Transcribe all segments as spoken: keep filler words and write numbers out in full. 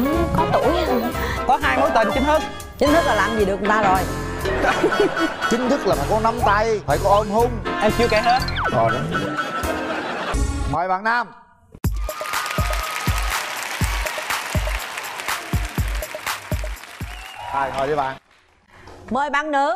cũng có tuổi. Có hai mối tình chính thức. Chính thức là làm gì được người ta rồi. Chính thức là phải có nắm tay, phải có ôm hôn. Em chưa kể hết. Rồi đó. Mời bạn nam. Rồi, ngồi đi bạn. Mời bạn nữ.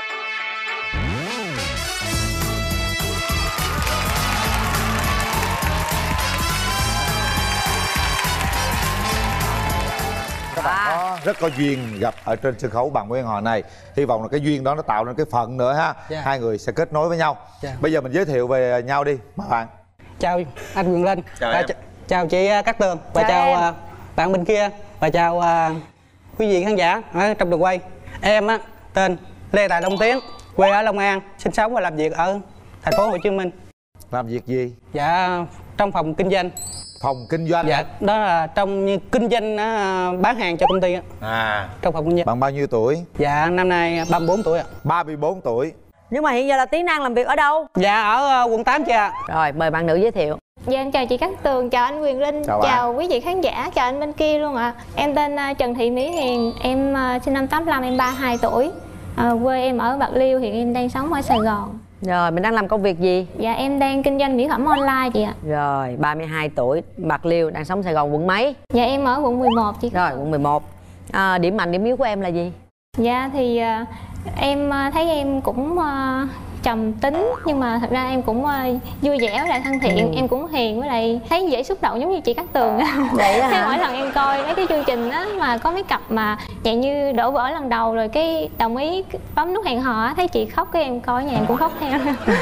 Các bạn à. có rất có duyên gặp ở trên sân khấu bằng Nguyễn Hò này. Hy vọng là cái duyên đó nó tạo nên cái phận nữa ha. Yeah. Hai người sẽ kết nối với nhau. Yeah. Bây giờ mình giới thiệu về nhau đi, mời bạn. Chào anh Quyền Linh. Chào à, em. ch chào chị Cát Tường. Và chào, chào uh, bạn bên kia. Và chào uh, quý vị khán giả ở trong trường quay. Em á tên Lê Tài Long Tiến, quê ở Long An, sinh sống và làm việc ở thành phố Hồ Chí Minh. Làm việc gì? Dạ trong phòng kinh doanh. Phòng kinh doanh? Dạ đó là trong như kinh doanh uh, bán hàng cho công ty á. À. Trong phòng kinh doanh. Bạn bao nhiêu tuổi? Dạ năm nay ba mươi bốn tuổi ạ. ba mươi bốn tuổi. Nhưng mà hiện giờ là Tiến đang làm việc ở đâu? Dạ ở uh, quận tám chị ạ. Rồi mời bạn nữ giới thiệu. Dạ em chào chị Cát Tường, chào anh Quyền Linh, chào, chào quý vị khán giả, chào anh bên kia luôn ạ. À. Em tên uh, Trần Thị Mỹ Hiền, em uh, sinh năm tám lăm, em ba mươi hai tuổi. Uh, quê em ở Bạc Liêu, hiện em đang sống ở Sài Gòn. Rồi mình đang làm công việc gì? Dạ em đang kinh doanh mỹ phẩm online chị ạ. Rồi ba mươi hai tuổi, Bạc Liêu, đang sống Sài Gòn, quận mấy? Dạ em ở quận mười một chị. Rồi quận mười một. À, điểm mạnh điểm yếu của em là gì? Dạ thì uh, em uh, thấy em cũng uh, trầm tính, nhưng mà thật ra em cũng uh, vui vẻ với lại thân thiện. Ừ. Em cũng hiền với lại thấy dễ xúc động giống như chị Cát Tường. Vậy á hả? Mỗi lần em coi mấy cái chương trình á mà có mấy cặp mà dạng như đổ vỡ lần đầu rồi cái đồng ý bấm nút hẹn hò, thấy chị khóc cái em coi nhà em cũng khóc theo.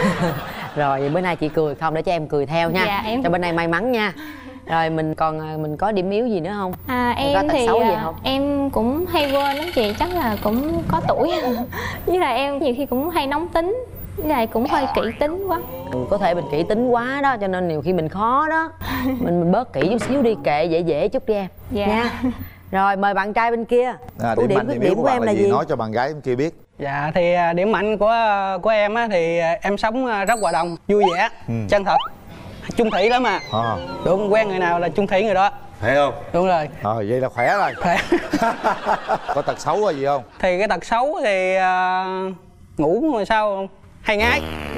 Rồi vậy bữa nay chị cười không để cho em cười theo nha. Dạ, em... cho bên này may mắn nha. Rồi mình còn mình có điểm yếu gì nữa không? À em có tật thì xấu gì không? Em cũng hay quên lắm chị, chắc là cũng có tuổi. Với lại em nhiều khi cũng hay nóng tính, với lại cũng hơi kỹ tính quá. Ừ, có thể mình kỹ tính quá đó cho nên nhiều khi mình khó đó. Mình mình bớt kỹ chút xíu đi, kệ dễ dễ chút đi em. Dạ. Nha. Rồi mời bạn trai bên kia. À, điểm, điểm mạnh điểm yếu của, của em là gì? Nói cho bạn gái bên kia biết. Dạ thì điểm mạnh của của em á thì em sống rất hòa đồng, vui vẻ, ừ. chân thật, chung thủy lắm mà. À. Đúng, quen người nào là chung thủy người đó. Thấy không? Đúng rồi. Ờ à, vậy là khỏe rồi. Khỏe. Có tật xấu hay gì không? Thì cái tật xấu thì uh, ngủ mà sao không? Hay ngái.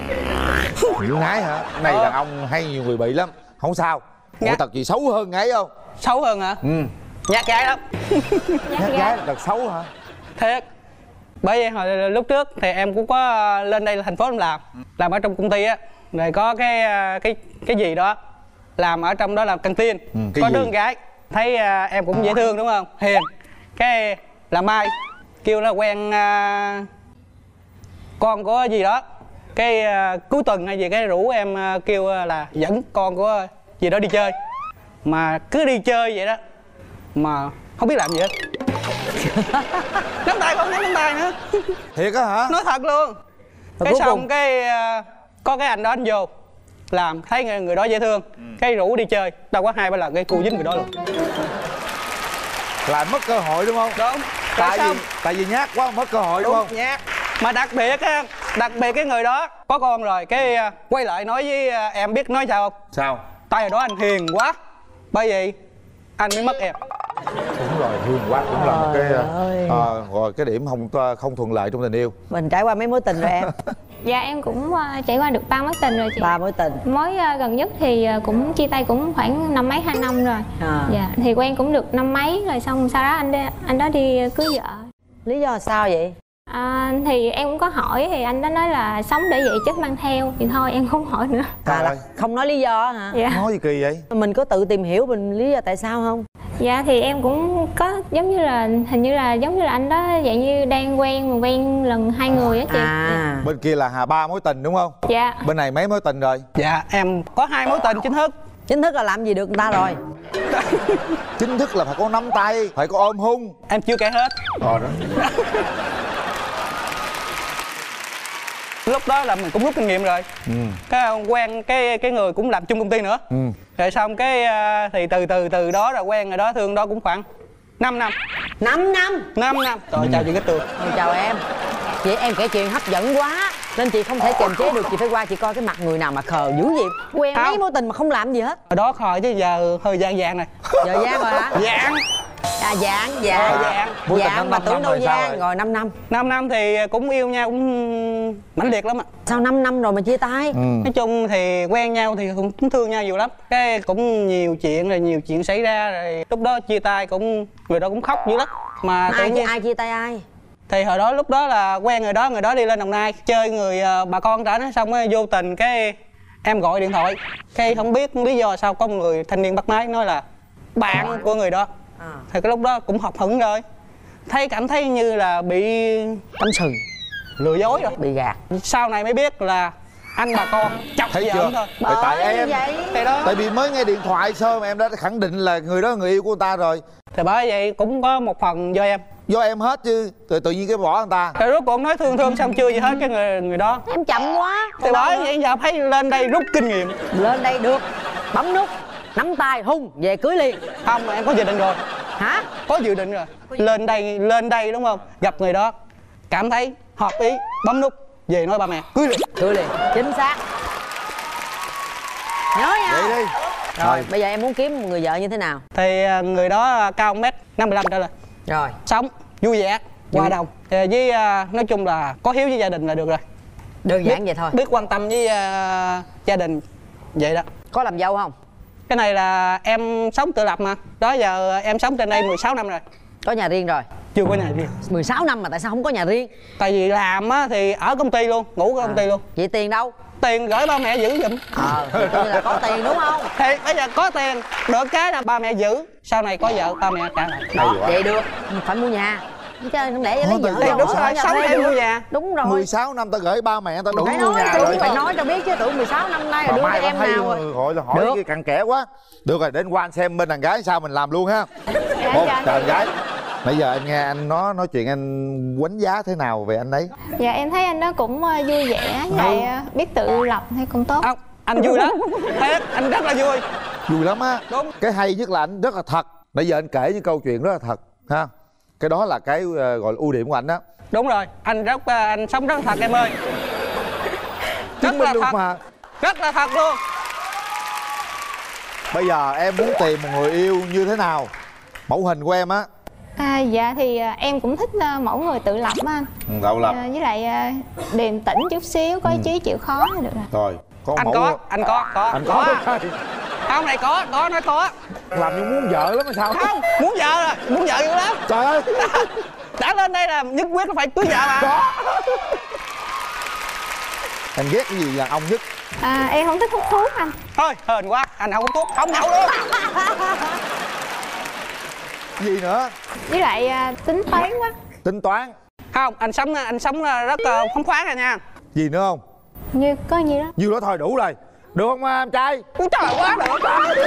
Ngủ ngái hả? Cái này ờ. đàn ông hay nhiều người bị lắm. Không sao. Có tật gì xấu hơn ngái không? Xấu hơn hả? Ừ. Nhát gái lắm. Nhát gái là tật xấu hả? Thiệt. Bởi vậy hồi lúc trước thì em cũng có lên đây là thành phố em làm, làm ở trong công ty á, rồi có cái cái cái gì đó làm ở trong đó là căng tin, ừ, có đứa con gái thấy uh, em cũng dễ thương đúng không, hiền, cái làm mai kêu là quen uh, con của gì đó, cái uh, cuối tuần hay gì cái rủ em uh, kêu uh, là dẫn con của gì đó đi chơi, mà cứ đi chơi vậy đó mà không biết làm gì hết. Nắm tay không nắm tay nữa. Thiệt á hả? Nói thật luôn. Rồi cái xong cùng... cái uh, có cái anh đó anh vô làm thấy người, người đó dễ thương, ừ. cái rủ đi chơi đâu có hai ba lần cái cu dính người đó luôn. Lại mất cơ hội đúng không? Đúng. Tại vì tại vì nhát quá mất cơ hội đúng, đúng không? Nhát. Mà đặc biệt á, đặc biệt cái người đó có con rồi cái uh, quay lại nói với uh, em biết nói sao không? Sao? Tay hồi đó anh hiền quá, bởi vì anh mới mất em. Đúng rồi, hiền quá cũng là một cái uh, rồi cái điểm không không thuận lợi trong tình yêu. Mình trải qua mấy mối tình rồi em? Dạ em cũng uh, trải qua được ba mối tình rồi chị. Ba mối tình. Mối uh, gần nhất thì uh, cũng chia tay cũng khoảng năm mấy hai năm rồi. À. Dạ thì quen cũng được năm mấy rồi, xong sau đó anh đi, anh đó đi cưới vợ. Lý do sao vậy? À, thì em cũng có hỏi thì anh đó nói là sống để vậy chết mang theo, thì thôi em không hỏi nữa. À là không nói lý do hả? Dạ. Nói gì kỳ vậy? Mình có tự tìm hiểu mình lý do tại sao không? Dạ thì em cũng có giống như là hình như là giống như là anh đó dạng như đang quen mà quen lần hai người á chị. À. Dạ. Bên kia là hà ba mối tình đúng không? Dạ. Bên này mấy mối tình rồi? Dạ em có hai mối tình chính thức. Chính thức là làm gì được người ta rồi. Chính thức là phải có nắm tay, phải có ôm hôn. Em chưa kể hết. Rồi đó. Lúc đó là mình cũng rút kinh nghiệm rồi. Ừ. Cái quen cái cái người cũng làm chung công ty nữa. Ừ. Rồi xong cái thì từ từ từ đó rồi quen rồi đó, thương đó cũng khoảng năm năm. năm năm? năm năm. Rồi ừ. Chào chị Cát Tường. Rồi, chào em. Chị em kể chuyện hấp dẫn quá nên chị không thể kiềm chế được, chị phải qua chị coi cái mặt người nào mà khờ dữ vậy. Quen mấy mối tình mà không làm gì hết. Hồi đó khỏi chứ giờ hơi gian gian này. Giờ gian rồi hả? Dạng. À dạng dạng dạng Mối tình dạng năm mà năm tưởng đâu rồi sao gian rồi? rồi năm năm. năm năm thì cũng yêu nhau cũng mãnh liệt lắm ạ. Sao năm năm rồi mà chia tay? Ừ. Nói chung thì quen nhau thì cũng thương nhau nhiều lắm, cái cũng nhiều chuyện rồi nhiều chuyện xảy ra rồi lúc đó chia tay cũng người đó cũng khóc dữ lắm mà tự Ai nhiên ai chia tay ai? thì hồi đó lúc đó là quen người đó, người đó đi lên Đồng Nai chơi người uh, bà con trả nó xong rồi vô tình cái em gọi điện thoại cái không biết lý do sao có một người thanh niên bắt máy nói là bạn của người đó. À. Thì cái lúc đó cũng học hững rồi, thấy cảm thấy như là bị Tâm sự. lừa dối rồi. Bị gạt. Sau này mới biết là anh bà con chọc Thấy giỡn chưa? thôi. Tại, tại Bởi em vậy. Thì đó Tại vì mới nghe điện thoại sơ mà em đã khẳng định là người đó là người yêu của người ta rồi. thì bởi vậy cũng có một phần do em. Do em hết chứ, tự, tự nhiên cái bỏ người ta. Rồi rốt cuộc nói thương thương xong chưa gì hết cái người người đó. Em chậm quá. Thì bởi vậy giờ phải lên đây rút kinh nghiệm. Lên đây được bấm nút nắm tay hung về cưới liền. Không, em có dự định rồi. Hả? Có dự định rồi. Lên đây lên đây đúng không, gặp người đó cảm thấy hợp ý bấm nút về nói ba mẹ cưới liền. Cưới liền. Chính xác. Nhớ nha. Vậy đi. Rồi, Rồi. bây giờ em muốn kiếm một người vợ như thế nào? Thì à, người đó cao một mét năm mươi lăm trở lên, Rồi. sống vui vẻ hòa Ừ. đồng. Thì với à, nói chung là có hiếu với gia đình là được rồi. Đơn giản vậy thôi. Biết quan tâm với à, gia đình vậy đó. Có làm dâu không? Cái này là em sống tự lập mà. Đó giờ em sống trên đây mười sáu năm rồi. Có nhà riêng rồi. Chưa có nhà riêng. mười sáu năm mà tại sao không có nhà riêng? Tại vì làm á thì ở công ty luôn, ngủ ở công ty luôn. Vậy tiền đâu? Tiền gửi ba mẹ giữ giùm. Ờ, thì coi như là có tiền đúng không? Thì bây giờ có tiền, được cái là ba mẹ giữ. Sau này có vợ ba mẹ trả lại. Hay quá. Vậy được, phải mua nhà. Chứ không lẽ lấy Thôi, vợ thì rồi đúng ở rồi, nhà sống thuê thêm được. mua nhà. Đúng rồi. mười sáu năm ta gửi ba mẹ ta đủ Phải mua nói, nhà đúng rồi. phải nói cho biết chứ tưởng mười sáu năm nay Bà rồi đưa Mai cho bà em thấy nào rồi. hỏi là hỏi Được. cái cặn kẽ quá. Được rồi, đến qua anh xem bên đàn gái sao mình làm luôn ha. Dạ, Một dạ, đàn dạ. gái. Nãy giờ em nghe anh nói nói chuyện anh quánh giá thế nào về anh ấy? Dạ em thấy anh đó cũng ờ, vui vẻ, với lại ờ, biết tự lập thì cũng tốt. Không, anh vui lắm. Thiệt, anh rất là vui. Vui lắm á. Đúng. Cái hay nhất là anh rất là thật. Nãy giờ anh kể những câu chuyện rất là thật ha. Cái đó là cái uh, gọi là ưu điểm của anh đó. Đúng rồi, anh rất anh sống rất thật em ơi. Rất Chứng minh là luôn thật. mà. Rất là thật luôn. Bây giờ em muốn tìm một người yêu như thế nào? Mẫu hình của em á. À, dạ thì ờ, em cũng thích ờ, mẫu người tự lập á anh. Tự lập. Ờ, với lại ờ, điềm tĩnh chút xíu, có ý chí chịu khó là được rồi. Rồi, có Anh mẫu có, anh có, có. Anh có. à. Không này có, có nói có. Làm như muốn vợ lắm hay sao? Không, muốn vợ rồi, muốn vợ dữ lắm. Trời ơi. Đã lên đây là nhất quyết phải cưới vợ mà. Có. Em ghét cái gì đàn ông nhất? À, em không thích hút thuốc anh. Thôi, hên quá, anh không hút thuốc, không nhậu luôn. Gì nữa? Với lại ờ, tính toán quá. Tính toán. Không, anh sống anh sống rất uh, phóng khoáng rồi nha. Gì nữa không? Như có gì đó. Nhiêu đó thôi đủ rồi. Được không em trai? Úi trời quá được.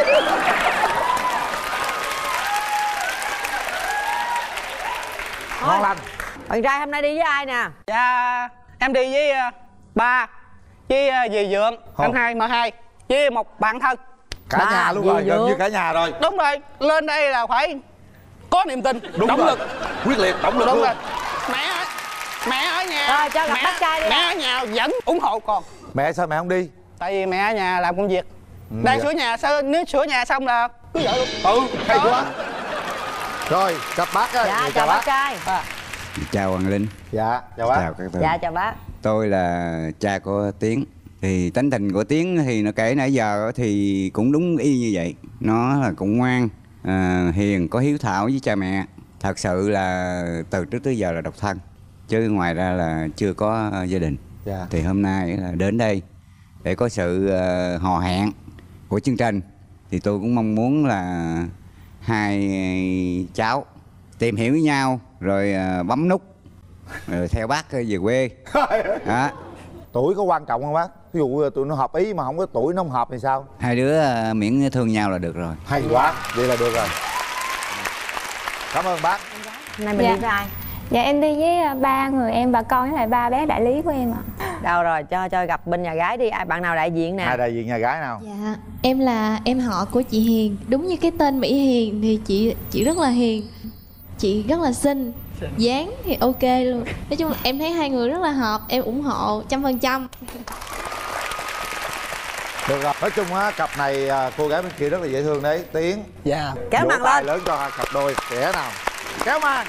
Ngon lành. Bạn trai hôm nay đi với ai nè? Dạ, em đi với uh, ba, với uh, dì Dượng, anh hai, M hai, với một bạn thân. Cả Ba, nhà luôn gì rồi, gần nữa? như cả nhà rồi. Đúng rồi, lên đây là phải có niềm tin, Đúng động rồi. lực. Quyết liệt, động lực Đúng luôn. rồi. Mẹ ở- mẹ ở nhà. Rồi, cho gặp mẹ, bác trai đi Mẹ ạ. ở nhà vẫn ủng hộ con. Mẹ sao mẹ không đi? Tại vì mẹ ở nhà làm công việc. Ừ, Đang dạ. sửa nhà, sao nếu sửa nhà xong là cưới vợ luôn. Ừ, hay Đó. quá. Rồi, gặp bác ơi. Dạ Rồi, chào bác trai. À, Chào Hoàng Linh. Dạ, chào bác. Chào các bạn. Dạ chào bác. Tôi là cha của Tiến. Thì tánh tình của Tiến thì nó kể nãy giờ thì cũng đúng y như vậy. Nó là cũng ngoan, à, hiền, có hiếu thảo với cha mẹ. Thật sự là từ trước tới giờ là độc thân, chứ ngoài ra là chưa có gia đình. Dạ. Thì hôm nay là đến đây để có sự uh, hò hẹn của chương trình. Thì tôi cũng mong muốn là hai cháu tìm hiểu với nhau rồi uh, bấm nút rồi theo bác về quê. Đó. Tuổi có quan trọng không bác? Ví dụ tụi nó hợp ý mà không có tuổi nó không hợp thì sao? Hai đứa uh, miễn thương nhau là được rồi. Hay quá, vậy là được rồi. Cảm ơn bác. Hôm nay mình Dạ. đi với ai? Dạ em đi với ờ, ba người em, bà con với lại ba bé đại lý của em ạ. Đâu rồi, cho cho gặp bên nhà gái đi. Ai bạn nào đại diện nè? Hai đại diện nhà gái nào? Dạ, em là em họ của chị Hiền. Đúng như cái tên Mỹ Hiền thì chị chị rất là hiền. Chị rất là xinh, dáng thì ok luôn. Nói chung là em thấy hai người rất là hợp, em ủng hộ trăm phần trăm. Được rồi, nói chung á cặp này cô gái bên kia rất là dễ thương đấy. Tiến. Dạ. Kéo màn lên. Lớn cho hai cặp đôi trẻ nào. Kéo màn.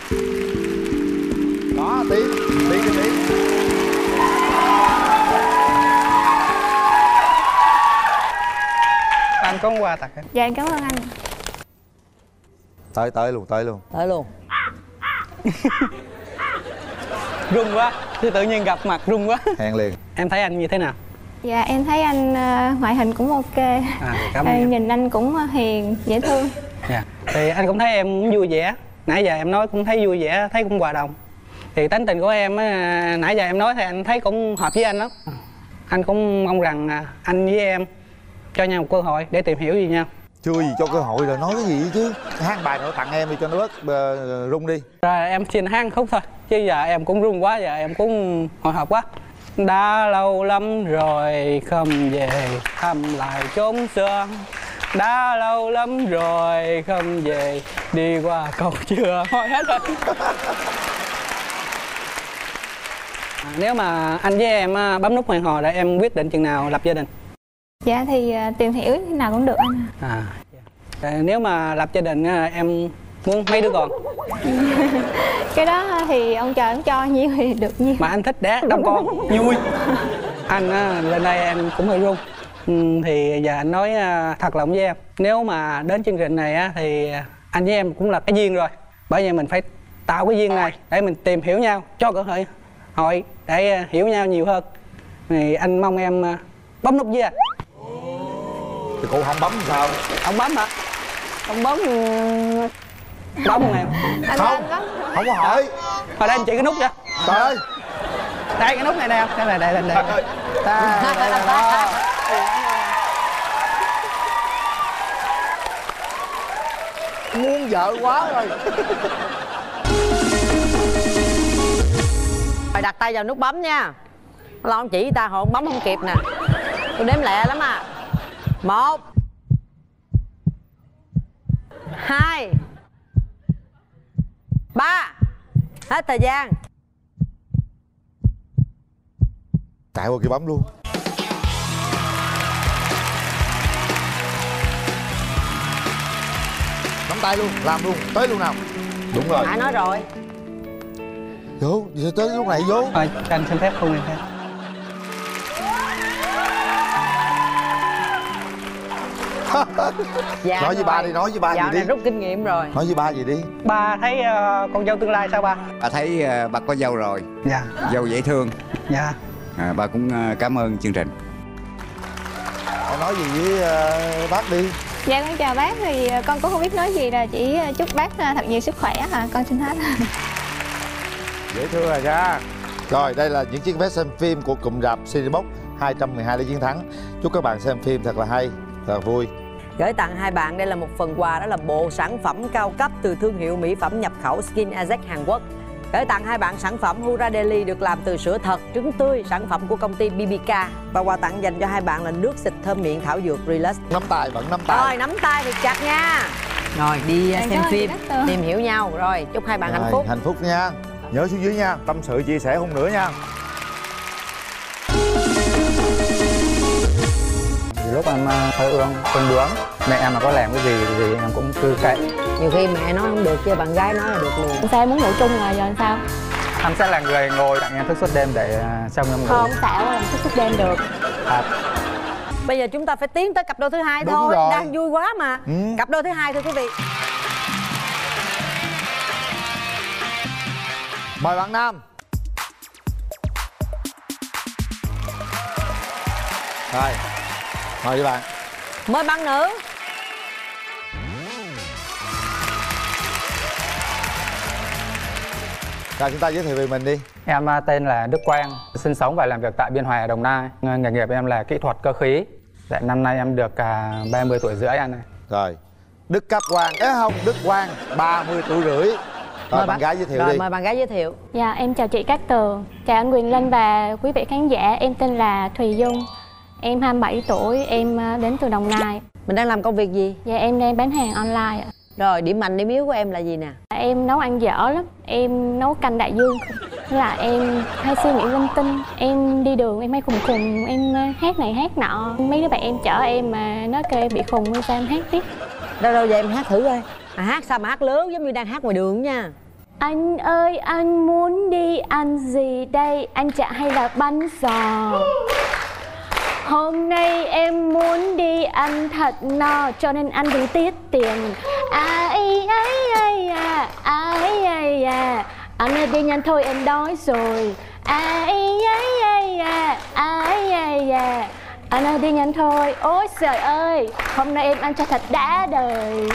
Đó, Tiến, Tiến cho Tiến. Anh có quà tặng em. Dạ em cảm ơn anh. Tới tới luôn, tới luôn. Tới luôn. Run quá, chứ tự nhiên gặp mặt run quá. Hẹn liền. Em thấy anh như thế nào? Dạ em thấy anh uh, ngoại hình cũng ok. À, cảm ơn em. em. Nhìn anh cũng hiền, dễ thương. Dạ. Thì anh cũng thấy em cũng vui vẻ. Nãy giờ em nói cũng thấy vui vẻ, thấy cũng hòa đồng. Thì tính tình của em á, nãy giờ em nói thì anh thấy cũng hợp với anh lắm. Anh cũng mong rằng anh với em cho nhau một cơ hội để tìm hiểu gì nhau. Chưa gì cho cơ hội rồi nói cái gì chứ. Hát bài nữa tặng em đi cho nó bớt uh, rung đi. Rồi em xin hát khúc thôi. Chứ giờ em cũng run quá, giờ em cũng hồi hộp quá. Đã lâu lắm rồi không về thăm lại chốn xưa. Đã lâu lắm rồi không về đi qua cầu chưa. Thôi hết rồi. À, nếu mà anh với em bấm nút hẹn hò để em quyết định chừng nào lập gia đình? Dạ thì uh, tìm hiểu thế nào cũng được anh. À, à nếu mà lập gia đình em muốn mấy đứa con? Cái đó thì ông trời ông cho nhiêu thì được nhiêu. Mà anh thích đẻ đông con vui. Anh á, lên đây em cũng hơi run. Ừ, thì giờ anh nói thật lòng với em, nếu mà đến chương trình này á thì anh với em cũng là cái duyên rồi. Bởi vì mình phải tạo cái duyên này để mình tìm hiểu nhau, cho cơ hội hội để hiểu nhau nhiều hơn. Thì anh mong em bấm nút với anh. Thì cô không bấm sao? Ông bấm hả? Ông bấm bấm không em? Anh Không, anh bấm. không có hỏi. Ở đây anh chỉ cái nút chưa? Trời ơi. Đây cái nút này nè, cái này đây lên đây. Ta, đây là đó. Muốn vợ quá rồi. Rồi đặt tay vào nút bấm nha. Lo ông chỉ ta họ bấm không kịp nè. Tôi đếm lẹ lắm à. Một, hai, ba. Hết thời gian. Chạy qua kia bấm luôn. Nắm tay luôn, làm luôn, tới luôn nào. Đúng rồi. Nãy nói rồi. Vô, giờ tới lúc này vô. Thôi, anh xin phép hôn em thôi. Dạ Nói với ba đi, nói với ba dạo gì đi. này rút kinh nghiệm rồi. Nói với ba gì đi. Ba thấy uh, con dâu tương lai sao ba? Ba thấy uh, ba có dâu rồi. Dạ. Dâu dễ thương. Dạ. À, ba cũng uh, cảm ơn chương trình. Hãy nói gì với uh, bác đi. Dạ con chào bác, thì con cũng không biết nói gì, là chỉ chúc bác thật nhiều sức khỏe hả, con xin hết. Dễ thương rồi ra. Rồi đây là những chiếc vé xem phim của cụm rạp Cinebox hai trăm mười hai để chiến thắng. Chúc các bạn xem phim thật là hay, thật là vui. Gửi tặng hai bạn đây là một phần quà, đó là bộ sản phẩm cao cấp từ thương hiệu mỹ phẩm nhập khẩu Skin Azek Hàn Quốc. Gửi tặng hai bạn sản phẩm Hura Daily được làm từ sữa thật, trứng tươi, sản phẩm của công ty bê bê ca. Và quà tặng dành cho hai bạn là nước xịt thơm miệng thảo dược Relax. Nắm tay, vẫn nắm tay. Rồi nắm tay thật chặt nha. Rồi đi Em xem cảm ơn phim, chị Đắc Tường. tìm hiểu nhau. Rồi chúc hai bạn Rồi, hạnh phúc. hạnh phúc nha. Nhớ xuống dưới nha, tâm sự chia sẻ hôn nữa nha. Lúc em hơi ương, ương bướng, mẹ em mà có làm cái gì thì em cũng cứ kệ. Nhiều khi mẹ nói không được chứ bạn gái nói là được liền. Sao em muốn ngủ chung rồi giờ làm sao? Em sẽ là người ngồi tặng em thức suốt đêm để trong em ngủ. Không xạo làm thức suốt đêm được. À, Bây giờ chúng ta phải tiến tới cặp đôi thứ hai Đúng thôi. rồi. Đang vui quá mà. Ừ. Cặp đôi thứ hai thưa quý vị. Mời bạn nam. Rồi, mời đi bạn. Mời bạn nữ. Rồi chúng ta giới thiệu về mình đi. em tên là Đức Quang, sinh sống và làm việc tại Biên Hòa, Đồng Nai. Nghề nghiệp em là kỹ thuật cơ khí. Dạ, năm nay em được ba mươi tuổi rưỡi anh ơi. Rồi, Đức Cáp Quang, é không, Đức Quang, ba mươi tuổi rưỡi. Rồi, Mời bạn gái giới thiệu rồi, đi. mời bạn gái giới thiệu. Dạ em chào chị Cát Tường, chào anh Quyền Linh và quý vị khán giả. Em tên là Thùy Dung, em hai mươi bảy tuổi, em đến từ Đồng Nai. Mình đang làm công việc gì? Dạ em đang bán hàng online ạ. Rồi điểm mạnh điểm yếu của em là gì nè? Em nấu ăn dở lắm, em nấu canh đại dương. là em hay suy nghĩ linh tinh. Em đi đường em hay khùng khùng, em hát này hát nọ. Mấy đứa bạn em chở em mà nó kêu em bị khùng nên sao em hát tiếp. Đâu đâu giờ em hát thử coi. À, hát sao mà hát lớn giống như đang hát ngoài đường nha. Anh ơi anh muốn đi ăn gì đây? Anh chả hay là bánh giò. Hôm nay em muốn đi ăn thật no cho nên anh đừng tiết tiền. Ai ai ai à, ai ai à, anh ơi đi nhanh thôi em đói rồi. Ai ai ai à, ai ai à, anh ơi đi nhanh thôi. Ôi trời ơi, hôm nay em ăn cho thật đã đời.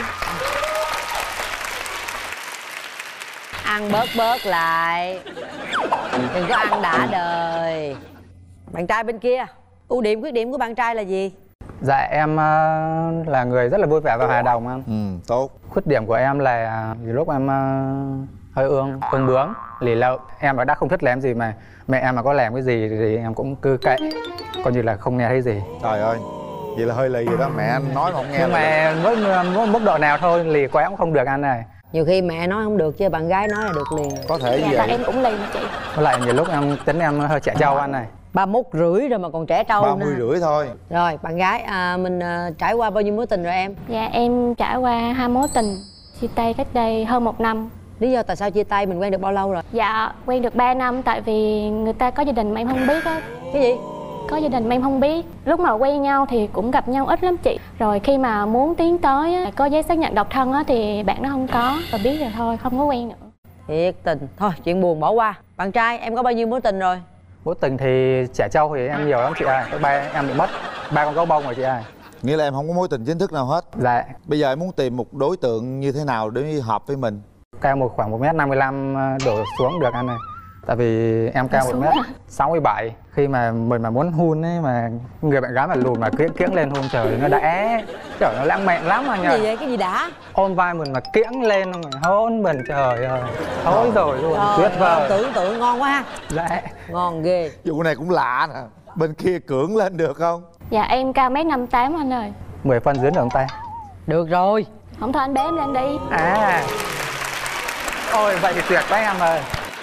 Ăn bớt bớt lại, đừng có ăn đã đời. Bạn trai bên kia, ưu điểm khuyết điểm của bạn trai là gì? Dạ em uh, là người rất là vui vẻ và hòa đồng anh. Ừ, tốt. Khuyết điểm của em là uh, lúc em uh, hơi ương, ương bướng, lì lợm. Em đã không thích làm gì mà mẹ em mà có làm cái gì thì em cũng cứ kệ, coi như là không nghe thấy gì. Trời ơi, vậy là hơi lì rồi đó, mẹ anh nói mà không nghe. Nhưng mà với mức độ nào thôi, lì quá cũng không được anh này. Nhiều khi mẹ nói không được chứ bạn gái nói là được liền. Có thể dạ, như vậy. em cũng lì mà chị. Với lại nhiều lúc em tính em hơi trẻ trâu anh này. ba mốt rưỡi rồi mà còn trẻ trâu. Ba mươi rưỡi thôi. Rồi bạn gái à, mình à, trải qua bao nhiêu mối tình rồi em? Dạ em trải qua hai mối tình, chia tay cách đây hơn một năm. Lý do tại sao chia tay, mình quen được bao lâu rồi? Dạ quen được ba năm tại vì người ta có gia đình mà em không biết á. Cái gì? Có gia đình mà em không biết. Lúc mà quen nhau thì cũng gặp nhau ít lắm chị. Rồi khi mà muốn tiến tới á, có giấy xác nhận độc thân á thì bạn nó không có. Và biết rồi thôi, không có quen nữa. Thiệt tình. Thôi chuyện buồn bỏ qua. Bạn trai em có bao nhiêu mối tình rồi? Mối tình thì trẻ trâu thì em nhiều lắm chị ơi. Cái ba em bị mất ba con gấu bông rồi chị ơi. Nghĩa là em không có mối tình chính thức nào hết. Dạ. Bây giờ em muốn tìm một đối tượng như thế nào để hợp với mình? Cao một khoảng một mét năm mươi lăm đổ xuống được anh này. Tại vì em cao một mét sáu mươi bảy. Khi mà mình mà muốn hôn ấy mà người bạn gái mà lùn mà kiễng kiễng lên hôn trời nó đã. Trời nó lãng mạn lắm anh Cái ơi. gì vậy? Cái gì đã? Ôm vai mình mà kiễng lên mà hôn mình trời ơi. Thôi rồi luôn, Trời tuyệt vời. ơi, tưởng tượng ngon quá ha. Dạ. Ngon ghê. Vụ này cũng lạ nè. Bên kia cưỡng lên được không? Dạ em cao mét năm tám anh ơi. mười phân dưới đường tay. Được rồi. Không thôi anh bế em lên đi. À. Ôi vậy thì tuyệt quá em ơi.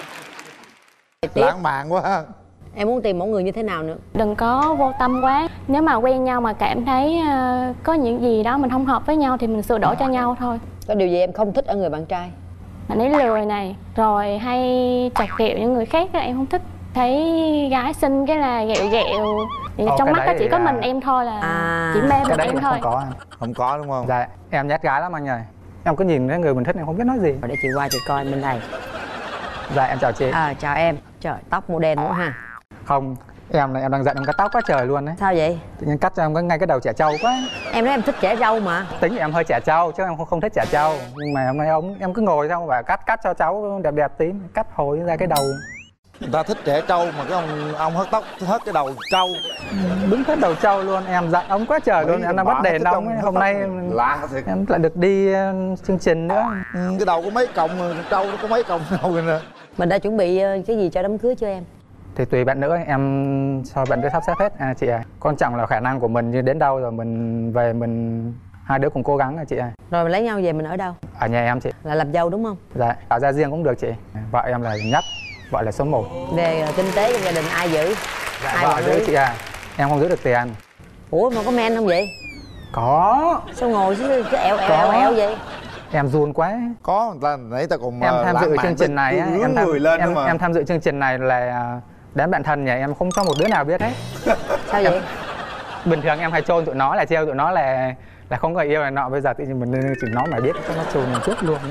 Lãng mạn quá ha. Em muốn tìm mẫu người như thế nào nữa? Đừng có vô tâm quá. Nếu mà quen nhau mà cảm thấy uh, có những gì đó mình không hợp với nhau thì mình sửa đổi cho nhau thôi. Có điều gì em không thích ở người bạn trai? Bạn ấy lười này, rồi hay chọc ghẹo những người khác, em không thích. Thấy gái xinh cái là ghẹo ghẹo thì Ồ, trong mắt á chỉ có là... mình em thôi là à, chỉ mê cái mình đấy em cũng thôi. không có anh. Không có đúng không? Dạ em nhát gái lắm anh ơi. Em cứ nhìn thấy người mình thích em không biết nói gì. Rồi để chị qua chị coi bên này. Dạ em chào chị. À chào em. Trời tóc màu đen quá ha. Không, em này em đang giận em cắt tóc quá trời luôn đấy. Sao vậy? Tự nhiên cắt cho em có ngay cái đầu trẻ trâu quá. Em nói em thích trẻ trâu mà. Tính em hơi trẻ trâu chứ em không không thích trẻ trâu. Nhưng mà hôm nay ông em cứ ngồi xong và cắt cắt cho cháu đẹp đẹp tí, cắt hồi ra cái đầu. Người ta thích trẻ trâu mà cái ông ông hớt tóc hớt cái đầu trâu. Đúng hết đầu trâu luôn, em giận ông quá trời luôn, em đang bắt đèn ông ấy. Hôm nay lạ thiệt. em lại được đi uh, chương trình nữa. Ừ, cái đầu có mấy cọng trâu nó có mấy cọng đâu rồi nè. Mình đã chuẩn bị cái gì cho đám cưới chưa em? Thì tùy bạn nữa em cho bạn nữ sắp xếp hết à, chị à. Quan trọng là khả năng của mình như đến đâu rồi mình về mình hai đứa cùng cố gắng à chị à. Rồi mình lấy nhau về mình ở đâu? Ở nhà em chị. Là làm dâu đúng không? Dạ, ở gia riêng cũng được chị. Vợ em là nhất, vợ là số một. Về kinh tế trong gia đình ai giữ? Dạ, ai vợ giữ chị à. Em không giữ được tiền. Ủa mà có men không vậy? Có. Sao ngồi chứ cái ẻo ẻo Có. ẻo ẻo vậy? Em run quá. Có người ta nãy ta còn Em tham dự chương trình này á, em tham, người lên em, mà. em tham dự chương trình này là đám bạn thân nhà em không cho một đứa nào biết hết. Sao vậy? Bình thường em hay trôn tụi nó là treo tụi nó là là không có yêu này nọ, bây giờ tự nhiên mình nên chỉ nó mà biết cho nó trôn mình trước luôn.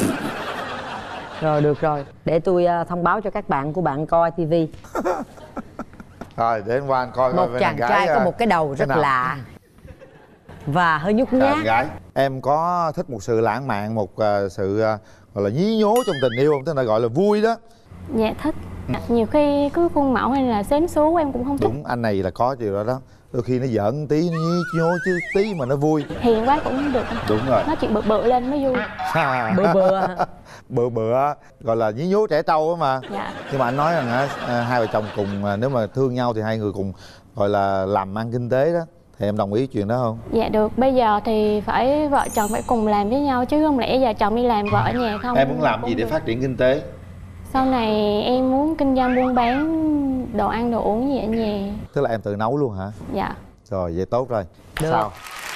Rồi được rồi, để tôi uh, thông báo cho các bạn của bạn coi tivi. Rồi để anh qua anh coi Một coi chàng gái, trai có một cái đầu rất nào? lạ và hơi nhút nhát. Gái em có thích một sự lãng mạn, một uh, sự uh, gọi là nhí nhố trong tình yêu không, tức là gọi là vui đó? Dạ thích. Nhiều khi cứ khuôn mẫu hay là xến xú em cũng không thích. Đúng, anh này là có điều đó đó. Đôi khi nó giỡn tí, nó nhí nhố chứ tí mà nó vui. Hiền quá cũng không được. Đúng rồi. Nói chuyện bự bự lên mới vui. Bự bự. Bự bự gọi là nhí nhố trẻ trâu á mà. Dạ. Nhưng mà anh nói rằng á, hai vợ chồng cùng nếu mà thương nhau thì hai người cùng gọi là làm ăn kinh tế đó, thì em đồng ý chuyện đó không? Dạ được, bây giờ thì phải vợ chồng phải cùng làm với nhau chứ không lẽ giờ chồng đi làm vợ ở nhà không? Em muốn làm gì để được. phát triển kinh tế? Sau này em muốn kinh doanh buôn bán đồ ăn đồ uống gì ở nhà. Tức là em tự nấu luôn hả? Dạ. Rồi vậy tốt rồi. Được. Sao?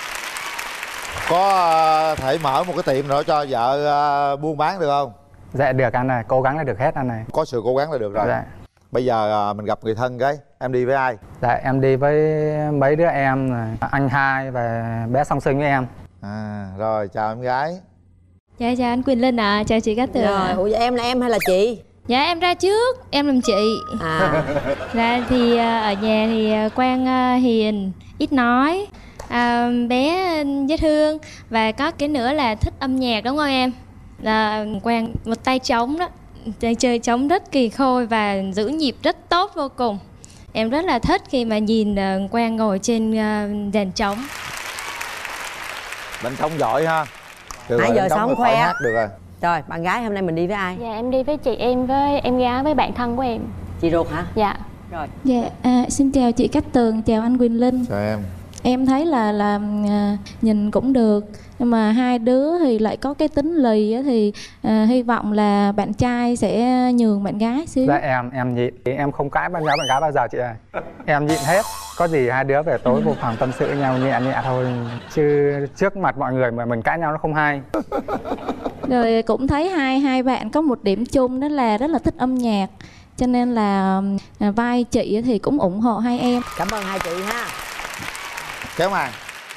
Có uh, thể mở một cái tiệm nữa cho vợ uh, buôn bán được không? Dạ được anh này, cố gắng là được hết anh này. Có sự cố gắng là được rồi. Dạ. Bây giờ uh, mình gặp người thân cái, em đi với ai? Dạ em đi với mấy đứa em này, anh hai và bé song sinh với em. À rồi, chào em gái. Dạ chào anh Quỳnh Linh ạ, à. Chào chị Cát Tường. Rồi, ủa em là em hay là chị? Dạ em ra trước, em làm chị. À. Dạ thì ở nhà thì Quang hiền, ít nói, à, bé dễ thương. Và có cái nữa là thích âm nhạc đúng không em? Là Quang một tay trống đó, chơi, chơi trống rất kỳ khôi và giữ nhịp rất tốt vô cùng. Em rất là thích khi mà nhìn Quang ngồi trên đàn trống. Đánh trống giỏi ha. Được Nãy rồi, giờ đánh trống sao không rồi, khỏi khoe? hát được rồi. Rồi, bạn gái hôm nay mình đi với ai? Dạ em đi với chị em với em gái với bạn thân của em. Chị ruột hả? Dạ. Rồi. Dạ, à, xin chào chị Cát Tường, chào anh Quỳnh Linh. Chào em. Em thấy là là à, nhìn cũng được, nhưng mà hai đứa thì lại có cái tính lì á, thì à, hy vọng là bạn trai sẽ nhường bạn gái xíu. Dạ em em nhịn, em không cãi bạn gái bạn gái bao giờ chị ơi. Em nhịn hết. Có gì hai đứa về tối vô phòng tâm sự với nhau nhẹ nhẹ thôi, chứ trước mặt mọi người mà mình cãi nhau nó không hay. Rồi cũng thấy hai hai bạn có một điểm chung, đó là rất là thích âm nhạc, cho nên là à, vai chị thì cũng ủng hộ hai em. Cảm ơn hai chị ha. Kéo màn.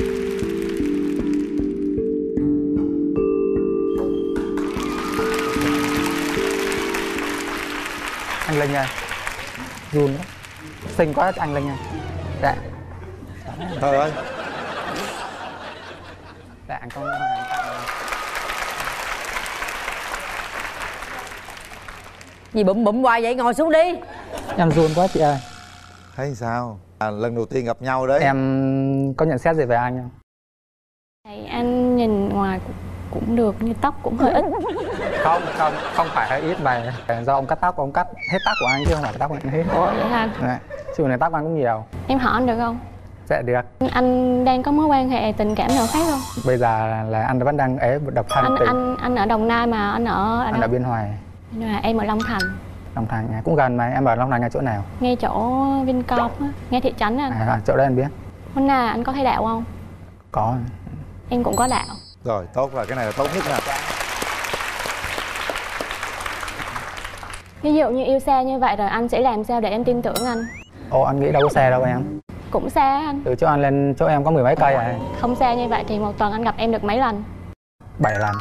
Anh Linh ơi, run đó, xinh quá anh Linh ơi. Dạ. Trời ơi. Dạ anh có anh tặng. Gì bụm bụm hoài vậy, ngồi xuống đi. Em run quá chị ơi. Thấy sao? À, lần đầu tiên gặp nhau đấy. Em có nhận xét gì về anh không? Thì anh nhìn ngoài cũng, cũng được, như tóc cũng hơi ít. Không, không, không phải hơi ít mà do ông cắt tóc, ông cắt hết tóc của anh chứ không phải tóc của anh hết. Ủa vậy hả? Dạ. Chứ này tóc anh cũng nhiều. Em hỏi anh được không? Dạ được. Anh đang có mối quan hệ tình cảm nào khác không? Bây giờ là anh vẫn đang ế độc thân Anh tình. anh anh ở Đồng Nai mà anh ở ở Anh đâu? ở Biên Hòa. Biên Hòa, em ở Long Thành. Long Thành nhà cũng gần mà, em ở Long Thành ở chỗ nào? Ngay chỗ Vincom á, ngay thị trấn anh. À, chỗ đấy anh biết. Hôm nào anh có thấy đạo không? Có. Em cũng có đạo. Rồi, tốt rồi, cái này là tốt nhất nè. Ví dụ như yêu xa như vậy rồi anh sẽ làm sao để em tin tưởng anh? Ồ, anh nghĩ đâu có xe đâu em. Cũng xa anh. Từ chỗ anh lên chỗ em có mười mấy cây à. Không xa như vậy thì một tuần anh gặp em được mấy lần? Bảy lần.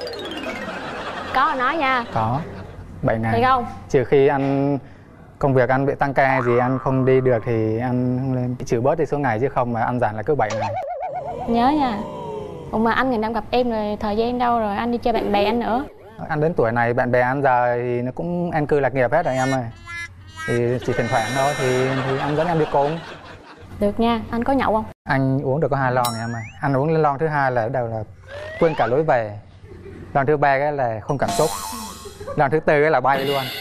Có nói nha. Có. Bảy ngày. Thấy không? Trừ khi anh công việc anh bị tăng ca hay gì anh không đi được thì anh không lên. Trừ bớt đi số ngày chứ không mà ăn dặn là cứ bảy ngày. Nhớ nha. Ủa mà anh ngày năm gặp em rồi, thời gian đâu rồi, anh đi chơi bạn bè anh nữa. Anh đến tuổi này bạn bè anh giờ thì nó cũng an cư lạc nghiệp hết rồi em ơi. Thì chỉ thỉnh thoảng thôi thì, thì anh dẫn em đi cùng. Được nha, anh có nhậu không? Anh uống được có hai lon này em ơi. Anh uống lên lon thứ hai là đầu là quên cả lối về. Lon thứ ba cái là không cảm xúc. Lon thứ tư cái là bay luôn.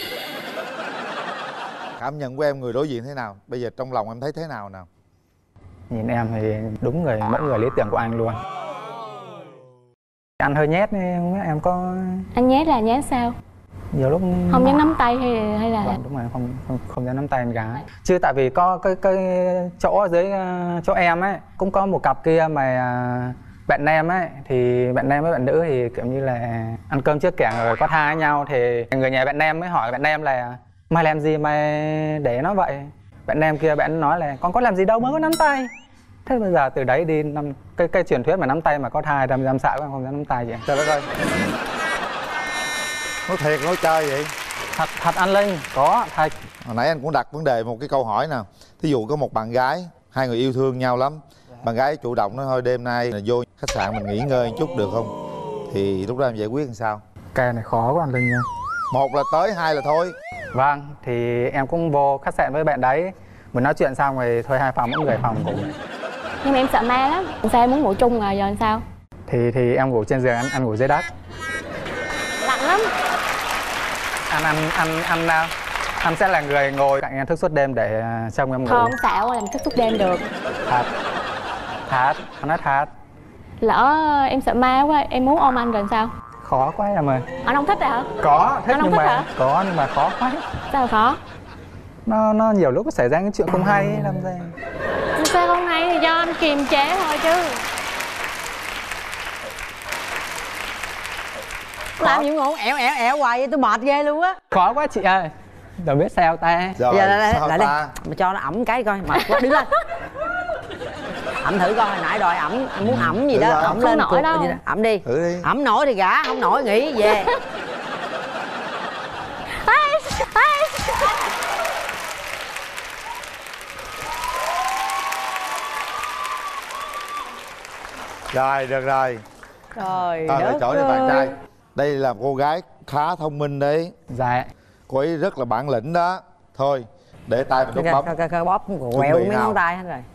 Cảm nhận của em người đối diện thế nào? Bây giờ trong lòng em thấy thế nào nào? Nhìn em thì đúng người mẫu người lý tưởng của anh luôn. Anh hơi nhét nên không biết em có... Anh nhét là nhét sao? Nhiều lúc Không dám nắm tay hay hay là... Vâng, đúng rồi, không không không dám nắm tay con gái. Chứ tại vì có cái cái chỗ ở dưới uh, chỗ em ấy cũng có một cặp kia mà uh, bạn nam ấy thì bạn nam với bạn nữ thì kiểu như là ăn cơm trước kẻng rồi có thai với nhau thì người nhà bạn nam mới hỏi bạn nam là mày làm gì mày để nó vậy. Bạn nam kia bạn nói là con có làm gì đâu mới có nắm tay. Thế bây giờ từ đấy đi năm cái cái truyền thuyết mà nắm tay mà có thai làm làm sao không dám nắm tay vậy. Trời đất ơi. Nói thiệt nói chơi vậy? Thật thật anh Linh, có thật. Hồi nãy anh cũng đặt vấn đề một cái câu hỏi nào. Thí dụ có một bạn gái, hai người yêu thương nhau lắm. Bạn gái chủ động nói thôi đêm nay là vô khách sạn mình nghỉ ngơi một chút được không? Thì lúc đó em giải quyết làm sao? Cái này khó quá anh Linh nha. Một là tới, hai là thôi. Vâng, thì em cũng vô khách sạn với bạn đấy. Mình nói chuyện xong rồi thuê hai phòng, mỗi người phòng cùng. Nhưng mà em sợ ma lắm. Sao em muốn ngủ chung rồi giờ làm sao? Thì thì em ngủ trên giường, anh anh ngủ dưới đất. Lạnh lắm. Anh anh anh anh anh, anh sẽ là người ngồi cạnh em thức suốt đêm để trông em ngủ. Không xạo làm thức suốt đêm được. Thật. Thật, anh nói thật. Lỡ em sợ ma quá, em muốn ôm anh rồi sao? khó quá em ơi. Anh không thích rồi hả? Có thích Anh không nhưng thích mà hả? có nhưng mà khó quá. Sao khó? Nó nó nhiều lúc nó xảy ra những chuyện không hay làm gì. Sao không hay thì do anh kiềm chế thôi chứ. Làm những ngủ ẻo ẻo ẻo hoài vậy tôi mệt ghê luôn á. Khó quá chị ơi. Đâu biết sao ta. Rồi, Giờ lại sao lại ta? mà cho nó ẩm cái coi mệt quá, đứng lên. Ẩm thử coi, hồi nãy đòi ẩm, muốn ẩm gì Thử đó, coi. ẩm lên nổi cuộc đâu. gì đó. Ẩm đi. Thử đi. Ẩm nổi thì gả, không nổi nghỉ về. Rồi, được rồi. Trời Thôi đất về chỗ đi bạn ơi. trai. Đây là cô gái khá thông minh đấy. Dạ. Cô ấy rất là bản lĩnh đó. Thôi, để tay mình nút Coi bấm. coi coi bóp quẹo bị mấy nào? ngón tay hết rồi.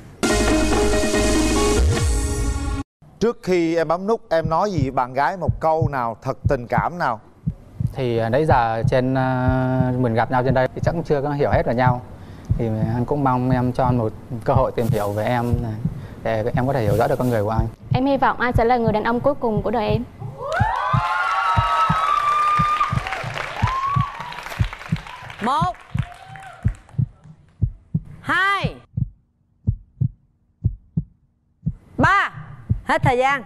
Trước khi em bấm nút em nói gì với bạn gái một câu nào thật tình cảm nào? Thì nãy giờ trên uh, mình gặp nhau trên đây thì chắc cũng chưa có hiểu hết về nhau. Thì anh cũng mong em cho anh một cơ hội tìm hiểu về em này, để em có thể hiểu rõ được con người của anh. Em hy vọng anh sẽ là người đàn ông cuối cùng của đời em. Một, hai, ba. Hết thời gian.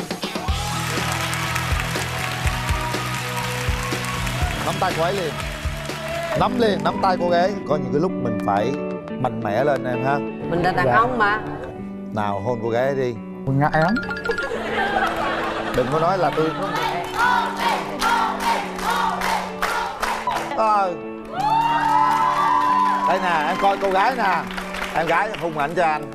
Nắm tay cô ấy liền. Nắm liền, nắm tay cô gái. Có những cái lúc mình phải mạnh mẽ lên em ha. Mình là đàn Dạ. ông mà. Nào hôn cô gái đi. Ngại lắm. Đừng có nói là tôi ờ. Đây nè, em coi cô gái nè. Em gái hung ảnh cho anh.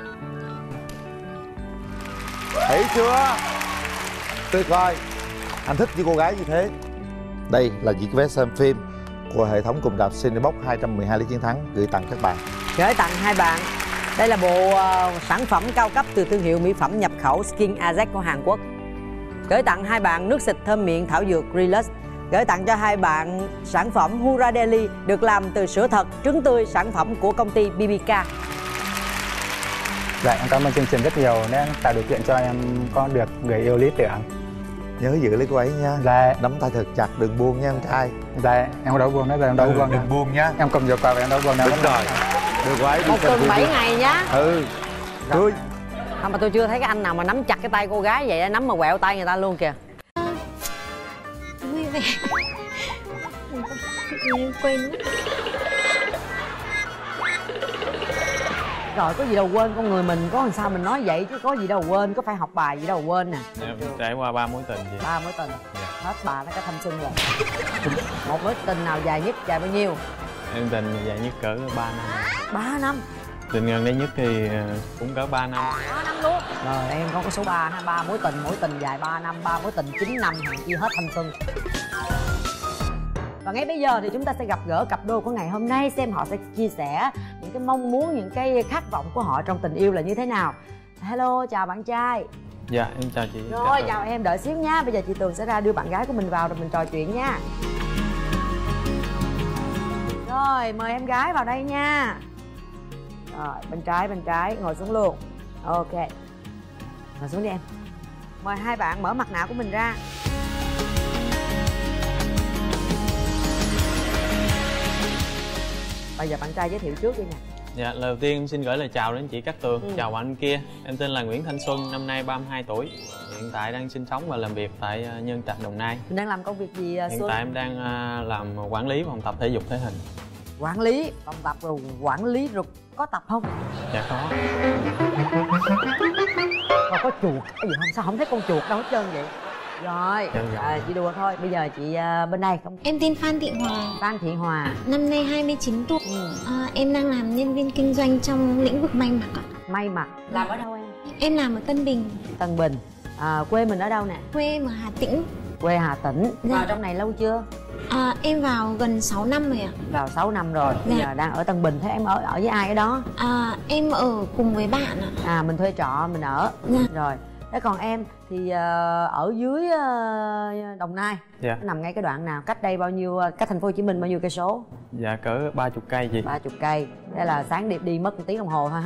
Thấy chưa? Tuyệt vời. Anh thích với cô gái như thế. Đây là chiếc vé xem phim của hệ thống cùng rạp Cinebox hai trăm mười hai lý chiến thắng gửi tặng các bạn. Gửi tặng hai bạn. Đây là bộ uh, sản phẩm cao cấp từ thương hiệu mỹ phẩm nhập khẩu Skin Ajax của Hàn Quốc. Gửi tặng hai bạn nước xịt thơm miệng thảo dược Relax. Gửi tặng cho hai bạn sản phẩm Hura Deli được làm từ sữa thật, trứng tươi, sản phẩm của công ty bê bê ca. Dạ em cảm ơn chương trình rất nhiều đã tạo điều kiện cho em có được người yêu lý tưởng. Nhớ giữ lấy cô ấy nha. Dạ. Nắm tay thật chặt, đừng buông nha em trai. Dạ em không đấu buông nữa, giờ em đấu buông. Đừng buông nha. Em cầm nhiều quà và em đấu buông nào. Đúng rồi. Được cô ấy. Một tuần bảy ngày nhá. Ừ. Cưới. Không mà tôi chưa thấy cái anh nào mà nắm chặt cái tay cô gái vậy, nắm mà quẹo tay người ta luôn kìa. Vui vẻ. Em quên mất. Rồi có gì đâu quên, con người mình có làm sao mình nói vậy chứ có gì đâu quên, có phải học bài gì đâu quên nè. Em trải qua ba mối tình chị. Ba mối tình. Hết bà nó cái thanh xuân rồi. Một mối tình nào dài nhất, dài bao nhiêu? Em tình dài nhất cỡ ba năm. Ba năm. Tình gần đây nhất thì cũng cỡ ba năm. Ba năm luôn. Rồi em có cái số ba ha, ba mối tình, mỗi tình dài ba năm, ba mối tình chín năm hàng chi hết thanh xuân. Và ngay bây giờ thì chúng ta sẽ gặp gỡ cặp đôi của ngày hôm nay, xem họ sẽ chia sẻ những cái mong muốn, những cái khát vọng của họ trong tình yêu là như thế nào. Hello, chào bạn trai. Dạ, em chào chị. Rồi, chào em, đợi xíu nha. Bây giờ chị Tường sẽ ra đưa bạn gái của mình vào rồi mình trò chuyện nha. Rồi, mời em gái vào đây nha. Rồi, bên trái, bên trái, ngồi xuống luôn. Ok. Ngồi xuống đi em. Mời hai bạn mở mặt nạ của mình ra. Bây giờ bạn trai giới thiệu trước đi nè. Dạ, lời đầu tiên em xin gửi lời chào đến chị Cát Tường. Ừ. Chào anh kia. Em tên là Nguyễn Thanh Xuân, năm nay ba mươi hai tuổi. Hiện tại đang sinh sống và làm việc tại Nhân Trạch, Đồng Nai. Mình đang làm công việc gì Xuân? Hiện tại em đang làm quản lý phòng tập thể dục thể hình. Quản lý phòng tập rồi quản lý rồi có tập không? Dạ có. Còn có chuột cái gì không? Sao không thấy con chuột đâu hết trơn vậy? Rồi, dạ, dạ. À, chị đùa thôi. Bây giờ chị uh, bên đây không? Em tên Phan Thị Hòa. Phan Thị Hòa. Năm nay hai mươi chín tuổi. Ừ. À, em đang làm nhân viên kinh doanh trong lĩnh vực may mặc ạ. May mặc. Làm ở đâu em? Em làm ở Tân Bình. Tân Bình. À, quê mình ở đâu nè? Quê em ở Hà Tĩnh. Quê Hà Tĩnh. Dạ. Vào trong này lâu chưa? À, em vào gần sáu năm rồi ạ. Vào sáu năm rồi. Bây Dạ. giờ đang ở Tân Bình. Thế em ở ở với ai ở đó? À, em ở cùng với bạn ạ. À, mình thuê trọ mình ở. Dạ. Rồi. Thế còn em thì uh, ở dưới uh, Đồng Nai. Dạ. Nằm ngay cái đoạn nào? Cách đây bao nhiêu, cách thành phố Hồ Chí Minh bao nhiêu cây số? Dạ cỡ ba chục cây chị. Ba chục cây. Thế là sáng điệp đi mất một tiếng đồng hồ thôi ha.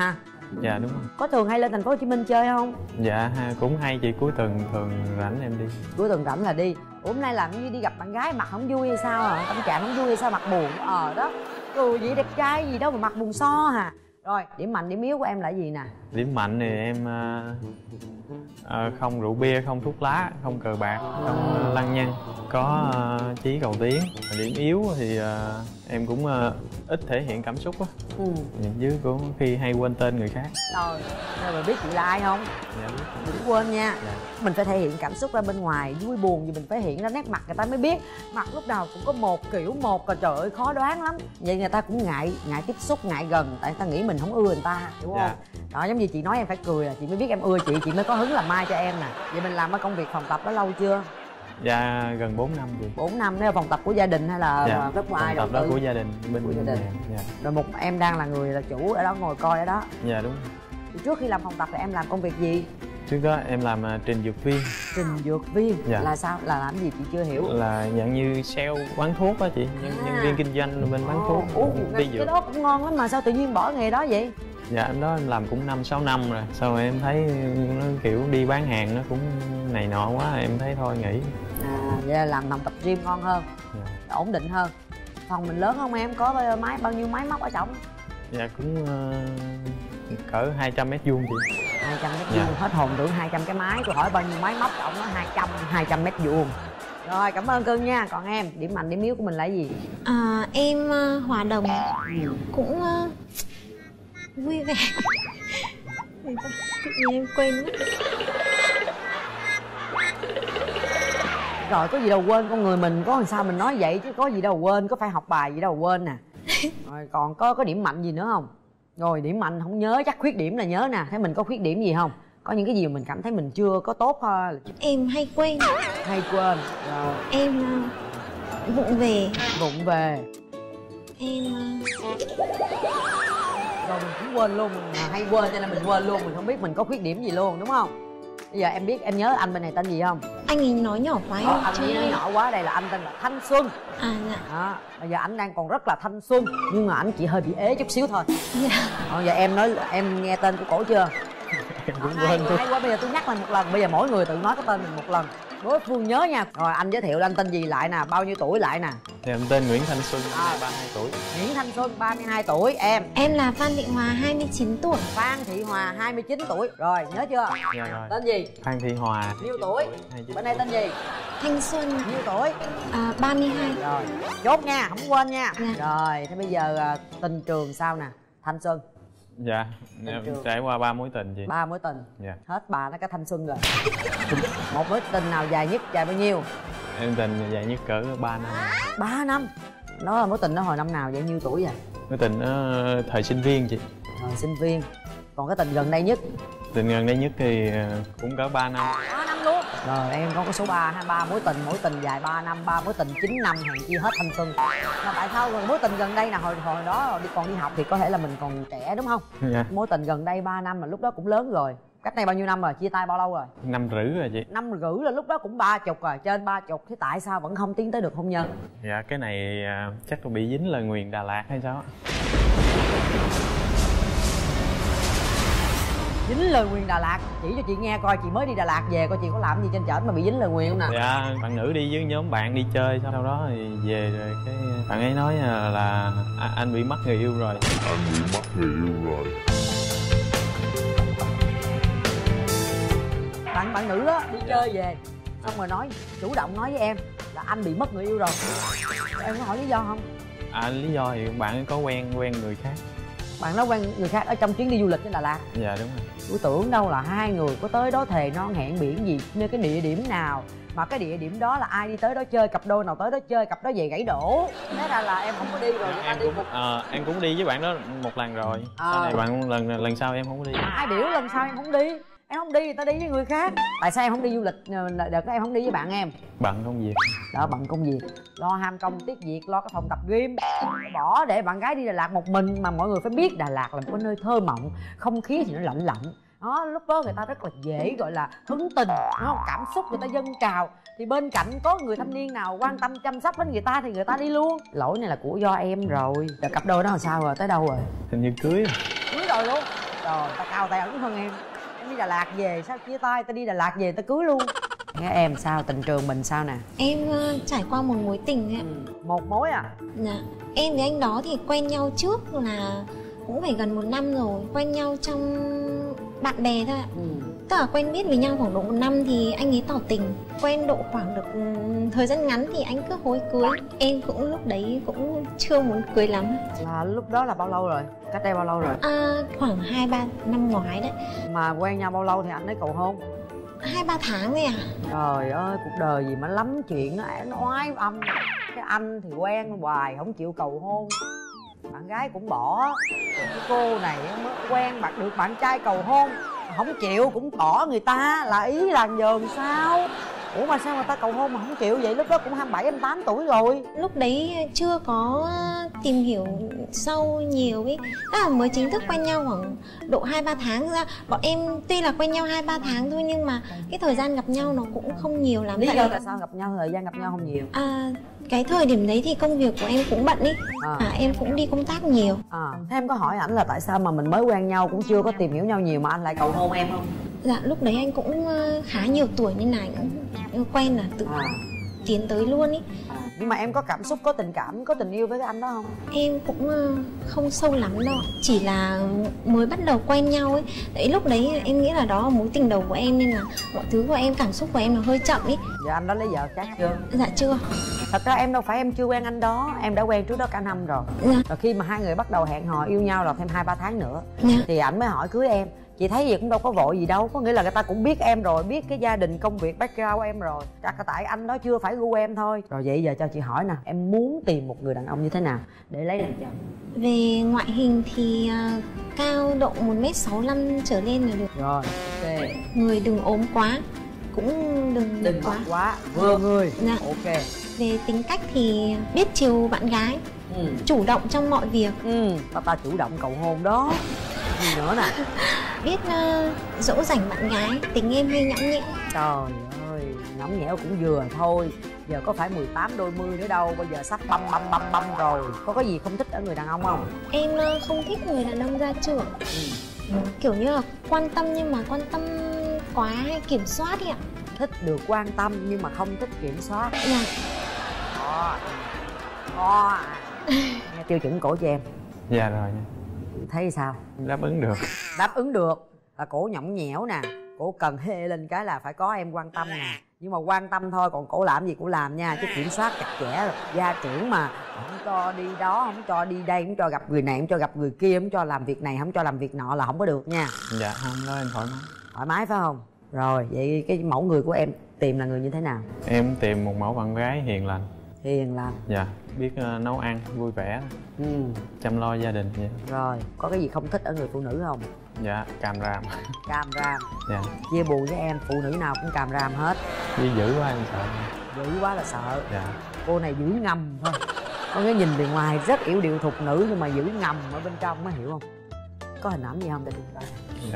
Dạ đúng rồi. Có thường hay lên thành phố Hồ Chí Minh chơi không? Dạ ha, cũng hay chị, cuối tuần thường rảnh em đi. Cuối tuần rảnh là đi. Ủa hôm nay làm như đi gặp bạn gái mặt không vui hay sao hả? Tâm trạng không vui hay sao mặt buồn? Ờ đó. Cười vậy đẹp trai gì đâu mà mặt buồn so hả? Rồi, điểm mạnh điểm yếu của em là gì nè? Điểm mạnh thì em uh, uh, không rượu bia, không thuốc lá, không cờ bạc, không uh, lăng nhăng, có uh, chí cầu tiến. Điểm yếu thì uh, em cũng uh, ít thể hiện cảm xúc á. Ừ. Chứ cũng khi hay quên tên người khác. Rồi, rồi mà biết chị là ai không? Dạ biết. Đừng quên nha. Dạ. Mình phải thể hiện cảm xúc ra bên ngoài, vui buồn gì mình phải hiện ra nét mặt người ta mới biết. Mặt lúc nào cũng có một kiểu một, rồi trời ơi khó đoán lắm. Vậy người ta cũng ngại, ngại tiếp xúc, ngại gần, tại người ta nghĩ mình không ưa người ta, đúng không? Dạ. Đó, giống như chị nói em phải cười là chị mới biết em ưa chị, chị mới có hứng làm mai cho em nè. Vậy mình làm ở công việc phòng tập đó lâu chưa? Dạ gần bốn năm rồi. bốn năm đó là phòng tập của gia đình hay là dạ. nước ngoài? Phòng tập đó của gia đình, bên của gia đình. Dạ. Rồi một em đang là người là chủ ở đó, ngồi coi ở đó. Dạ đúng. Thì trước khi làm phòng tập thì em làm công việc gì? Trước đó em làm uh, trình dược viên. Trình dược viên? Dạ. Là sao? Là làm gì chị chưa hiểu. Là dạng như sale quán thuốc á chị, nhân, à. nhân viên kinh doanh bên bán thuốc. Ủa, đi cái dược. đó cũng ngon lắm mà sao tự nhiên bỏ nghề đó vậy? Dạ em đó em làm cũng năm sáu năm rồi. Sau rồi em thấy nó kiểu đi bán hàng nó cũng này nọ quá, em thấy thôi nghỉ. À vậy là làm phòng tập gym ngon hơn. Dạ. Ổn định hơn. Phòng mình lớn không em? Có bao, máy, bao nhiêu máy móc ở trong? Dạ cũng uh, cỡ hai trăm mét vuông chị. hai trăm mét vuông. Dạ. Hết hồn tưởng hai trăm cái máy. Tôi hỏi bao nhiêu máy móc ở nó hai trăm, hai trăm mét vuông. Rồi cảm ơn cưng nha. Còn em, điểm mạnh điểm yếu của mình là gì? À, em uh, hòa đồng, cũng uh, vui vẻ. Tự nhiên em quên mất. Rồi có gì đâu quên, con người mình có làm sao mình nói vậy chứ có gì đâu quên, có phải học bài gì đâu quên nè. Rồi còn có có điểm mạnh gì nữa không? Rồi điểm mạnh không nhớ, chắc khuyết điểm là nhớ nè. Thế mình có khuyết điểm gì không? Có những cái gì mà mình cảm thấy mình chưa có tốt ha? Em hay quên. Hay quên. Rồi. Em uh, vụng về. Vụng về. Em uh... Rồi mình cũng quên luôn, mình hay quên cho nên mình quên luôn, mình không biết mình có khuyết điểm gì luôn, đúng không? Bây giờ em biết, em nhớ anh bên này tên gì không? Anh ấy nói nhỏ quá em. Ờ, anh ấy nói nhỏ quá, đây là anh tên là Thanh Xuân. À dạ. Đó, bây giờ anh đang còn rất là thanh xuân, nhưng mà anh chỉ hơi bị ế chút xíu thôi. Dạ. Bây giờ em nói, em nghe tên của cổ chưa? Em cũng hay, quên thôi. hay quá, bây giờ tôi nhắc lại một lần, bây giờ mỗi người tự nói cái tên mình một lần. Đối phương nhớ nha. Rồi anh giới thiệu anh tên gì lại nè, bao nhiêu tuổi lại nè? Em tên Nguyễn Thanh Xuân, à. ba mươi hai tuổi. Nguyễn Thanh Xuân, ba mươi hai tuổi. Em? Em là Phan Thị Hòa, hai mươi chín tuổi. Phan Thị Hòa, hai mươi chín tuổi. Rồi, nhớ chưa? Dạ rồi. Tên gì? Phan Thị Hòa. Nhiêu tuổi? Bên đây tên gì? Thanh Xuân. Nhiêu tuổi? À, ba mươi hai. Rồi, chốt nha, không quên nha. Dạ. Rồi, thế bây giờ tình trường sao nè? Thanh Xuân. Dạ, em trải qua ba mối tình chị. Ba mối tình. Dạ. Hết bà nó cái thanh xuân rồi. Một mối tình nào dài nhất, dài bao nhiêu? Em tình dài nhất cỡ ba năm. Ba năm? Đó là mối tình đó hồi năm nào vậy, nhiêu tuổi vậy? Mối tình đó thời sinh viên chị. Thời sinh viên. Còn cái tình gần đây nhất? Tình gần đây nhất thì cũng cỡ ba năm. Ba năm luôn. Rồi em có cái số ba ha, ba mối tình, mỗi tình dài ba năm, ba mối tình chín năm, hèn chi hết thanh xuân. Mà tại sao mối tình gần đây là hồi hồi đó đi còn đi học thì có thể là mình còn trẻ đúng không? Dạ. Mối tình gần đây ba năm mà lúc đó cũng lớn rồi. Cách đây bao nhiêu năm rồi, chia tay bao lâu rồi? Năm rưỡi rồi chị. Năm rưỡi là lúc đó cũng ba chục rồi, trên ba chục. Thế tại sao vẫn không tiến tới được hôn nhân? Dạ cái này chắc là bị dính lời nguyền Đà Lạt hay sao? Dính lời nguyền Đà Lạt? Chỉ cho chị nghe coi, chị mới đi Đà Lạt về coi chị có làm gì trên trển mà bị dính lời nguyền không nè? Dạ bạn nữ đi với nhóm bạn đi chơi, sau đó thì về rồi cái bạn ấy nói là à, anh bị mất người yêu rồi. Anh bị mất người yêu rồi. Bạn bạn nữ đó đi chơi về xong rồi nói, chủ động nói với em là anh bị mất người yêu rồi. Em có hỏi lý do không? À lý do thì bạn ấy có quen quen người khác. Bạn đó quen người khác ở trong chuyến đi du lịch trên Đà Lạt? Dạ đúng rồi. Tôi tưởng đâu là hai người có tới đó thề non hẹn biển gì, nơi cái địa điểm nào mà cái địa điểm đó là ai đi tới đó chơi, cặp đôi nào tới đó chơi, cặp đó về gãy đổ. Thế ra là em không có đi rồi. À, em cũng một... à, em cũng đi với bạn đó một lần rồi. À. Sau này bạn lần lần sau em không có đi. Ai biểu lần sau em không đi? Em không đi, người ta đi với người khác. Tại sao em không đi du lịch, đợt đó em không đi với bạn em? Bận công việc. Đó, bận công việc, lo ham công tiếc việc, lo cái phòng tập gym, bỏ để bạn gái đi Đà Lạt một mình. Mà mọi người phải biết Đà Lạt là một cái nơi thơ mộng, không khí thì nó lạnh lạnh đó, lúc đó người ta rất là dễ gọi là hứng tình, đúng không? Cảm xúc người ta dâng trào, thì bên cạnh có người thanh niên nào quan tâm chăm sóc đến người ta thì người ta đi luôn. Lỗi này là của do em rồi. Rồi cặp đôi đó làm sao rồi, tới đâu rồi? Hình như cưới Cưới rồi luôn. Rồi ta cao tay ẩn hơn em. Em đi Đà Lạt về sao chia tay, ta đi Đà Lạt về ta cưới luôn. Nghe em sao, tình trường mình sao nè? Em uh, trải qua một mối tình ấy. Ừ. Một mối à? Dạ. Em với anh đó thì quen nhau trước là cũng phải gần một năm rồi. Quen nhau trong bạn bè thôi ạ. Ừ. Tức là quen biết với nhau khoảng độ một năm thì anh ấy tỏ tình. Quen độ khoảng được um, thời gian ngắn thì anh cứ hối cưới. Em cũng lúc đấy cũng chưa muốn cưới lắm. Là lúc đó là bao lâu rồi? Cách đây bao lâu rồi? À, khoảng hai ba năm ngoái đấy. Mà quen nhau bao lâu thì anh ấy cầu hôn? Hai ba tháng thôi à. Trời ơi, cuộc đời gì mà lắm chuyện á, nó oái âm. Cái anh thì quen hoài không chịu cầu hôn, bạn gái cũng bỏ. Cái cô này mới quen bạn được bạn trai cầu hôn, không chịu cũng bỏ người ta, là ý là giờ làm sao? Ủa mà sao người ta cầu hôn mà không chịu vậy? Lúc đó cũng hai mươi bảy, hai mươi tám tuổi rồi. Lúc đấy chưa có tìm hiểu sâu nhiều ấy. Tức là mới chính thức quen nhau khoảng độ hai ba tháng ra. Bọn em tuy là quen nhau hai ba tháng thôi nhưng mà cái thời gian gặp nhau nó cũng không nhiều lắm. Lý do tại sao gặp nhau, thời gian gặp nhau không nhiều? À, cái thời điểm đấy thì công việc của em cũng bận ý. À, à em cũng đi công tác nhiều. À, thế em có hỏi ảnh là tại sao mà mình mới quen nhau cũng chưa có tìm hiểu nhau nhiều mà anh lại cầu hôn em không? Dạ, lúc đấy anh cũng khá nhiều tuổi nên là anh quen là tự à. tiến tới luôn ý. À, nhưng mà em có cảm xúc, có tình cảm, có tình yêu với cái anh đó không? Em cũng không sâu lắm đâu, chỉ là mới bắt đầu quen nhau ấy. Tại lúc đấy em nghĩ là đó là mối tình đầu của em nên là mọi thứ của em, cảm xúc của em nó hơi chậm ý. Giờ anh đó lấy vợ chắc chưa? Dạ chưa. Thật ra em đâu phải em chưa quen anh đó, em đã quen trước đó cả năm rồi. Dạ. Rồi khi mà hai người bắt đầu hẹn hò yêu nhau là thêm hai ba tháng nữa. Dạ. Thì ảnh mới hỏi cưới em. Chị thấy gì cũng đâu có vội gì đâu, có nghĩa là người ta cũng biết em rồi, biết cái gia đình công việc background của em rồi, chắc là tại anh đó chưa phải gu em thôi. Rồi vậy giờ cho chị hỏi nè, em muốn tìm một người đàn ông như thế nào để lấy làm chồng? Về ngoại hình thì uh, cao độ một mét sáu mươi lăm trở lên là được. Rồi, ok. Người đừng ốm quá, cũng đừng đừng quá quá, vừa người. Dạ. Ok. Về tính cách thì biết chiều bạn gái, ừ. chủ động trong mọi việc. Ừ, ta ta chủ động cầu hôn đó. Gì nữa nè? Biết uh, dỗ dành bạn gái, tính em hay nhõng nhẽo. Trời ơi, nhõng nhẽo cũng vừa thôi. Giờ có phải mười tám đôi mươi nữa đâu, bây giờ sắp băm băm băm băm rồi. Có cái gì không thích ở người đàn ông không? Em uh, không thích người đàn ông gia trưởng. Ừ. Kiểu như là quan tâm nhưng mà quan tâm quá hay kiểm soát ý ạ. Thích được quan tâm nhưng mà không thích kiểm soát. Dạ. Đó. Đó. Nghe tiêu chuẩn cổ cho em. Dạ rồi nha. Thấy sao? Đáp ứng được. Đáp ứng được là cổ nhõng nhẽo nè, cổ cần hê lên cái là phải có em quan tâm nè. Nhưng mà quan tâm thôi, còn cổ làm gì cổ làm nha, chứ kiểm soát chặt chẽ gia trưởng mà không cho đi đó, không cho đi đây, không cho gặp người này, không cho gặp người kia, không cho làm việc này, không cho làm việc nọ là không có được nha. Dạ không, đó em thoải mái. Thoải mái phải không? Rồi vậy cái mẫu người của em tìm là người như thế nào? Em tìm một mẫu bạn gái hiền lành. Hiền lành. Dạ, biết uh, nấu ăn vui vẻ, ừ. chăm lo gia đình vậy. Rồi có cái gì không thích ở người phụ nữ không? Dạ, càm ràm. Càm ràm. Dạ. Chia buồn với em, phụ nữ nào cũng càm ràm hết. Vì dữ quá em sợ. Dữ quá là sợ. Dạ. Cô này giữ ngầm thôi. Có cái nhìn bề ngoài rất yểu điệu thục nữ nhưng mà giữ ngầm ở bên trong mới hiểu không? Có hình ảnh gì không để chị coi? Dạ.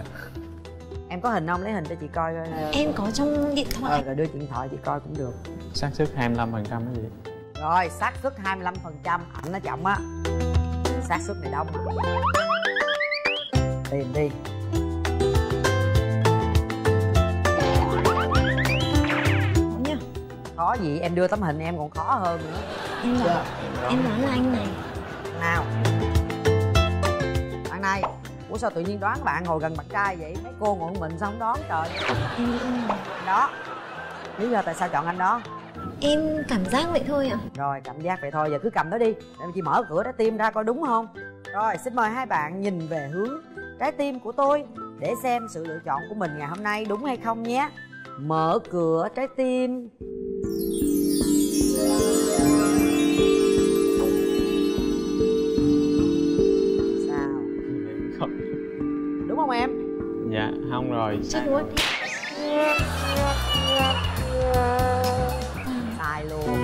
Em có hình không? Lấy hình cho chị coi coi. Em có trong điện thoại. Ờ, rồi đưa điện thoại chị coi cũng được. Xác suất hai mươi lăm phần trăm cái gì? Rồi, xác suất hai mươi lăm phần trăm, ảnh nó chậm á. Xác suất này đông mà. Tìm đi. Khó nhá. Khó gì, em đưa tấm hình em còn khó hơn nữa. Em nói, em nói là anh này. Nào. Bạn này. Ủa sao tự nhiên đoán bạn ngồi gần bạn trai vậy? Mấy cô ngồi mình sao không đoán trời? Em nghĩ anh này. Đó. Lý do tại sao chọn anh đó? Em cảm giác vậy thôi ạ. Rồi cảm giác vậy thôi, giờ cứ cầm nó đi. Để chị mở cửa trái tim ra coi đúng không. Rồi xin mời hai bạn nhìn về hướng trái tim của tôi để xem sự lựa chọn của mình ngày hôm nay đúng hay không nhé. Mở cửa trái tim. Sao? Đúng không em? Dạ không rồi. Chết quá. Sai luôn.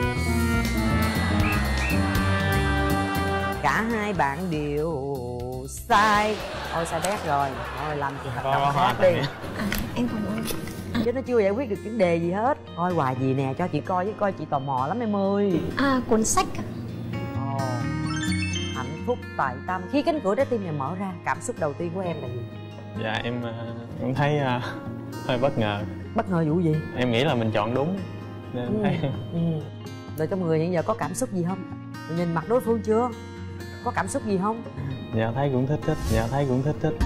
Cả hai bạn đều sai. Ôi sai bét rồi. Thôi làm chị hợp đồng khác đi. À, em cảm ơn. À. Chứ nó chưa giải quyết được vấn đề gì hết. Coi hoài gì nè, cho chị coi với coi, chị tò mò lắm em ơi. À, cuốn sách à? Ồ. Hạnh phúc tại tâm. Khi cánh cửa trái tim này mở ra, cảm xúc đầu tiên của em là gì? Dạ em uh, em thấy uh, hơi bất ngờ. Bất ngờ vụ gì? Em nghĩ là mình chọn đúng nên ừ. thấy... ừ. Rồi trong người hiện giờ có cảm xúc gì không? Rồi nhìn mặt đối phương chưa? Có cảm xúc gì không? Dạ thấy cũng thích thích. Dạ thấy cũng thích thích.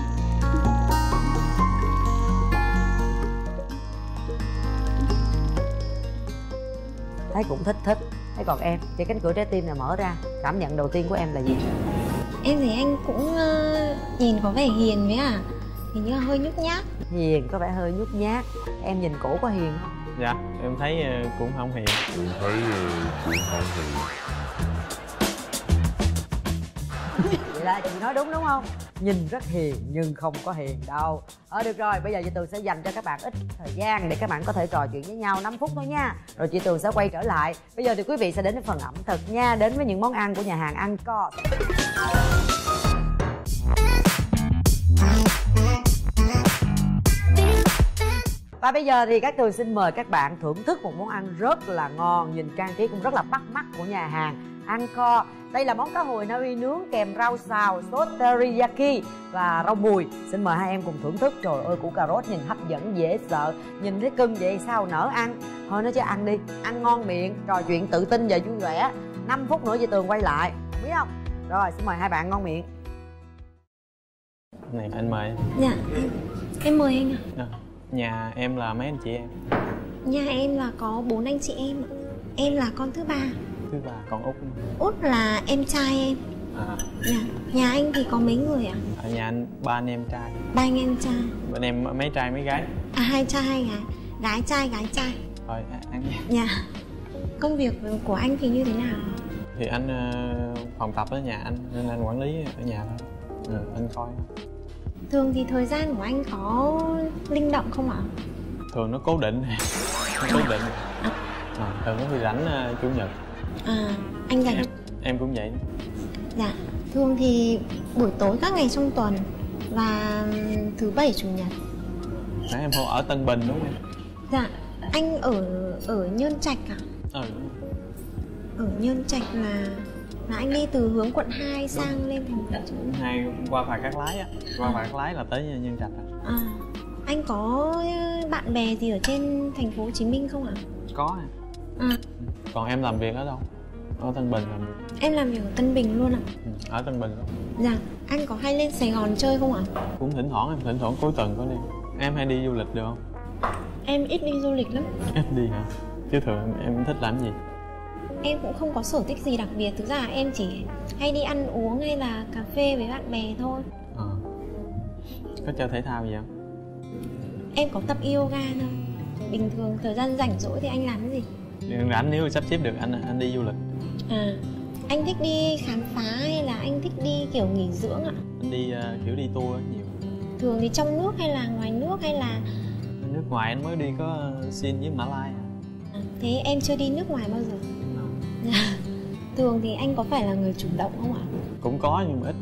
Thấy cũng thích thích. Thế còn em, cái cánh cửa trái tim này mở ra, cảm nhận đầu tiên của em là gì? Em thấy anh cũng uh, nhìn có vẻ hiền với à, hình như là hơi nhút nhát. Hiền, có vẻ hơi nhút nhát. Em nhìn cổ có hiền không? Dạ em thấy uh, cũng không hiền. Em thấy uh, cũng không hiền. Vậy là chị nói đúng đúng không? Nhìn rất hiền nhưng không có hiền đâu. Ờ được rồi, bây giờ chị Tường sẽ dành cho các bạn ít thời gian để các bạn có thể trò chuyện với nhau năm phút thôi nha. Rồi chị Tường sẽ quay trở lại. Bây giờ thì quý vị sẽ đến với phần ẩm thực nha. Đến với những món ăn của nhà hàng Angkor. Và bây giờ thì các Tường xin mời các bạn thưởng thức một món ăn rất là ngon, nhìn trang trí cũng rất là bắt mắt của nhà hàng Angkor. Đây là món cá hồi nori nướng kèm rau xào, sốt teriyaki và rau mùi. Xin mời hai em cùng thưởng thức. Trời ơi, củ cà rốt nhìn hấp dẫn dễ sợ. Nhìn thấy cưng vậy sao nỡ ăn. Thôi nói chứ ăn đi, ăn ngon miệng, trò chuyện tự tin và vui vẻ. Năm phút nữa chị Tường quay lại, biết không? Rồi, xin mời hai bạn ngon miệng. Này anh mời. Dạ, em, em mời anh ạ. À, nhà em là mấy anh chị em? Nhà em là có bốn anh chị em. Em là con thứ ba. Thứ ba, còn Út. Út là em trai em. À. Dạ. Nhà anh thì có mấy người ạ? Ở nhà anh ba anh em trai. Ba anh em trai. Bên em mấy trai mấy gái? À hai trai hai gái. Gái trai gái trai. Rồi ăn. Dạ. Công việc của anh thì như thế nào? Thì anh phòng tập ở nhà anh nên anh quản lý ở nhà thôi. Ừ, anh coi. Thường thì thời gian của anh có linh động không ạ? Thường nó cố định. Nó cố định. À. À, thường nó thì rảnh uh, chủ nhật. À, anh rảnh. Em, em cũng vậy. Dạ, thường thì buổi tối các ngày trong tuần và thứ bảy chủ nhật. Sáng em ở Tân Bình đúng không? Dạ, anh ở ở Nhơn Trạch à? Ừ. Ở Nhơn Trạch là là anh đi từ hướng quận hai sang đúng. Lên thành phố quận hai qua Phà Cát Lái á, qua Phà Cát Lái là tới Nhơn Trạch. À, anh có bạn bè gì ở trên thành phố Hồ Chí Minh không ạ? Có. À. Còn em làm việc ở đâu? Ở Tân Bình làm việc. Em làm việc ở Tân Bình luôn ạ. Ừ, ở Tân Bình luôn. Dạ, anh có hay lên Sài Gòn chơi không ạ? Cũng thỉnh thoảng, em thỉnh thoảng cuối tuần có đi. Em hay đi du lịch được không? Em ít đi du lịch lắm. Ít đi hả? Chứ thường em thích làm gì? Em cũng không có sở thích gì đặc biệt. Thực ra em chỉ hay đi ăn uống hay là cà phê với bạn bè thôi. À. Có chơi thể thao gì không? Em có tập yoga thôi. Bình thường thời gian rảnh rỗi thì anh làm cái gì? Rảnh nếu sắp xếp được anh anh đi du lịch. À, anh thích đi khám phá hay là anh thích đi kiểu nghỉ dưỡng ạ? Anh đi uh, kiểu đi tour nhiều. Thường thì trong nước hay là ngoài nước hay là... Nước ngoài anh mới đi có Sin với Mã Lai. À, thế em chưa đi nước ngoài bao giờ? À. Thường thì anh có phải là người chủ động không ạ? Cũng có nhưng mà ít.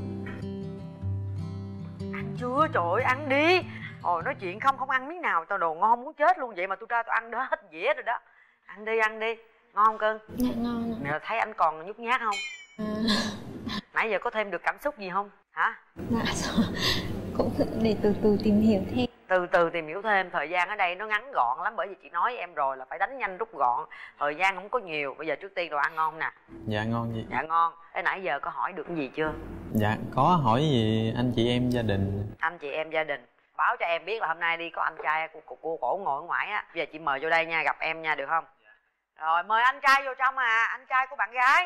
Ăn chưa? Trời ơi, ăn đi. Ôi nói chuyện không không ăn miếng nào, tao đồ ngon muốn chết luôn. Vậy mà tôi ra tôi ăn đó hết dĩa rồi đó. Ăn đi, ăn đi. Ngon không cưng? Dạ ngon ạ. Nè, thấy anh còn nhút nhát không? À. Nãy giờ có thêm được cảm xúc gì không? Hả? Dạ rồi. Cũng để từ từ tìm hiểu thêm. Từ từ tìm hiểu thêm. Thời gian ở đây nó ngắn gọn lắm. Bởi vì chị nói với em rồi là phải đánh nhanh rút gọn. Thời gian không có nhiều. Bây giờ trước tiên đồ ăn ngon nè. Dạ ngon gì? Dạ ngon. Thế nãy giờ có hỏi được cái gì chưa? Dạ có hỏi gì anh chị em gia đình. Anh chị em gia đình báo cho em biết là hôm nay đi có anh trai của, của, của cổ ngồi ở ngoài á. Bây giờ chị mời vô đây nha, gặp em nha, được không? Rồi mời anh trai vô trong à, anh trai của bạn gái.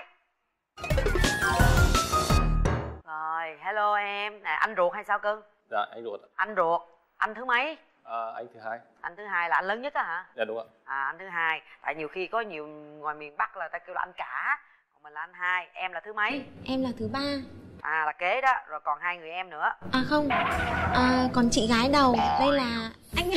Rồi hello em. Nè anh ruột hay sao cưng? Dạ anh ruột. Anh ruột. Anh thứ mấy? À, anh thứ hai. Anh thứ hai là anh lớn nhất á hả? Dạ đúng ạ. À anh thứ hai. Tại nhiều khi có nhiều ngoài miền Bắc là ta kêu là anh cả, còn mình là anh hai. Em là thứ mấy? Em là thứ ba. À là kế đó. Rồi còn hai người em nữa. À không, à, còn chị gái đầu. Đây là anh.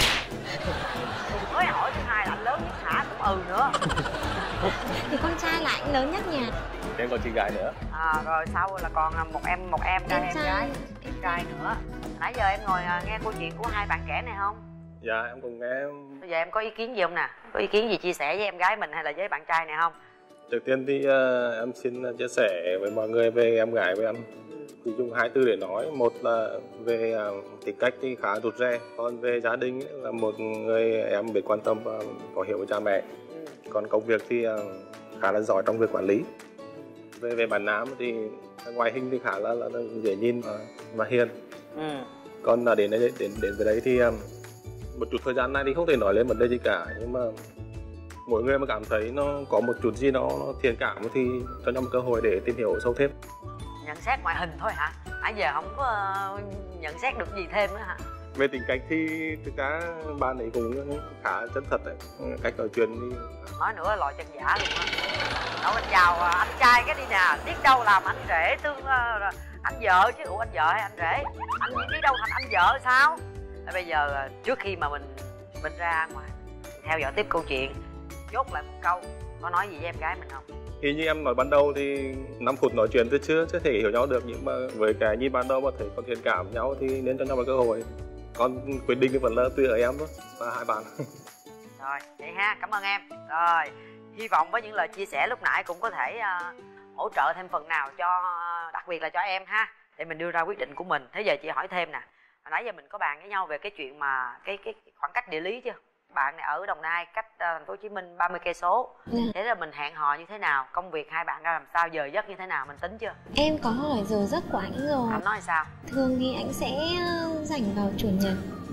Mới hỏi thứ hai là anh lớn nhất hả? Cũng ừ nữa. Thì con trai là anh lớn nhất nhà. Em còn chị gái nữa. À rồi sau là còn một em một em trai em, em gái em trai nữa. Nãy giờ em ngồi nghe câu chuyện của hai bạn trẻ này không? Dạ em cùng nghe. Bây giờ em có ý kiến gì không nè? Có ý kiến gì chia sẻ với em gái mình hay là với bạn trai này không? Trước tiên thì uh, em xin chia sẻ với mọi người về em gái với anh. thì dùng hai từ để nói. Một là về tính cách thì khá rụt rè, còn về gia đình ấy, là một người em biết quan tâm và có hiểu với cha mẹ. Còn công việc thì khá là giỏi trong việc quản lý. Về về bạn nam thì ngoại hình thì khá là, là, là dễ nhìn và, và hiền. Ừ. Còn là đến đến đến đến với đấy thì một chút thời gian này thì không thể nói lên vấn đề gì cả, nhưng mà mỗi người mà cảm thấy nó có một chút gì đó nó thiện cảm thì cho nhau một cơ hội để tìm hiểu sâu thêm. Nhận xét ngoại hình thôi hả? Nãy giờ không có nhận xét được gì thêm nữa hả? Về tính cách thì thực ra bạn ấy cũng khá chân thật đấy, cách nói chuyện thì... Nói nữa loại chân giả luôn á. Đâu mình chào anh trai cái đi nè, biết đâu làm anh rể tương uh, anh vợ chứ. Ủa anh vợ hay anh rể? Anh biết đâu thành anh vợ sao? Và bây giờ trước khi mà mình mình ra ngoài theo dõi tiếp câu chuyện, chốt lại một câu, có nói gì với em gái mình không? Thì như em nói ban đầu thì năm phút nói chuyện thì chưa chưa thể hiểu nhau được, nhưng mà với cái như ban đầu mà thấy còn thiện cảm nhau thì nên cho nhau một cơ hội. Còn quyết định thì vẫn là từ ở em đó và hai bạn. Rồi vậy ha, cảm ơn em. Rồi hy vọng với những lời chia sẻ lúc nãy cũng có thể uh, hỗ trợ thêm phần nào cho uh, đặc biệt là cho em ha, để mình đưa ra quyết định của mình. Thế giờ chị hỏi thêm nè, hồi nãy giờ mình có bàn với nhau về cái chuyện mà cái cái khoảng cách địa lý chưa? Bạn này ở Đồng Nai, cách uh, thành phố Hồ Chí Minh ba mươi cây số. Ừ. Thế là mình hẹn hò như thế nào? Công việc hai bạn ra làm sao? Giờ giấc như thế nào? Mình tính chưa? Em có hỏi giờ giấc của anh rồi. Anh nói sao? Thường thì anh sẽ rảnh vào chủ nhật.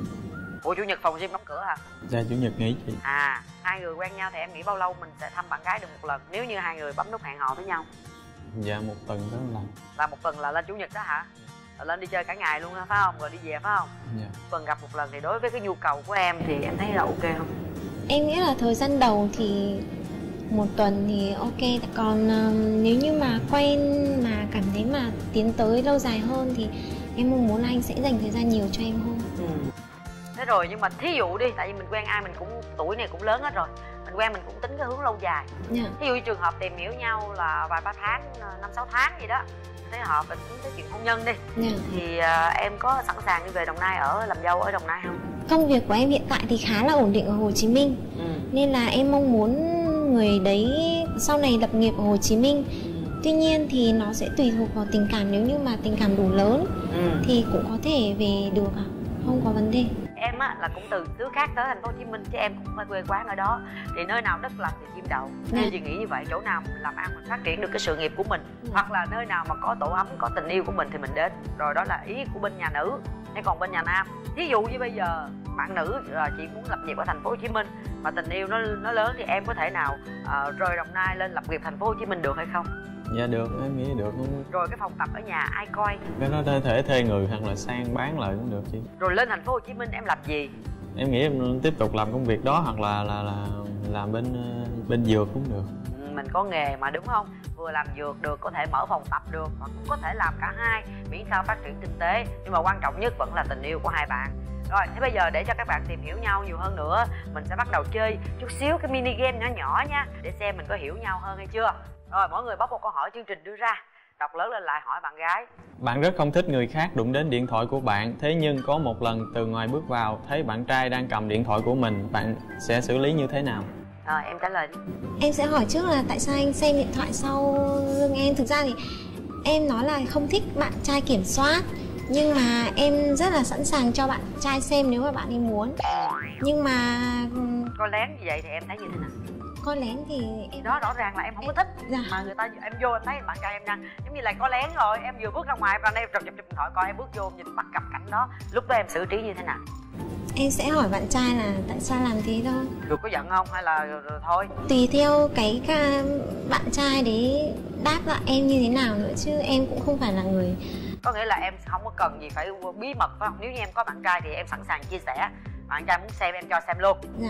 Ủa chủ nhật phòng gym đóng cửa hả? Dạ chủ nhật nghỉ chị. À, hai người quen nhau thì em nghĩ bao lâu mình sẽ thăm bạn gái được một lần nếu như hai người bấm nút hẹn hò với nhau? Dạ một tuần đó lần. Là một tuần là lên chủ nhật đó hả? Là lên đi chơi cả ngày luôn phải không? Rồi đi về phải không? Dạ. Tuần gặp một lần thì đối với cái nhu cầu của em thì em thấy là ok không? Em nghĩ là thời gian đầu thì một tuần thì ok. Còn um, nếu như mà quen mà cảm thấy mà tiến tới lâu dài hơn thì em mong muốn là anh sẽ dành thời gian nhiều cho em hơn. Ừ. Thế rồi nhưng mà thí dụ đi, tại vì mình quen ai mình cũng tuổi này cũng lớn hết rồi, mình quen mình cũng tính cái hướng lâu dài. Yeah. Thí dụ như trường hợp tìm hiểu nhau là vài ba tháng, năm sáu tháng gì đó, thấy hợp và tính tới chuyện hôn nhân đi. Yeah. Thì uh, em có sẵn sàng đi về Đồng Nai ở làm dâu ở Đồng Nai không? Công việc của em hiện tại thì khá là ổn định ở Hồ Chí Minh. Ừ. Nên là em mong muốn người đấy sau này lập nghiệp ở Hồ Chí Minh. Tuy nhiên thì nó sẽ tùy thuộc vào tình cảm, nếu như mà tình cảm đủ lớn ừ. thì cũng có thể về được à? Không có vấn đề. Em á là cũng từ xứ khác tới thành phố Hồ Chí Minh chứ em cũng phải quê quán ở đó, thì nơi nào đất lành thì chim đậu. Nên chị nghĩ như vậy, chỗ nào mình làm ăn mình phát triển được cái sự nghiệp của mình, ừ. hoặc là nơi nào mà có tổ ấm, có tình yêu của mình thì mình đến. Rồi đó là ý của bên nhà nữ. Thế còn bên nhà nam, ví dụ như bây giờ bạn nữ là chị muốn lập nghiệp ở thành phố Hồ Chí Minh mà tình yêu nó nó lớn thì em có thể nào uh, rời Đồng Nai lên lập nghiệp thành phố Hồ Chí Minh được hay không? Dạ được, em nghĩ được không? Rồi cái phòng tập ở nhà ai coi? Cái đó có thể thuê người hoặc là sang bán lại cũng được chị. Rồi lên thành phố Hồ Chí Minh em làm gì? Em nghĩ em tiếp tục làm công việc đó hoặc là là là làm bên bên dược cũng được. Ừ, mình có nghề mà đúng không? Vừa làm dược được, có thể mở phòng tập được, hoặc cũng có thể làm cả hai, miễn sao phát triển kinh tế. Nhưng mà quan trọng nhất vẫn là tình yêu của hai bạn. Rồi, thế bây giờ để cho các bạn tìm hiểu nhau nhiều hơn nữa, mình sẽ bắt đầu chơi chút xíu cái mini game nhỏ nhỏ nha, để xem mình có hiểu nhau hơn hay chưa. Rồi, mỗi người bóc một câu hỏi chương trình đưa ra, đọc lớn lên lại hỏi bạn gái. Bạn rất không thích người khác đụng đến điện thoại của bạn, thế nhưng có một lần từ ngoài bước vào thấy bạn trai đang cầm điện thoại của mình, bạn sẽ xử lý như thế nào? Rồi, em trả lời đi. Em sẽ hỏi trước là tại sao anh xem điện thoại sau lưng em. Thực ra thì em nói là không thích bạn trai kiểm soát, nhưng mà em rất là sẵn sàng cho bạn trai xem nếu mà bạn ấy muốn. Nhưng mà có lén như vậy thì em thấy như thế nào? Có lén thì em đó rõ ràng là em không có thích. Dạ. Mà người ta em vô em thấy bạn trai em đang giống như là có lén rồi, em vừa bước ra ngoài và em chụp chụp điện thoại coi, em bước vô nhìn bắt gặp cảnh đó, lúc đó em xử trí như thế nào? Em sẽ hỏi bạn trai là tại sao làm thế thôi. Được có giận không hay là rồi, rồi thôi? Tùy theo cái ca bạn trai đấy đáp lại em như thế nào nữa, chứ em cũng không phải là người. Có nghĩa là em không có cần gì phải bí mật phải không? Nếu như em có bạn trai thì em sẵn sàng chia sẻ. Bạn trai muốn xem em cho xem luôn. Dạ.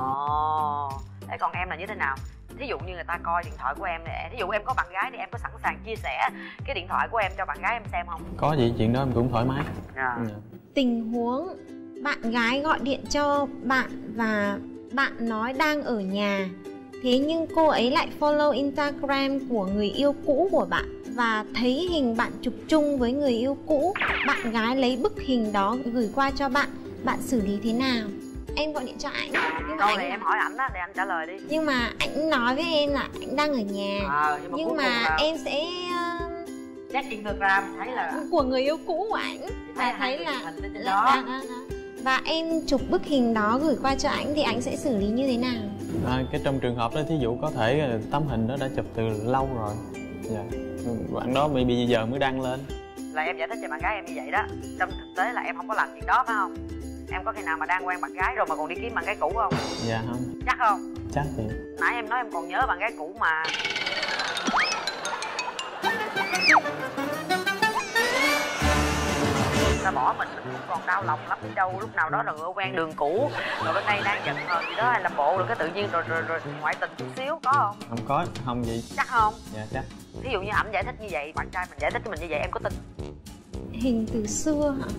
Ồ. Thế còn em là như thế nào? Thí dụ như người ta coi điện thoại của em, thí dụ em có bạn gái thì em có sẵn sàng chia sẻ cái điện thoại của em cho bạn gái em xem không? Có gì, chuyện đó em cũng thoải mái. À. Ừ. Tình huống bạn gái gọi điện cho bạn và bạn nói đang ở nhà, thế nhưng cô ấy lại follow Instagram của người yêu cũ của bạn và thấy hình bạn chụp chung với người yêu cũ. Bạn gái lấy bức hình đó gửi qua cho bạn, bạn xử lý thế nào? Em gọi điện cho anh. Nhưng mà câu này anh... em hỏi ảnh đó để anh trả lời đi. Nhưng mà anh nói với em là anh đang ở nhà. À, nhưng mà, nhưng mà là... em sẽ uh, Chat Instagram thấy là của người yêu cũ của ảnh. Và thấy là hình lên trên là- đó. à, à, à. Và em chụp bức hình đó gửi qua cho ảnh thì ảnh sẽ xử lý như thế nào? À, cái trong trường hợp đó thí dụ có thể ờ, tấm hình đó đã chụp từ lâu rồi. Dạ. Bạn đó bị bây giờ mới đăng lên. Là em giải thích cho bạn gái em như vậy đó. Trong thực tế là em không có làm chuyện đó phải không? Em có khi nào mà đang quen bạn gái rồi mà còn đi kiếm bạn gái cũ không? Dạ không. Chắc không? Chắc thì Nãy em nói em còn nhớ bạn gái cũ mà. Ta bỏ mình cũng còn đau lòng lắm biết đâu lúc nào đó rồi ngựa quen đường cũ rồi bên đây đang giận hờn gì đó hay làm bộ rồi cái tự nhiên rồi rồi rồi ngoại tình chút xíu có không? không có, không gì. Chắc không? Dạ chắc. Thí dụ như ảnh giải thích như vậy, bạn trai mình giải thích cho mình như vậy em có tin? Hình từ xưa hả?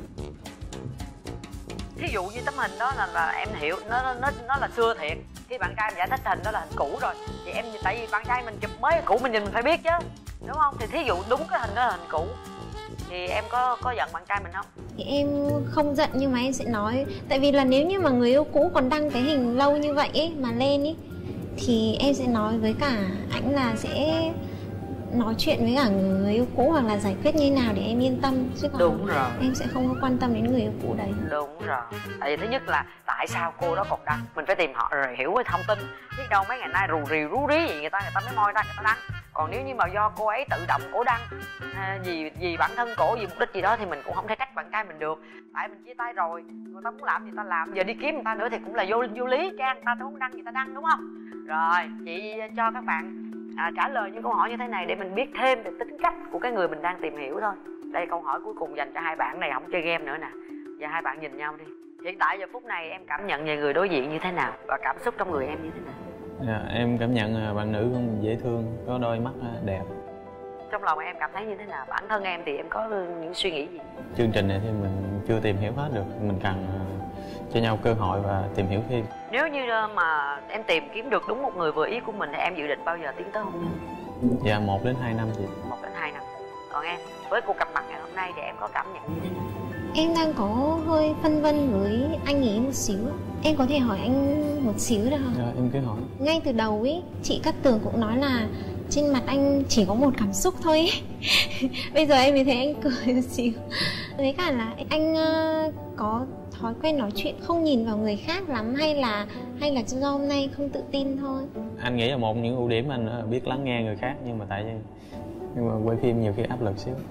Thí dụ như tấm hình đó là, là em hiểu nó nó nó là xưa thiệt. Khi bạn trai mình giải thích hình đó là hình cũ rồi thì em tại vì bạn trai mình chụp mới cũ mình nhìn mình phải biết chứ đúng không? Thì thí dụ đúng cái hình đó là hình cũ thì em có có giận bạn trai mình không? Thì em không giận nhưng mà em sẽ nói. Tại vì là nếu như mà người yêu cũ còn đăng cái hình lâu như vậy ấy, mà lên ấy, thì em sẽ nói với cả ảnh là sẽ nói chuyện với cả người yêu cũ hoặc là giải quyết như thế nào để em yên tâm. Chứ còn Đúng rồi. em sẽ không có quan tâm đến người yêu cũ đấy. Đúng rồi. Tại vì thứ nhất là tại sao cô đó còn đăng, mình phải tìm họ rồi hiểu cái thông tin. Biết đâu mấy ngày nay rù rì rú rí gì người ta người ta mới moi ra người ta đăng. Còn nếu như mà do cô ấy tự động cổ đăng à, vì vì bản thân cổ vì mục đích gì đó thì mình cũng không thể trách bạn trai mình được. Tại mình chia tay rồi, người ta muốn làm gì ta làm, giờ đi kiếm người ta nữa thì cũng là vô vô lý, trang người ta muốn đăng người ta đăng đúng không? Rồi chị cho các bạn à, trả lời những câu hỏi như thế này để mình biết thêm về tính cách của cái người mình đang tìm hiểu thôi. Đây câu hỏi cuối cùng dành cho hai bạn này, không chơi game nữa nè. Và hai bạn nhìn nhau đi. Hiện tại giờ phút này em cảm nhận về người đối diện như thế nào và cảm xúc trong người em như thế nào? Dạ, em cảm nhận bạn nữ của mình dễ thương, có đôi mắt đẹp. Trong lòng em cảm thấy như thế nào? Bản thân em thì em có những suy nghĩ gì? Chương trình này thì mình chưa tìm hiểu hết được, mình cần cho nhau cơ hội và tìm hiểu thêm. Nếu như mà em tìm kiếm được đúng một người vừa ý của mình thì em dự định bao giờ tiến tới hôn nhân? Dạ một đến hai năm chị. Một đến hai năm. Còn em, với cuộc gặp mặt ngày hôm nay thì em có cảm nhận như thế nào? Em đang có hơi phân vân với anh ấy một xíu. Em có thể hỏi anh một xíu được không? Dạ, em cứ hỏi. Ngay từ đầu ấy, chị Cát Tường cũng nói là trên mặt anh chỉ có một cảm xúc thôi ấy. Bây giờ em mới thấy anh cười một xíu. Với cả là anh uh, có thói quen nói chuyện không nhìn vào người khác lắm hay là hay là do hôm nay không tự tin thôi? Anh nghĩ là một những ưu điểm anh biết lắng nghe người khác, nhưng mà tại nhưng mà quay phim nhiều khi áp lực xíu.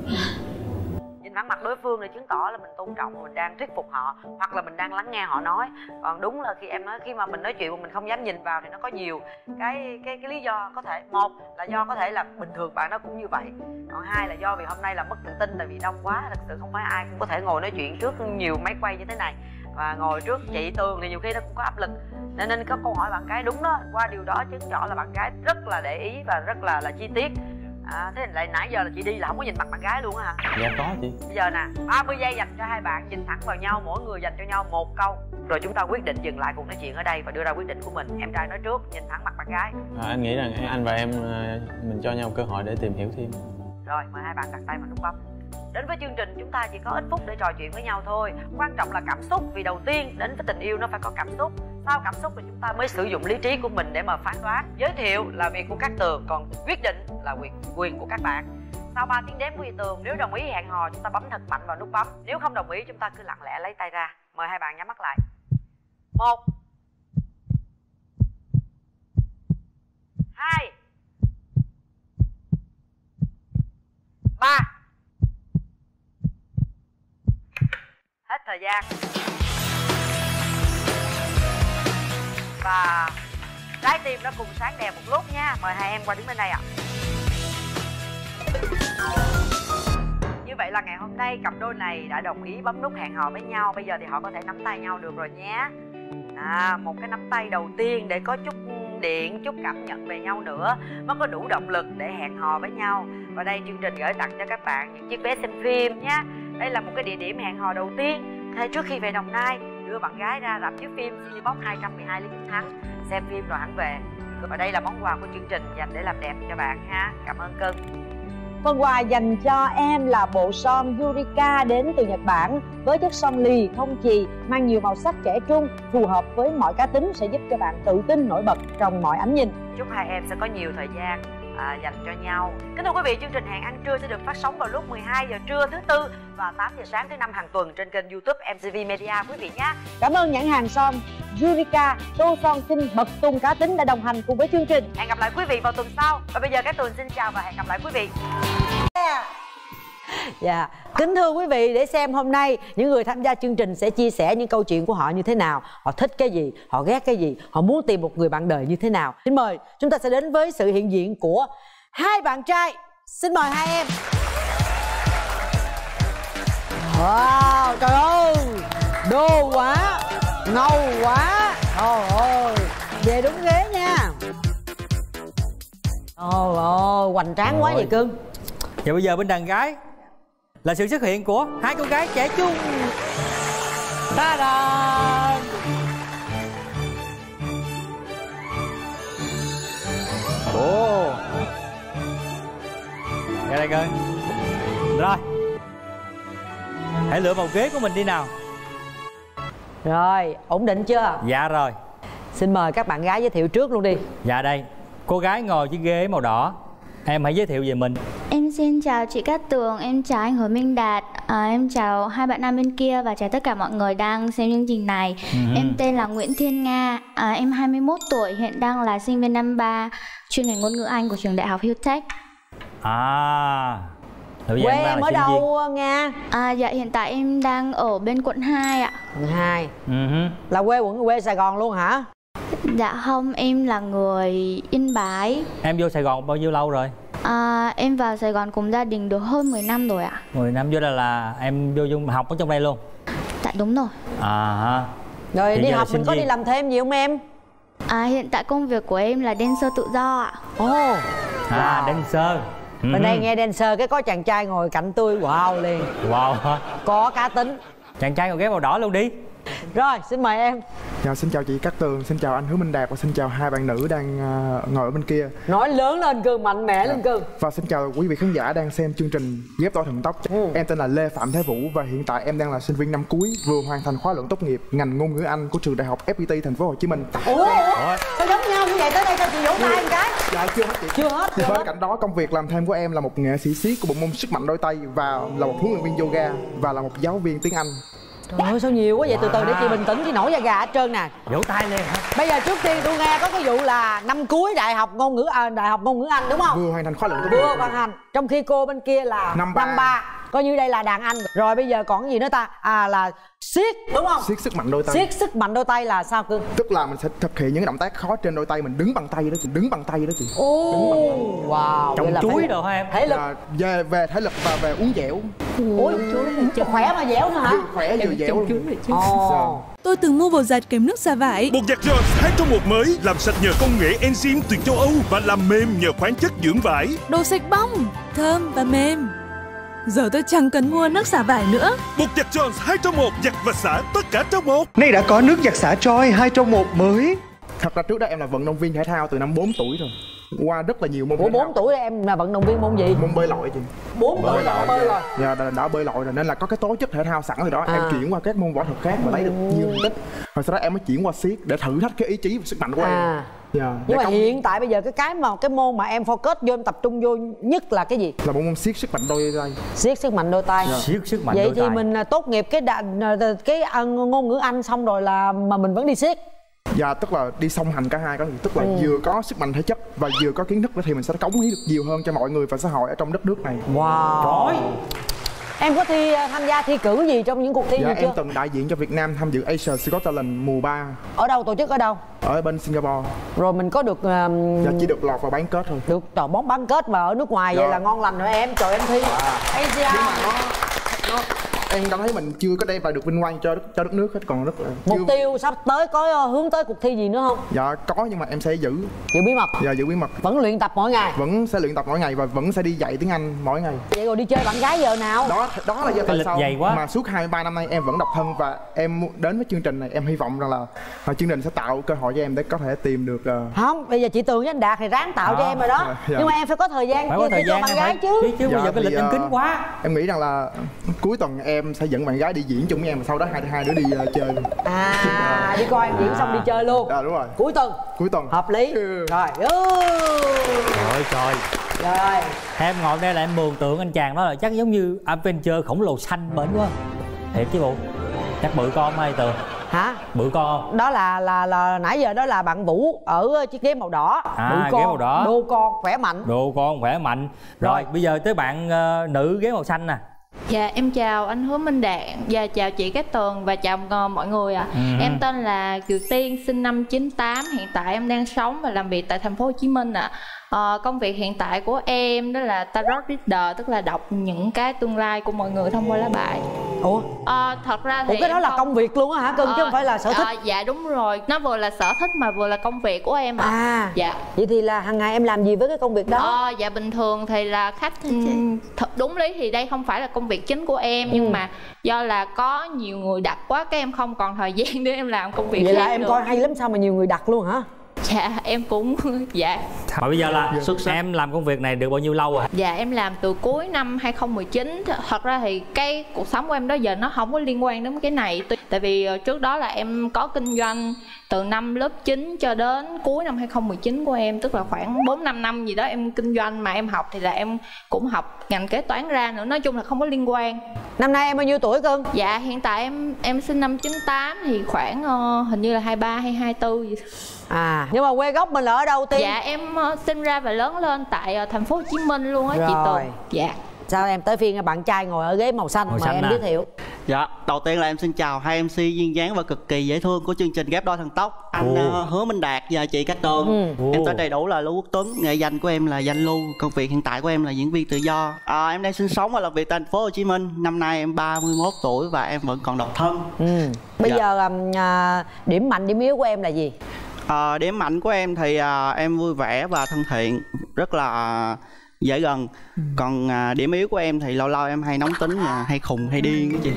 Nhìn thẳng mặt đối phương để chứng tỏ là mình tôn trọng, mình đang thuyết phục họ hoặc là mình đang lắng nghe họ nói. Còn đúng là khi em nói khi mà mình nói chuyện mà mình không dám nhìn vào thì nó có nhiều cái cái cái lý do. Có thể một là do có thể là bình thường bạn đó cũng như vậy, còn hai là do vì hôm nay là mất tự tin tại vì đông quá, thật sự không phải ai cũng có thể ngồi nói chuyện trước nhiều máy quay như thế này và ngồi trước chị Tường thì nhiều khi nó cũng có áp lực. Nên nên có câu hỏi bạn gái đúng đó, qua điều đó chứng tỏ là bạn gái rất là để ý và rất là là chi tiết. À, thế lại nãy giờ là chị đi là không có nhìn mặt bạn gái luôn á hả? Dạ có chị. Bây giờ nè, ba mươi giây dành cho hai bạn, nhìn thẳng vào nhau, mỗi người dành cho nhau một câu. Rồi chúng ta quyết định dừng lại cuộc nói chuyện ở đây và đưa ra quyết định của mình. Em trai nói trước, nhìn thẳng mặt bạn gái. À, anh nghĩ rằng anh và em mình cho nhau cơ hội để tìm hiểu thêm. Rồi, mời hai bạn đặt tay vào nút bấm. Đến với chương trình chúng ta chỉ có ít phút để trò chuyện với nhau thôi. Quan trọng là cảm xúc, vì đầu tiên đến với tình yêu nó phải có cảm xúc. Sau cảm xúc thì chúng ta mới sử dụng lý trí của mình để mà phán đoán. Giới thiệu là việc của Cát Tường, còn quyết định là quyền quyền của các bạn. Sau ba tiếng đếm của chị Tường, nếu đồng ý hẹn hò chúng ta bấm thật mạnh vào nút bấm. Nếu không đồng ý chúng ta cứ lặng lẽ lấy tay ra. Mời hai bạn nhắm mắt lại. Một, hai, ba. Hết thời gian. Và trái tim nó cùng sáng đèn một lúc nha. Mời hai em qua đứng bên đây ạ. Như vậy là ngày hôm nay cặp đôi này đã đồng ý bấm nút hẹn hò với nhau. Bây giờ thì họ có thể nắm tay nhau được rồi nhé. À, một cái nắm tay đầu tiên để có chút điện, chút cảm nhận về nhau nữa mới có đủ động lực để hẹn hò với nhau. Và đây chương trình gửi tặng cho các bạn những chiếc vé xem phim nhé. Đây là một cái địa điểm hẹn hò đầu tiên trước khi về Đồng Nai, đưa bạn gái ra rạp chiếu phim Cinebox hai trăm mười hai Lý Chiến Thắng xem phim rồi hẳn về. Và đây là món quà của chương trình dành để làm đẹp cho bạn ha. Cảm ơn cưng. Phần quà dành cho em là bộ son Yurika đến từ Nhật Bản với chất son lì không chì, mang nhiều màu sắc trẻ trung, phù hợp với mọi cá tính, sẽ giúp cho bạn tự tin nổi bật trong mọi ánh nhìn. Chúc hai em sẽ có nhiều thời gian à, dành cho nhau. Kính thưa quý vị, chương trình Hẹn Ăn Trưa sẽ được phát sóng vào lúc mười hai giờ trưa thứ Tư và tám giờ sáng thứ Năm hàng tuần trên kênh YouTube em xê vê Media quý vị nhé. Cảm ơn nhãn hàng son Yurika, tô son xinh bật tung cá tính đã đồng hành cùng với chương trình. Hẹn gặp lại quý vị vào tuần sau. Và bây giờ Cát Tường xin chào và hẹn gặp lại quý vị. Dạ, yeah. Kính thưa quý vị, để xem hôm nay những người tham gia chương trình sẽ chia sẻ những câu chuyện của họ như thế nào, họ thích cái gì, họ ghét cái gì, họ muốn tìm một người bạn đời như thế nào. Xin mời chúng ta sẽ đến với sự hiện diện của hai bạn trai. Xin mời hai em. Wow, trời ơi, đô quá, ngầu quá. Trời ơi, về đúng ghế nha. Trời ơi, hoành tráng quá vậy cưng. Và bây giờ bên đàn gái là sự xuất hiện của hai cô gái trẻ trung. Ta-da! Ồ, ra đây coi. Rồi, hãy lựa một ghế của mình đi nào. Rồi, ổn định chưa? Dạ rồi. Xin mời các bạn gái giới thiệu trước luôn đi. Dạ đây, cô gái ngồi chiếc ghế màu đỏ. Em hãy giới thiệu về mình. Em xin chào chị Cát Tường, em chào anh Hứa Minh Đạt, à, em chào hai bạn nam bên kia và chào tất cả mọi người đang xem chương trình này. Uh-huh. Em tên là Nguyễn Thiên Nga, à, em hai mươi mốt tuổi, hiện đang là sinh viên năm ba chuyên ngành ngôn ngữ Anh của trường đại học Hilltech. À, quê em ở đâu Nga? À, dạ hiện tại em đang ở bên quận hai ạ. Quận hai. Uh-huh. Là quê quận quê Sài Gòn luôn hả? Dạ không, em là người Yên Bái. Em vô Sài Gòn bao nhiêu lâu rồi? À, em vào Sài Gòn cùng gia đình được hơn mười năm rồi ạ. mười năm vô là là em vô dung học ở trong đây luôn? Dạ đúng rồi. À. Rồi đi học mình có đi làm thêm gì không em? À, hiện tại công việc của em là dancer tự do ạ. Ồ. Oh. À, wow. Dancer. Bên đây nghe dancer cái có chàng trai ngồi cạnh tôi, wow liền. Wow hả? Có cá tính. Chàng trai ngồi ghế màu đỏ luôn đi. Rồi, xin mời em. Dạ, xin chào chị Cát Tường, xin chào anh Hứa Minh Đạt và xin chào hai bạn nữ đang uh, ngồi ở bên kia. Nói lớn lên cưng, mạnh mẽ lên cưng. Và xin chào quý vị khán giả đang xem chương trình Ghép Đôi Thần Tốc. Ừ. Em tên là Lê Phạm Thế Vũ và hiện tại em đang là sinh viên năm cuối, vừa hoàn thành khóa luận tốt nghiệp ngành ngôn ngữ Anh của trường đại học ép pê tê thành phố Hồ Chí Minh. Ủa, ủa? Sao giống nhau như vậy? Tới đây cho chị vỗ tay một cái. Dạ chưa hết chị. Chưa hết. Chưa bên hết. cạnh đó công việc làm thêm của em là một nghệ sĩ siết của bộ môn sức mạnh đôi tay và là một huấn luyện viên yoga và là một giáo viên tiếng Anh. Trời ơi sao nhiều quá vậy, wow. Từ từ để chị bình tĩnh chứ nổi da gà hết trơn nè. Vỗ tay lên hả? Bây giờ trước tiên tôi nghe có cái vụ là năm cuối đại học ngôn ngữ à, đại học ngôn ngữ Anh đúng không? Vừa hoàn thành khóa luận tốt nghiệp. Vừa hoàn thành. Trong khi cô bên kia là năm ba. Coi như đây là đàn Anh. Rồi bây giờ còn cái gì nữa ta? À là siết đúng không? Siết sức mạnh đôi tay. Siết sức mạnh đôi tay là sao cưng? Tức là mình sẽ thực hiện những cái động tác khó trên đôi tay, mình đứng bằng tay đó chị, đứng bằng tay đó chị. Ô, oh, wow. Trồng chuối đồ hả em? Thể lực. Về về thể lực và về uống dẻo. Ôi, chuối khỏe mà dẻo nữa hả? Vừa khỏe vừa dẻo luôn. Oh. Tôi từng mua bột giặt kèm nước xả vải. Bột giặt Jones hai trong một mới, làm sạch nhờ công nghệ enzyme từ châu Âu và làm mềm nhờ khoáng chất dưỡng vải. Đồ sạch bong, thơm và mềm. Giờ tôi chẳng cần mua nước xả vải nữa. Bột giặt Jones hai trong một, giặt và xả tất cả trong một. Nay đã có nước giặt xả Joy hai trong một mới. Thật ra trước đó em là vận động viên thể thao từ năm bốn tuổi rồi. Qua rất là nhiều môn. Ủa bốn tuổi em là vận động viên môn gì? Môn bơi lội chị. bốn tuổi là bơi rồi. Dạ đã, đã bơi lội rồi nên là có cái tố chất thể thao sẵn rồi đó. À. Em chuyển qua các môn võ thuật khác và lấy được nhiều thành tích. Rồi sau đó em mới chuyển qua siết để thử thách cái ý chí và sức mạnh của em. À. Dạ. Nhưng mà công... hiện tại bây giờ cái cái mà cái môn mà em focus vô, em tập trung vô nhất là cái gì? Là bộ môn siết sức mạnh đôi tay. Siết sức mạnh đôi tay. Dạ. Siết sức mạnh vậy đôi tay. Vậy thì mình tốt nghiệp cái đà, cái ngôn ngữ Anh xong rồi là mà mình vẫn đi siết. Dạ, tức là đi song hành cả hai, có tức là ừ. vừa có sức mạnh thể chất và vừa có kiến thức thì mình sẽ cống hiến được nhiều hơn cho mọi người và xã hội ở trong đất nước này. Wow. Trời. Em có thi tham gia thi cử gì trong những cuộc thi dạ, gì chưa? Em từng đại diện cho Việt Nam tham dự Asia's Got Talent mùa ba. Ở đâu, tổ chức ở đâu? Ở bên Singapore. Rồi mình có được um... dạ, chỉ được lọt vào bán kết thôi. Được trò bóng bán kết mà ở nước ngoài dạ. Vậy là ngon lành rồi em. Trời em thi à. Asia. Nhưng mà nó, nó em cảm thấy mình chưa có đem lại được vinh quang cho cho đất nước hết, còn rất là mục chưa... tiêu sắp tới có hướng tới cuộc thi gì nữa không? Dạ có, nhưng mà em sẽ giữ giữ bí mật. Dạ giữ bí mật. Vẫn luyện tập mỗi ngày. Vẫn sẽ luyện tập mỗi ngày và vẫn sẽ đi dạy tiếng Anh mỗi ngày. Vậy rồi đi chơi bạn gái giờ nào? Đó đó là do tại sao dày quá. Mà suốt hai mươi ba năm nay em vẫn độc thân và em đến với chương trình này em hy vọng rằng là, là chương trình sẽ tạo cơ hội cho em để có thể tìm được uh... không bây giờ chị Tường với anh Đạt thì ráng tạo à, cho em rồi đó. Dạ, dạ. Nhưng mà em phải có thời gian phải có thời gian bạn gái chứ. chứ, chứ dạ, bây giờ cái lịch em kín quá. Em nghĩ rằng là cuối tuần em em sẽ dẫn bạn gái đi diễn chung với em, và sau đó hai hai đứa đi uh, chơi luôn. À, đi coi em diễn xong đi chơi luôn. Dạ đúng rồi. Cuối tuần. Cuối tuần. Hợp lý. Ừ. Rồi. Trời trời. Rồi. Em ngồi đây là em mường tượng anh chàng đó là chắc giống như Adventure khổng lồ xanh bển quá. Thiệt chứ bộ. Chắc bự con hay Tường? Hả? Bự con. Đó là là là nãy giờ đó là bạn Vũ ở chiếc ghế màu đỏ. À, bự con, ghế màu đỏ. Đô con khỏe mạnh. Đô con khỏe mạnh. Rồi, Rồi. bây giờ tới bạn uh, nữ ghế màu xanh nè. Dạ em chào anh Hứa Minh Đạt và chào chị Cát Tường và chào uh, mọi người ạ. Ừ. Em tên là Kiều Tiên, sinh năm chín tám, hiện tại em đang sống và làm việc tại thành phố Hồ Chí Minh ạ. Ờ, công việc hiện tại của em đó là tarot reader, tức là đọc những cái tương lai của mọi người thông qua lá bài. Ủa? Ờ, thật ra thì Ủa cái đó em là không... công việc luôn á hả cưng, chứ không phải là sở thích? Ờ, dạ đúng rồi, nó vừa là sở thích mà vừa là công việc của em ạ. À, dạ. Vậy thì là hàng ngày em làm gì với cái công việc đó? Ờ, dạ bình thường thì là khách ừm, thật đúng lý thì đây không phải là công việc chính của em, nhưng Ừ. mà do là có nhiều người đặt quá cái em không còn thời gian để em làm công việc Vậy khác là em được. coi hay lắm, sao mà nhiều người đặt luôn hả? Dạ em cũng dạ. Mà bây giờ là em làm công việc này được bao nhiêu lâu rồi? Dạ em làm từ cuối năm hai không một chín. Thật ra thì cái cuộc sống của em đó giờ nó không có liên quan đến cái này. Tại vì trước đó là em có kinh doanh từ năm lớp chín cho đến cuối năm hai không một chín của em. Tức là khoảng bốn năm năm gì đó em kinh doanh, mà em học thì là em cũng học ngành kế toán ra nữa. Nói chung là không có liên quan. Năm nay em bao nhiêu tuổi cưng? Dạ hiện tại em em sinh năm chín tám thì khoảng uh, hình như là hai ba hay hai tư gì. À, nhưng mà quê gốc mình là ở đâu Tiên? Dạ em uh, sinh ra và lớn lên tại uh, thành phố Hồ Chí Minh luôn á chị Rồi. Tường. Dạ. Sao em tới phiên bạn trai ngồi ở ghế màu xanh, Màu mời xanh em à. giới thiệu. Dạ, đầu tiên là em xin chào hai em xê duyên dáng và cực kỳ dễ thương của chương trình Ghép Đôi Thần Tốc, anh Ồ. uh, Hứa Minh Đạt và chị Cát Tường. Ừ. Em Ồ. tên đầy đủ là Lưu Quốc Tuấn, nghệ danh của em là Danh Lưu, công việc hiện tại của em là diễn viên tự do. À, em đang sinh sống và làm việc tại thành phố Hồ Chí Minh. Năm nay em ba mươi mốt tuổi và em vẫn còn độc thân. Ừ. Bây Dạ. giờ um, à, điểm mạnh điểm yếu của em là gì? À, điểm mạnh của em thì à, em vui vẻ và thân thiện, rất là à, dễ gần. Còn à, điểm yếu của em thì lâu lâu em hay nóng tính, và hay khùng hay điên đó chị.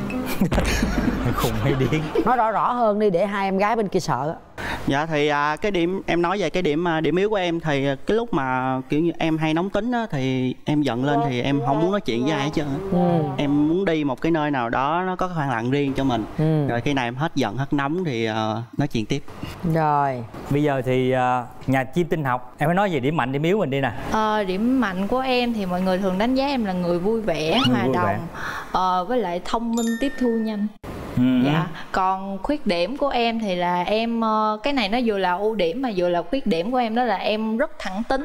Hay khùng hay điên. Nói rõ rõ hơn đi để hai em gái bên kia sợ. Dạ thì à, cái điểm em nói về cái điểm à, điểm yếu của em thì cái lúc mà kiểu như em hay nóng tính á, thì em giận lên thì em không muốn nói chuyện với ai hết trơn á. Ừ. Em muốn đi một cái nơi nào đó nó có cái khoảng lặng riêng cho mình. Ừ. Rồi khi nào em hết giận hết nóng thì à, nói chuyện tiếp. Rồi. Bây giờ thì uh, nhà chim tinh học, em phải nói về điểm mạnh điểm yếu mình đi nè. Ờ, điểm mạnh của em thì mọi người thường đánh giá em là người vui vẻ, Người hòa vui đồng, vẻ. ờ, với lại thông minh, tiếp thu nhanh. Ừ. Dạ. Còn khuyết điểm của em thì là em ờ, cái này nó vừa là ưu điểm mà vừa là khuyết điểm của em, đó là em rất thẳng tính.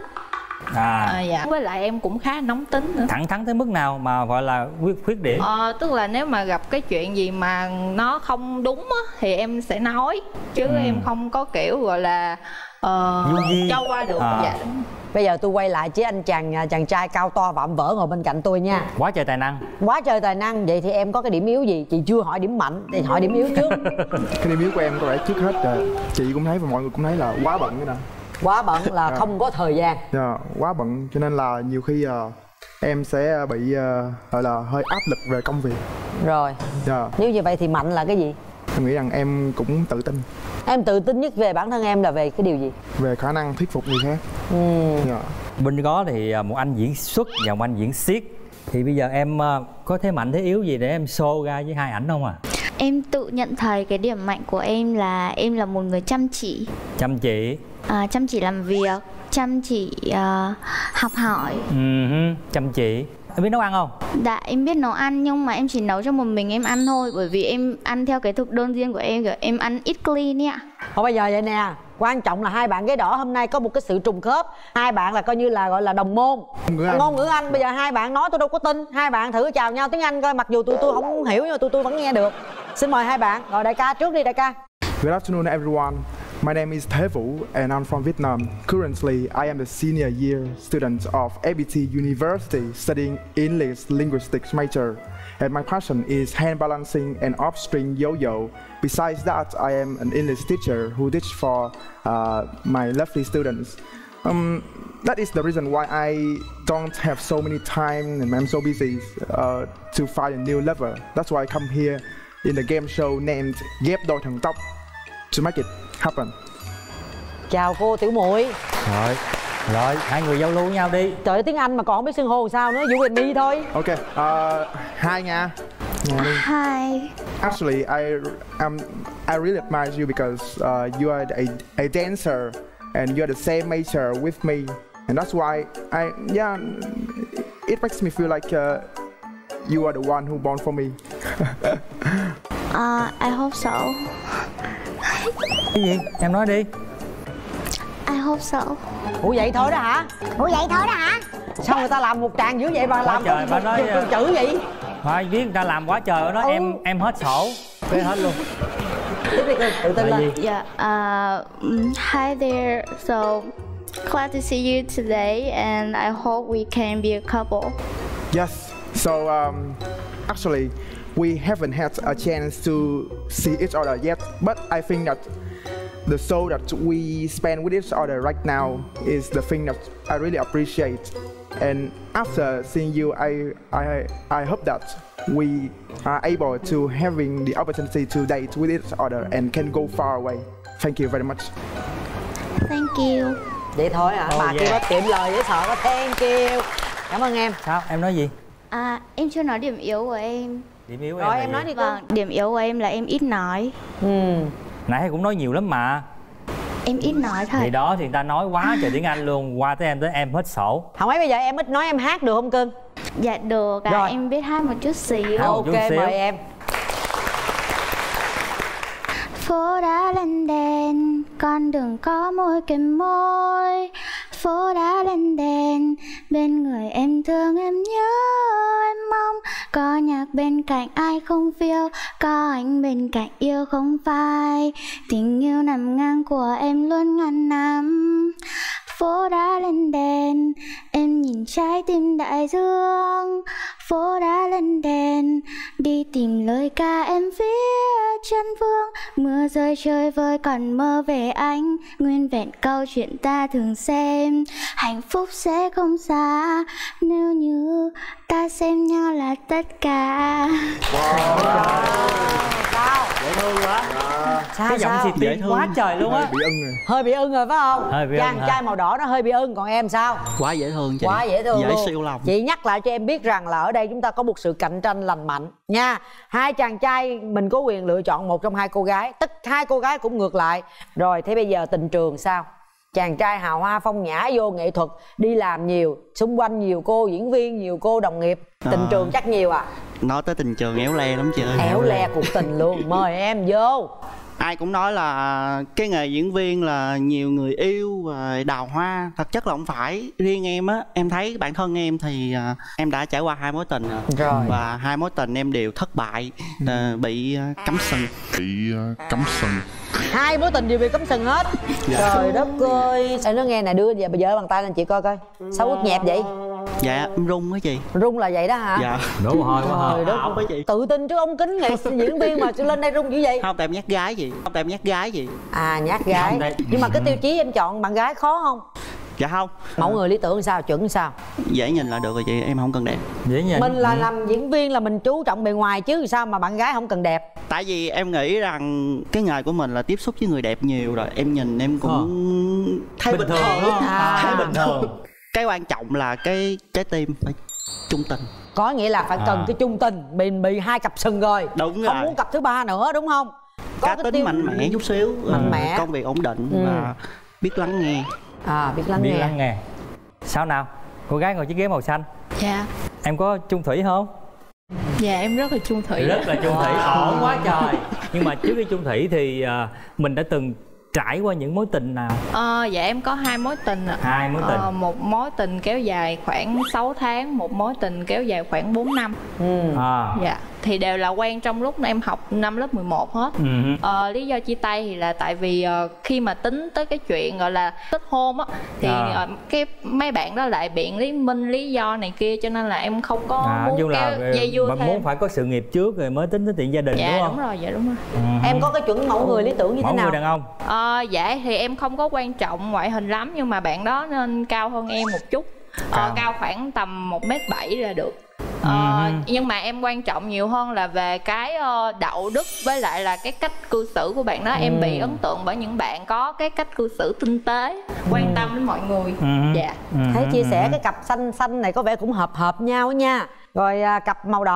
À. À, dạ. Với lại em cũng khá nóng tính nữa. Thẳng thắn tới mức nào mà gọi là khuyết khuyết điểm? Ờ, tức là nếu mà gặp cái chuyện gì mà nó không đúng á, thì em sẽ nói, chứ Ừ. em không có kiểu gọi là uh, Du di. cho qua được. À. Dạ. Bây giờ tôi quay lại với anh chàng chàng trai cao to vạm vỡ ngồi bên cạnh tôi nha. Quá trời tài năng. Quá trời tài năng. Vậy thì em có cái điểm yếu gì? Chị chưa hỏi điểm mạnh thì hỏi điểm yếu trước. Cái điểm yếu của em có lẽ trước hết là chị cũng thấy và mọi người cũng thấy là quá bận cái nào. Quá bận là Dạ. không có thời gian. Dạ, quá bận cho nên là nhiều khi uh, em sẽ bị uh, gọi là hơi áp lực về công việc. Rồi. Dạ. Nếu như vậy thì mạnh là cái gì? Em nghĩ rằng em cũng tự tin Em tự tin nhất về bản thân em là về cái điều gì? về khả năng thuyết phục người khác. Ừ. Dạ. Bên đó thì à, một anh diễn xuất và một anh diễn xiết. Thì bây giờ em à, có thế mạnh thế yếu gì để em show ra với hai ảnh không à? Em tự nhận thấy cái điểm mạnh của em là em là một người chăm chỉ, Chăm chỉ. à, chăm chỉ làm việc, chăm chỉ à, học hỏi. Uh-huh. Chăm chỉ. Em biết nấu ăn không? Dạ em biết nấu ăn nhưng mà em chỉ nấu cho một mình em ăn thôi, bởi vì em ăn theo cái thực đơn riêng của em, kiểu em ăn ít clean ấy ạ. Thôi bây giờ vậy nè, quan trọng là hai bạn ghế đỏ hôm nay có một cái sự trùng khớp. Hai bạn là coi như là gọi là đồng môn. Ngữ Anh. Ngôn ngữ Anh. Bây giờ hai bạn nói tôi đâu có tin. Hai bạn thử chào nhau tiếng Anh coi, mặc dù tụi tôi không hiểu nhưng mà tụi tôi vẫn nghe được. Xin mời hai bạn. Rồi đại ca trước đi đại ca. Good afternoon everyone. My name is Thế Vũ and I'm from Vietnam. Currently, I am the senior year student of a bê tê University studying English linguistics major. And my passion is hand balancing and off-string yo-yo. Besides that, I am an English teacher who teach for uh, my lovely students. Um, that is the reason why I don't have so many time and I'm so busy uh, to find a new lover. That's why I come here in the game show named Ghép Đôi Thần Tốc to make it happen. Chào cô tiểu muội. Rồi. Rồi, hai người giao lưu với nhau đi. Trời ơi, tiếng Anh mà còn không biết xưng hô sao nữa, Vũ Quỳnh đi thôi. Ok, uh, hai nha. Hi. Actually, I um, I really admire you because uh, you are a, a dancer and you are the same major with me, and that's why I yeah, it makes me feel like uh, you are the one who born for me. Uh, I hope so. Cái gì? Em nói đi. I hope so. Ủa vậy thôi đó hả? Ủa vậy thôi đó hả? Sao người ta làm một tràng dữ vậy mà Quá làm trời, bà nói từng chữ vậy? Thôi biết người ta làm quá trời đó, Ừ. em em hết sổ. Quên hết luôn. Tiếp đi, tự tin lên. Yeah. Uh, hi there. So glad to see you today, and I hope we can be a couple. Yes. So um, actually, we haven't had a chance to see each other yet, but I think that the show that we spend with each other right now is the thing that I really appreciate. And after seeing you, I I I hope that we are able to having the opportunity to date with each other and can go far away. Thank you very much. Thank you. Vậy thôi hả? Oh, Bà yeah. kia có tiệm lời dễ sợ có thank you. Cảm ơn em. Sao? Em nói gì? À, em chưa nói điểm yếu của em. Điểm yếu Rồi em em là nói gì? đi con. Vâng, điểm yếu của em là em ít nói. Ừ. Nãy cũng nói nhiều lắm mà. Em ít nói thật. Thì đó thì người ta nói quá trời tiếng Anh luôn. Qua tới em tới em hết sổ. Không ấy bây giờ em ít nói em hát được không cưng? Dạ được, à, Rồi. em biết hát một chút xíu. Hát một Ok chút xíu. mời em. Phố đá lên đèn, con đường có môi kèm môi. Phố đá lên đèn, bên người em thương em nhớ em mong. Có nhạc bên cạnh ai không phiêu, có anh bên cạnh yêu không phai. Tình yêu nằm ngang của em luôn ngàn năm. Phố đá lên đèn, em nhìn trái tim đại dương. Phố đá lên đèn, đi tìm lời ca em phía chân phương. Mưa rơi chơi vơi còn mơ về anh, nguyên vẹn câu chuyện ta thường xem. Hạnh phúc sẽ không xa nếu như ta xem nhau là tất cả. Sao? Dễ thương quá. Sao Cái giọng sao? xịt quá quá trời luôn á. Bị ưng rồi. Hơi bị ưng rồi phải không? Hơi bị ưng Chàng hả? trai màu đỏ nó hơi bị ưng, còn em sao? Quá dễ thương chị. Quá dễ thương Dễ luôn. siêu lòng. Chị nhắc lại cho em biết rằng là ở đây chúng ta có một sự cạnh tranh lành mạnh nha. Hai chàng trai mình có quyền lựa chọn một trong hai cô gái, tất hai cô gái cũng ngược lại. Rồi thế bây giờ tình trường sao? Chàng trai hào hoa phong nhã vô nghệ thuật, đi làm nhiều, xung quanh nhiều cô diễn viên, nhiều cô đồng nghiệp. Tình À. trường chắc nhiều à? Nói tới tình trường éo le lắm chị ơi. Éo le cuộc tình luôn. Mời em vô. Ai cũng nói là cái nghề diễn viên là nhiều người yêu và đào hoa. Thật chất là không phải. Riêng em á, em thấy bản thân em thì à, em đã trải qua hai mối tình rồi. Rồi. Và hai mối tình em đều thất bại, à, bị à, cắm sừng. Bị uh, cắm sừng. Hai mối tình đều bị cắm sừng hết. Dạ. Trời đất ơi. Em nói nghe nè, đưa giờ bây giờ bàn tay lên chị coi coi. Sao ướt nhẹp vậy? Dạ em run á chị. Rung là vậy đó hả? Dạ. Đổ mồ hôi quá Trời hả? đất. Không phải chị. Tự tin chứ ông kính nghệ sĩ diễn viên mà lên đây rung dữ vậy? Không, tại em nhát gái gì. Không, tại em nhát gái gì. À nhát gái. Không, đây. Nhưng mà cái tiêu chí em chọn bạn gái khó không? Dạ không. Mẫu người lý tưởng sao, chuẩn sao? Dễ nhìn là được rồi chị, em không cần đẹp. Dễ nhìn. Mình là Ừ. làm diễn viên là mình chú trọng bề ngoài chứ sao mà bạn gái không cần đẹp. Tại vì em nghĩ rằng cái nghề của mình là tiếp xúc với người đẹp nhiều rồi. Em nhìn em cũng thấy bình, Bình thường, thường. đúng không? À. Thấy bình thường. Cái quan trọng là cái trái tim phải trung tình. Có nghĩa là phải cần À. cái chung tình. Bị bị hai cặp sừng rồi. Đúng Không rồi. muốn cặp thứ ba nữa đúng không? Có Cá cái tính tiêu- mạnh mẽ chút xíu. Mạnh ờ, mẽ. Công việc ổn định Ừ. và biết lắng nghe. À biết lắng Biết nghe. lắng nghe. Sao nào? Cô gái ngồi chiếc ghế màu xanh. Dạ. Em có chung thủy không? Dạ em rất là chung thủy. Rất là chung thủy, ổn quá trời. Nhưng mà trước khi chung thủy thì à, mình đã từng trải qua những mối tình nào? Ờ, dạ em có hai mối tình ạ. Hai mối tình. Ờ, một mối tình kéo dài khoảng sáu tháng, một mối tình kéo dài khoảng bốn năm. Ừ. À. Dạ, thì đều là quen trong lúc em học năm lớp mười một hết. Ừ. Ờ, lý do chia tay thì là tại vì ờ, khi mà tính tới cái chuyện gọi là kết hôn á thì À. ờ, cái mấy bạn đó lại biện lý minh lý do này kia, cho nên là em không có À, muốn chung là kéo dây dưa bạn thêm. muốn phải có sự nghiệp trước rồi mới tính tới chuyện gia đình, Dạ đúng không? đúng rồi, dạ đúng rồi. Ừ. Em có cái chuẩn mẫu người lý tưởng như Mẫu thế nào? người đàn ông. Ờ, dạ thì em không có quan trọng ngoại hình lắm, nhưng mà bạn đó nên cao hơn em một chút. Ờ, Cao. cao khoảng tầm một mét bảy là được. Ờ, nhưng mà em quan trọng nhiều hơn là về cái ờ, đạo đức với lại là cái cách cư xử của bạn đó. Em bị ấn tượng bởi những bạn có cái cách cư xử tinh tế, quan tâm đến mọi người. Ừ. Dạ. Thấy chia sẻ cái cặp xanh xanh này có vẻ cũng hợp hợp nhau nha. Rồi à, cặp màu đỏ.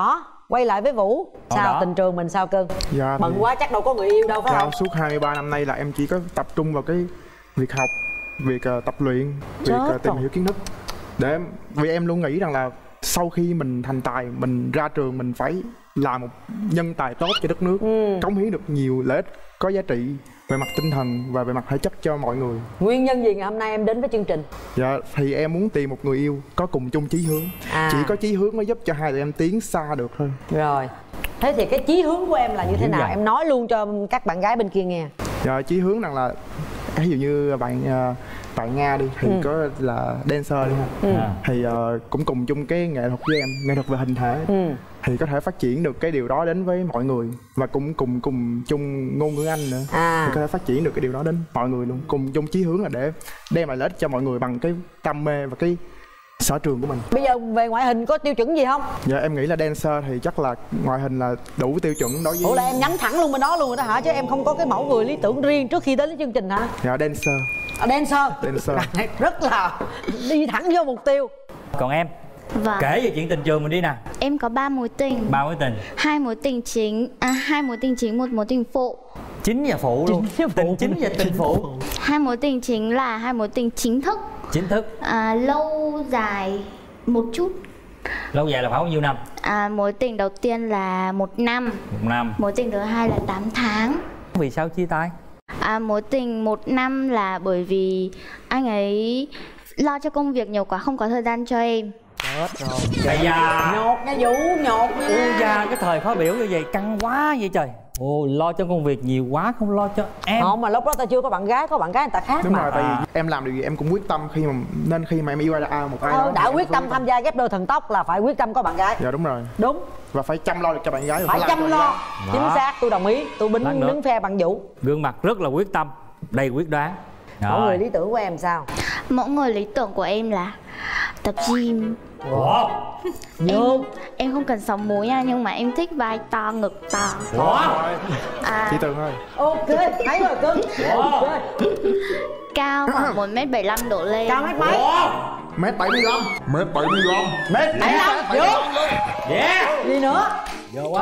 quay lại với Vũ. Sao đó. tình trường mình sao Cưng? Dạ, Bận thì- quá chắc đâu có người yêu đâu phải Dạ, không? suốt hai mươi ba năm nay là em chỉ có tập trung vào cái việc học, việc ờ, tập luyện, việc Chết ờ, tìm rồi. hiểu kiến thức. Để em, vì em luôn nghĩ rằng là sau khi mình thành tài, mình ra trường mình phải là một nhân tài tốt cho đất nước, Ừ. cống hiến được nhiều lợi ích có giá trị về mặt tinh thần và về mặt thể chất cho mọi người. Nguyên nhân gì ngày hôm nay em đến với chương trình? Dạ, thì em muốn tìm một người yêu có cùng chung chí hướng. À. Chỉ có chí hướng mới giúp cho hai tụi em tiến xa được thôi. Rồi. Thế thì cái chí hướng của em là như thế Dữ nào? dằn. Em nói luôn cho các bạn gái bên kia nghe. Dạ, chí hướng rằng là ví dụ như bạn ờ, tại Nga đi thì Ừ. có là dancer đi ha. Ừ. Thì ờ, cũng cùng chung cái nghệ thuật với em, nghệ thuật về hình thể. Ừ. Thì có thể phát triển được cái điều đó đến với mọi người và cũng cùng cùng chung ngôn ngữ Anh nữa. À. Thì có thể phát triển được cái điều đó đến mọi người luôn, cùng chung chí hướng là để đem lại lợi ích cho mọi người bằng cái đam mê và cái sở trường của mình. Bây giờ về ngoại hình có tiêu chuẩn gì không? Dạ em nghĩ là dancer thì chắc là ngoại hình là đủ tiêu chuẩn đối với. Ủa là em nhắm thẳng luôn bên đó luôn rồi đó hả? Chứ em không có cái mẫu người lý tưởng riêng trước khi đến với chương trình hả? Dạ dancer. À, dancer. Dancer. Rất là đi thẳng vô mục tiêu. Còn em Vâng. kể về chuyện tình trường mình đi nè. Em có ba mối tình. Ba mối tình. Hai mối tình chính, à hai mối tình chính, một mối tình phụ. Chính và phụ luôn. Tình chính và tình phụ. Hai mối tình chính là hai mối tình chính thức. Chính thức. À, lâu dài một chút. Lâu dài là khoảng bao nhiêu năm? À, mối tình đầu tiên là một năm. Một năm. Mối tình thứ hai là tám tháng. Vì sao chia tay? À, mối tình một năm là bởi vì anh ấy lo cho công việc nhiều quá, không có thời gian cho em. Chết rồi. Ây da. Nhột nha Vũ, nhột nha. Ôi da, cái thời khó biểu như vậy căng quá vậy trời. Ồ, lo cho công việc nhiều quá không lo cho em. Không, mà lúc đó tao chưa có bạn gái, có bạn gái người ta khác Đúng mà. rồi, tại vì em làm điều gì em cũng quyết tâm khi mà nên khi mà em yêu ai một ai Ờ, đó đã em quyết phải tâm tham gia ghép đôi thần tốc là phải quyết tâm có bạn gái. Dạ đúng rồi. Đúng. Và phải chăm lo được cho bạn gái. Phải làm chăm cho bạn lo. gái. Chính Đó. xác, tôi đồng ý. Tôi Lát bính nữa. đứng phe bạn Vũ. Gương mặt rất là quyết tâm, đầy quyết đoán. Mẫu người Rồi. lý tưởng của em sao? Mẫu người lý tưởng của em là tập gym. Wow. Em, em không cần sống múi nha, nhưng mà em thích vai to, ngực to. Wow. À, Chị Tường ơi. Ok, thấy rồi cưng. Ok. cao khoảng một mét bảy mươi lăm độ lên. Cao mét mấy? Mét bảy mươi lăm. Mét bảy mươi lăm. Mét bảy mươi lăm. Vũ. Yeah. Gì nữa? Vô quá.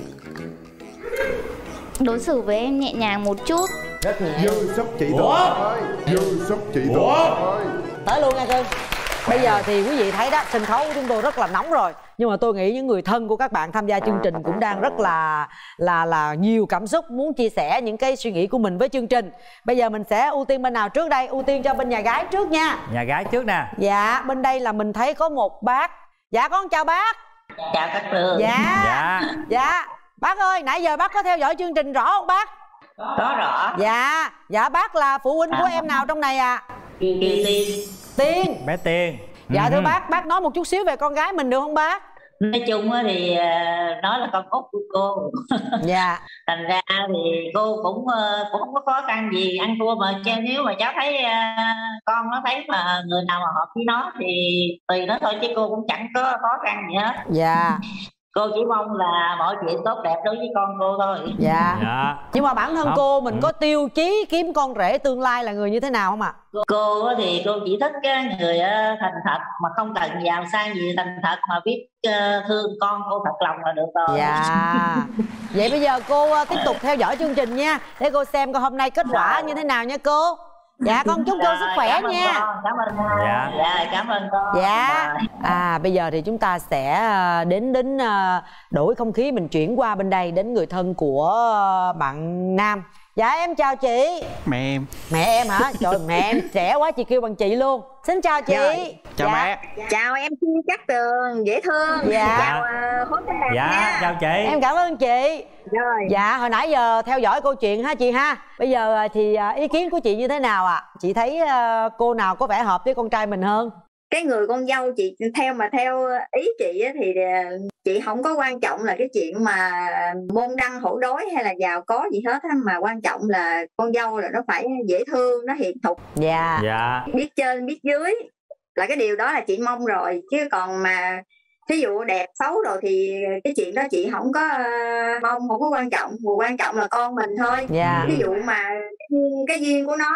Đối xử với em nhẹ nhàng một chút. Rất nhẹ. Dư sức chị Tường ơi. Dư sức chị Tường ơi. Tới luôn nha cưng. Bây giờ thì quý vị thấy đó, sân khấu của chúng tôi rất là nóng rồi. Nhưng mà tôi nghĩ những người thân của các bạn tham gia chương trình cũng đang rất là là là nhiều cảm xúc, muốn chia sẻ những cái suy nghĩ của mình với chương trình. Bây giờ mình sẽ ưu tiên bên nào trước đây? Ưu tiên cho bên nhà gái trước nha. Nhà gái trước nè. Dạ, bên đây là mình thấy có một bác. Dạ con chào bác. Chào các trường. Dạ. Dạ. Dạ. Bác ơi, nãy giờ bác có theo dõi chương trình rõ không bác? Có rõ. Dạ. Dạ bác là phụ huynh của em nào trong này à? Tiên Tiên. Tiên. Bé Tiên. Dạ thưa Ừ. bác, bác nói một chút xíu về con gái mình được không bác? Nói chung á thì ờ, nó là con út của cô. Dạ. Thành ra thì cô cũng ờ, cũng không có khó khăn gì ăn thua, mà che- nếu mà cháu thấy ờ, con nó thấy mà người nào mà hợp với nó thì tùy nó thôi, chứ cô cũng chẳng có khó khăn gì hết. Dạ. Cô chỉ mong là mọi chuyện tốt đẹp đối với con cô thôi. Dạ. Dạ. Nhưng mà bản thân Không. cô mình Ừ. có tiêu chí kiếm con rể tương lai là người như thế nào không ạ? Cô á thì cô chỉ thích cái người ờ, thành thật, mà không cần giàu sang gì, thành thật mà biết ờ, thương con cô thật lòng là được rồi. Dạ. Vậy bây giờ cô ờ, tiếp tục theo dõi chương trình nha, để cô xem coi hôm nay kết quả như thế nào nha cô. Dạ con chúc cô sức khỏe Cảm ơn nha. con, cảm ơn con. Dạ. Dạ, cảm ơn con. Dạ. À bây giờ thì chúng ta sẽ ờ, đến đến ờ, đổi không khí, mình chuyển qua bên đây đến người thân của ờ, bạn Nam. Dạ em chào chị. Mẹ em. Mẹ em hả? Trời mẹ em trẻ quá, chị kêu bằng chị luôn. Xin chào chị. Rồi, chào Dạ. mẹ. Chào em Cát Tường, dễ thương. Dạ. Chào uh, Hối Thanh Đạt Dạ, nha. chào chị. Em cảm ơn chị. Rồi. Dạ hồi nãy giờ theo dõi câu chuyện ha chị ha. Bây giờ à, thì à, ý kiến của chị như thế nào ạ? À? Chị thấy à, cô nào có vẻ hợp với con trai mình hơn? Cái người con dâu chị theo mà theo ý chị á, thì uh, chị không có quan trọng là cái chuyện mà môn đăng hổ đối hay là giàu có gì hết á, mà quan trọng là con dâu là nó phải dễ thương, nó hiền thục, Dạ. Dạ. biết trên biết dưới, là cái điều đó là chị mong rồi. Chứ còn mà thí dụ đẹp xấu rồi thì cái chuyện đó chị không có uh, mong, không có quan trọng. Điều quan trọng là con mình thôi. Dạ. Ví dụ mà cái duyên của nó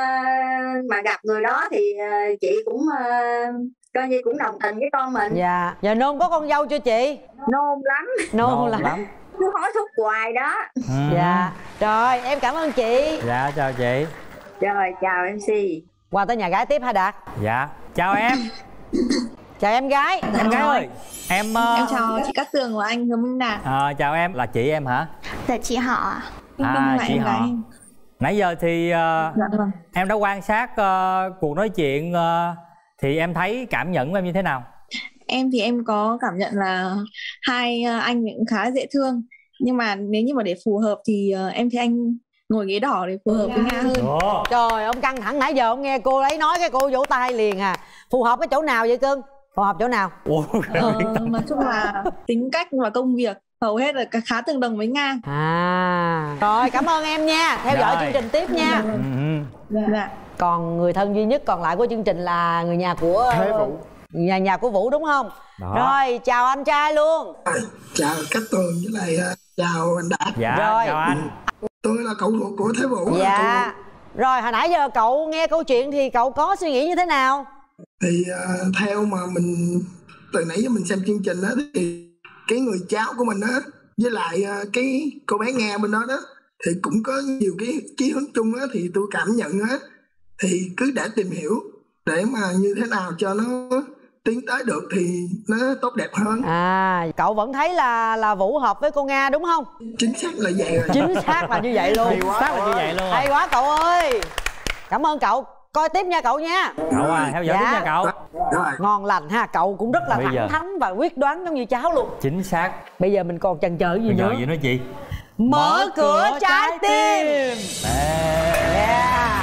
uh, mà gặp người đó thì uh, chị cũng uh, coi như cũng đồng tình với con mình. Dạ. Giờ Nôn có con dâu chưa chị? Nôn lắm. Nôn, Nôn lắm. lắm. Cứ hối thúc hoài đó. Ừ. Dạ. Rồi em cảm ơn chị. Dạ chào chị. Rồi chào em xê. Qua tới nhà gái tiếp hả Đạt? Dạ chào em. Chào em gái. Em gái ơi, em uh... Em chào chị Cát Tường và anh Hứa Minh Đạt. À, chào em, là chị em hả? Dạ chị họ ạ. À, chị họ. Nãy giờ thì uh, dạ, vâng. em đã quan sát uh, cuộc nói chuyện uh, thì em thấy cảm nhận của em như thế nào? Em thì em có cảm nhận là hai uh, anh cũng khá dễ thương. Nhưng mà nếu như mà để phù hợp thì uh, em thấy anh ngồi ghế đỏ để phù hợp với Nga hơn. Ồ. Trời, ông căng thẳng nãy giờ ông nghe cô ấy nói cái cô vỗ tay liền à. Phù hợp cái chỗ nào vậy cưng? Phù hợp chỗ nào? Ủa, ờ, nói chung là tính cách và công việc hầu hết là khá tương đồng với Nga. À, rồi cảm ơn em nha. Theo dõi chương trình tiếp nha. Dạ. Dạ. Còn người thân duy nhất còn lại của chương trình là người nhà của Thế Vũ. Nhà nhà của Vũ đúng không? Đó. Rồi chào anh trai luôn. Chào Cát Tường với lại uh, chào anh Đạt. Dạ rồi. Chào anh. Tôi là cậu ruột của Thế Vũ. Dạ. Rồi hồi nãy giờ cậu nghe câu chuyện thì cậu có suy nghĩ như thế nào? Thì uh, theo mà mình từ nãy giờ mình xem chương trình đó thì cái người cháu của mình đó với lại uh, cái cô bé Nga bên đó đó thì cũng có nhiều cái chí hướng chung á, thì tôi cảm nhận á thì cứ để tìm hiểu để mà như thế nào cho nó tiến tới được thì nó tốt đẹp hơn. À, cậu vẫn thấy là là Vũ hợp với cô Nga đúng không? Chính xác là vậy rồi. Chính xác là như vậy luôn. Chính xác là như vậy luôn. Hay quá cậu ơi. Cảm ơn cậu. Coi tiếp nha cậu nha. Cậu à, theo dõi dạ. tiếp nha cậu. Ngon lành ha, cậu cũng rất là Bây thẳng giờ. thắn và quyết đoán giống như cháu luôn. Chính xác. Bây giờ mình còn chần chờ gì Bây nữa? giờ gì nữa chị? Mở cửa trái tim. Yeah.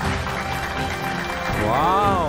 Wow.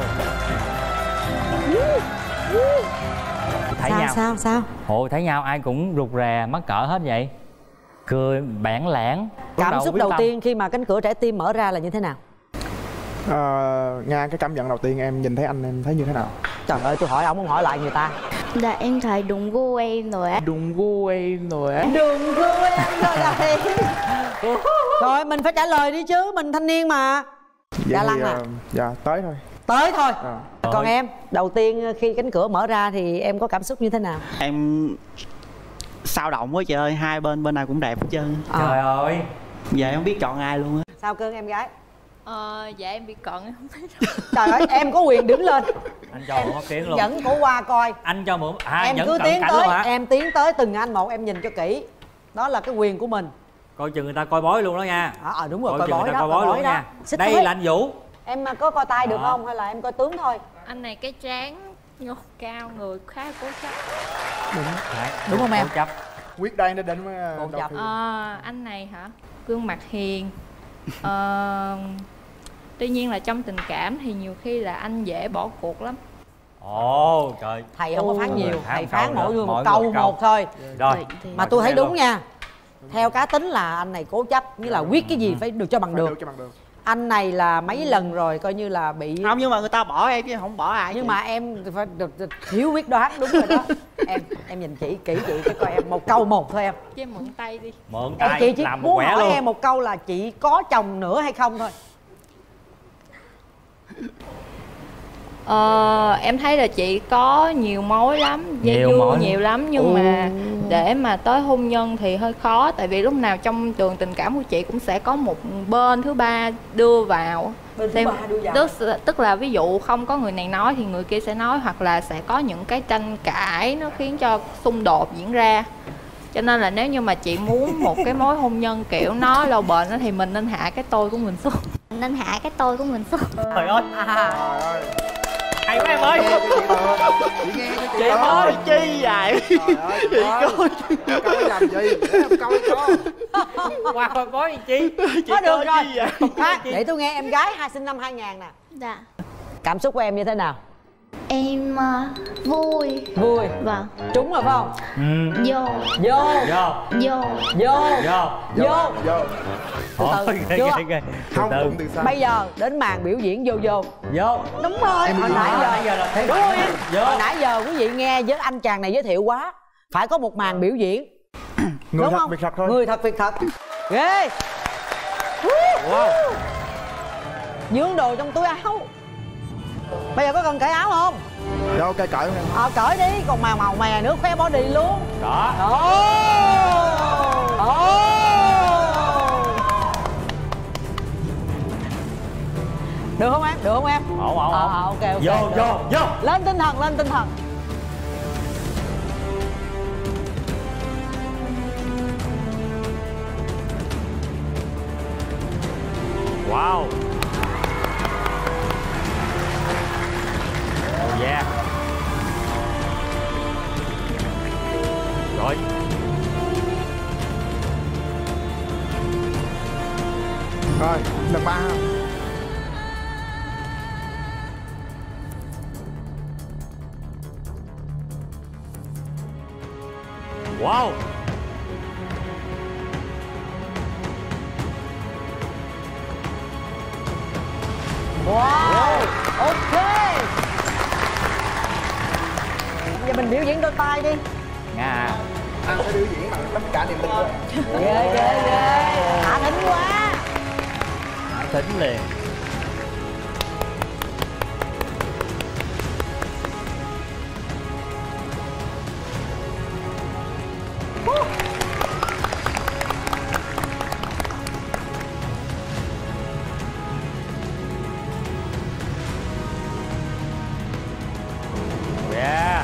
Thấy sao, nhau sao sao Ồ, thấy nhau ai cũng rụt rè mắc cỡ hết vậy. Cười bản lãng. Cảm xúc đầu tiên khi mà cánh cửa trái tim mở ra là như thế nào? Ờ, Nga, cái cảm nhận đầu tiên em nhìn thấy anh em thấy như thế nào? Trời ơi, tôi hỏi ông không hỏi lại người ta. Dạ em thấy đúng gu em rồi á. Đúng gu em rồi á. Đúng gu em rồi đây. Rồi mình phải trả lời đi chứ, mình thanh niên mà. Dạ Lăng à? Uh, dạ tới thôi. Tới thôi. À. Còn em, đầu tiên khi cánh cửa mở ra thì em có cảm xúc như thế nào? Em sao động quá trời ơi, hai bên bên nào cũng đẹp hết trơn. À. Trời ơi. Giờ em không biết chọn ai luôn á. Sao cưng em gái? Ờ, dạ em bị cận em không biết. Trời ơi, em có quyền đứng lên. Anh cho mượn tiếng luôn. Dẫn cổ qua coi. Anh cho mượn. À, em cứ tiến tới, em tiến tới từng anh một, em nhìn cho kỹ. Đó là cái quyền của mình. Coi chừng người ta coi bói luôn đó nha. À, à đúng rồi, coi, coi bói đó, coi bói luôn đó nha. Đây tới. là anh Vũ. Em có coi tay được à. không hay là em coi tướng thôi? Anh này cái trán nhô cao, người khá cố chấp. Đúng. Đấy, đúng không em? Cố chấp. Quyết đoán đã đến với cố chấp. À, anh này hả? Gương mặt hiền. Ờ, tuy nhiên là trong tình cảm thì nhiều khi là anh dễ bỏ cuộc lắm. Ồ trời. Thầy không có phán nhiều, thầy phán mỗi người một mỗi câu một, một thôi. Rồi. Mà tôi thấy đúng nha. Theo cá tính là anh này cố chấp, như là quyết cái gì phải được cho bằng được. Anh này là mấy lần rồi coi như là bị không, nhưng mà người ta bỏ em chứ không bỏ ai. Nhưng chị. mà em phải được thiếu quyết đoán, đúng rồi đó. em em nhìn chị kỹ chị cái coi em một câu một thôi em. Cho em mượn tay đi. Mượn em, tay chị chỉ làm một muốn quẻ hỏi luôn. em một câu là chị có chồng nữa hay không thôi. Ờ, em thấy là chị có nhiều mối lắm, dây Nhiều dưa mối. nhiều lắm, nhưng Ừ. mà để mà tới hôn nhân thì hơi khó. Tại vì lúc nào trong trường tình cảm của chị cũng sẽ có một bên thứ ba đưa vào. Bên thứ Xem- ba đưa vào. tức, tức là ví dụ không có người này nói thì người kia sẽ nói, hoặc là sẽ có những cái tranh cãi nó khiến cho xung đột diễn ra. Cho nên là nếu như mà chị muốn một cái mối hôn nhân kiểu nó lâu bền á, thì mình nên hạ cái tôi của mình xuống. Nên hạ cái tôi của mình xuống. Trời ơi. Hay quá em ơi. Chị ơi chi vậy? Chị coi coi làm gì? Để em coi con. Qua coi bói gì chi? Có được rồi. chi vậy? Ha, để tôi nghe em gái hai sinh năm hai ngàn nè. Dạ. Cảm xúc của em như thế nào? Em uh, vui. Vui. Vâng. Trúng rồi phải không? Ừ. Vô. Vô. Vô. Vô. Vô. Vô. Vô. Vô. Từ từ, Ôi, ghê, chưa? ghê, ghê. Không, Từ cũng từ xa. Bây giờ đến màn biểu diễn vô vô. Vô. Đúng rồi. Hồi nãy giờ, Nãy giờ là thấy đúng bạn rồi em. vô. Hồi nãy giờ quý vị nghe với anh chàng này giới thiệu quá. Phải có một màn biểu diễn. Người đúng thật không? việc thật thôi. Người thật việc thật. Ghê. Wow. Dướng đồ trong túi áo. Bây giờ có cần cởi áo không? Dạ ok cởi em. Ờ cởi đi, còn màu màu mè nữa khoe body luôn. Đó. Ồ. Ồ. Được không em? Được không em? Ổn ổn. Ờ ok ok. Vô được. vô vô. Lên tinh thần, lên tinh thần. Wow. Oh yeah. Rồi. Rồi, lần ba. Wow. Wow. Ok. Giờ mình biểu diễn đôi tay đi. Nga. Anh sẽ biểu diễn bằng tất cả niềm tin của em. Ghê ghê ghê. Hạ thính quá. Hạ thính liền. Yeah.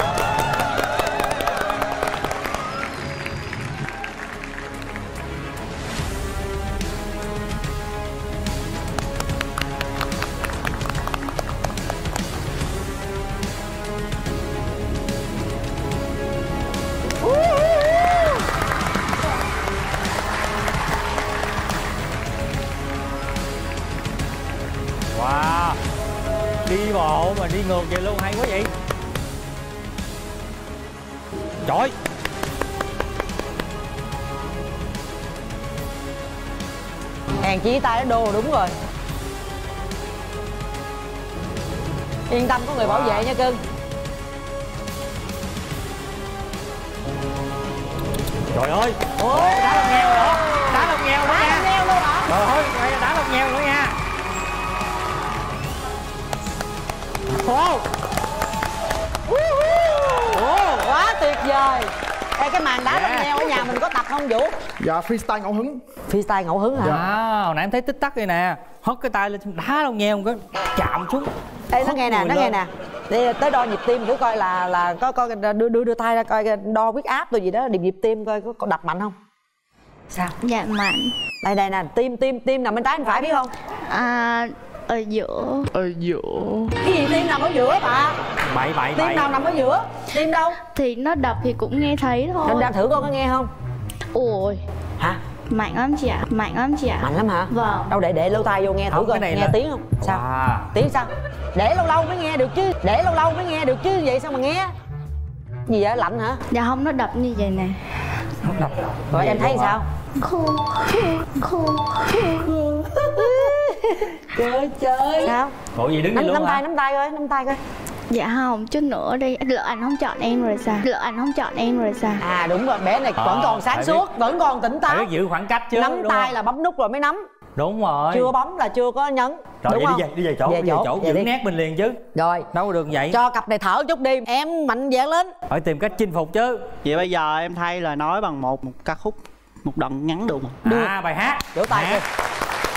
Wow. Đi bộ mà đi ngược vậy luôn, hay quá vậy. Trời. Hèn chỉ tay nó đô đúng rồi. Yên tâm có người bảo vệ nha cưng. Trời ơi. Ôi, đá lông nheo rồi đó. Đá lông nheo nữa nha. Đá lông nheo luôn hả? Trời ơi, đây là đá lông nheo nữa nha. Wow. Wow, quá tuyệt vời. Ê, cái màn đá lông nheo ở nhà mình có tập không Vũ? Dạ freestyle ngẫu hứng. Freestyle ngẫu hứng hả? Dạ. Hồi nãy em thấy tích tắc đây nè, hất cái tay lên đá lông nheo một cái chạm xuống. Ê, nó nghe nè, nó nghe nè. Đi tới đo nhịp tim thử coi là là có coi đưa đưa đưa tay ra coi đo huyết áp rồi gì đó, điệp nhịp tim coi có, có đập mạnh không? Sao? Dạ mạnh. Đây đây nè, tim tim tim nằm bên trái bên phải biết không? À, ở giữa. Ở giữa. Cái gì tim nằm ở giữa bà? Bậy bậy tim bậy. nào nằm ở giữa? Tim đâu? Thì nó đập thì cũng nghe thấy thôi. Nên ra thử con có nghe không? Ôi. Hả? Mạnh lắm chị ạ, mạnh lắm chị ạ. Mạnh lắm hả? Vâng. Đâu để để lỗ tai vô nghe thử Không, coi cái này nghe là- tiếng không? Sao? Wow. Tiếng sao? Để lâu lâu mới nghe được chứ. Để lâu lâu mới nghe được chứ, vậy sao mà nghe? Gì vậy, lạnh hả? Dạ không, nó đập như vậy nè. Đập. Rồi em thấy sao? Khô, khô, khô. Trời trời. Sao? Bộ gì đứng Nắm, đi luôn nắm tay, hả? nắm tay coi, nắm tay coi. Dạ không, chút nữa đi. Lỡ anh không chọn em rồi sao? Lỡ anh không chọn em rồi sao? À đúng rồi, bé này Ờ, vẫn còn sáng phải suốt, biết- vẫn còn tỉnh Phải táo. biết giữ khoảng cách chứ. Nắm đúng tay không? là bấm nút rồi mới nắm. Đúng rồi. Chưa bấm là chưa có nhấn. Rồi đúng vậy không? đi về, đi về chỗ, Về đi về chỗ, chỗ, về giữ đi. nét mình liền chứ. Rồi. Đâu có được vậy. Cho cặp này thở chút đi, em mạnh dạn lên. Phải tìm cách chinh phục chứ. Vậy bây giờ em thay lời nói bằng một, một ca khúc, một đoạn ngắn được không? À, bài hát. Vỗ tay Hát. đi.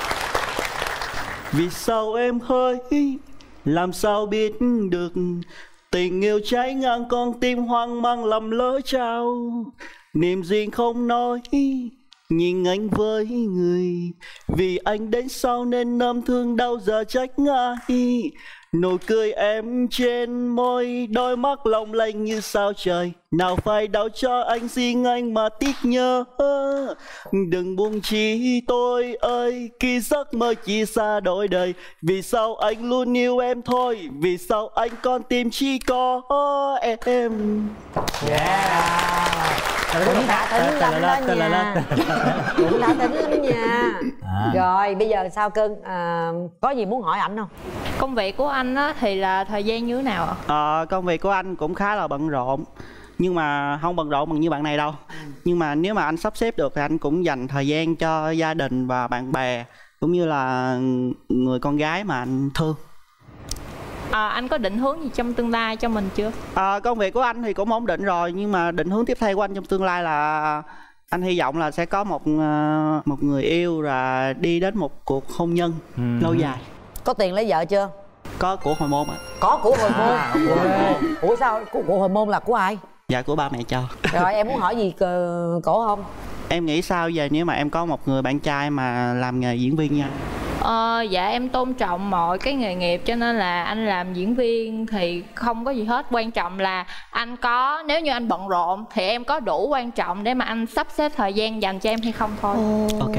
Vì sao em hơi làm sao biết được tình yêu cháy ngang con tim hoang mang lầm lỡ trao, niềm riêng không nói nhìn anh với người, vì anh đến sau nên năm thương đau giờ trách ai. Nụ cười em trên môi, đôi mắt long lanh như sao trời, nào phải đau cho anh riêng anh mà tiếc nhớ. Đừng buông chi tôi ơi, khi giấc mơ chỉ xa đổi đời. Vì sao anh luôn yêu em thôi, vì sao anh con tim chỉ có em. Yeah. Cũng đã tính lắm đó nha. Cũng đã tính lắm nha. À. Rồi bây giờ sao cưng? À, có gì muốn hỏi ảnh không? Công việc của anh á thì là thời gian như thế nào ạ? Ờ, công việc của anh cũng khá là bận rộn, nhưng mà không bận rộn bằng như bạn này đâu. Nhưng mà nếu mà anh sắp xếp được thì anh cũng dành thời gian cho gia đình và bạn bè, cũng như là người con gái mà anh thương. À, anh có định hướng gì trong tương lai cho mình chưa? À, công việc của anh thì cũng ổn định rồi, nhưng mà định hướng tiếp theo của anh trong tương lai là anh hy vọng là sẽ có một một người yêu và đi đến một cuộc hôn nhân ừ. lâu dài. Có tiền lấy vợ chưa? Có của hồi môn ạ. Có của hồi môn. À, Ủa sao của, của hồi môn là của ai? Dạ của ba mẹ cho. Rồi em muốn hỏi gì cổ không? Em nghĩ sao giờ nếu mà em có một người bạn trai mà làm nghề diễn viên nha? Ờ, dạ em tôn trọng mọi cái nghề nghiệp, cho nên là anh làm diễn viên thì không có gì hết. Quan trọng là anh có, nếu như anh bận rộn thì em có đủ quan trọng để mà anh sắp xếp thời gian dành cho em hay không thôi. Ok.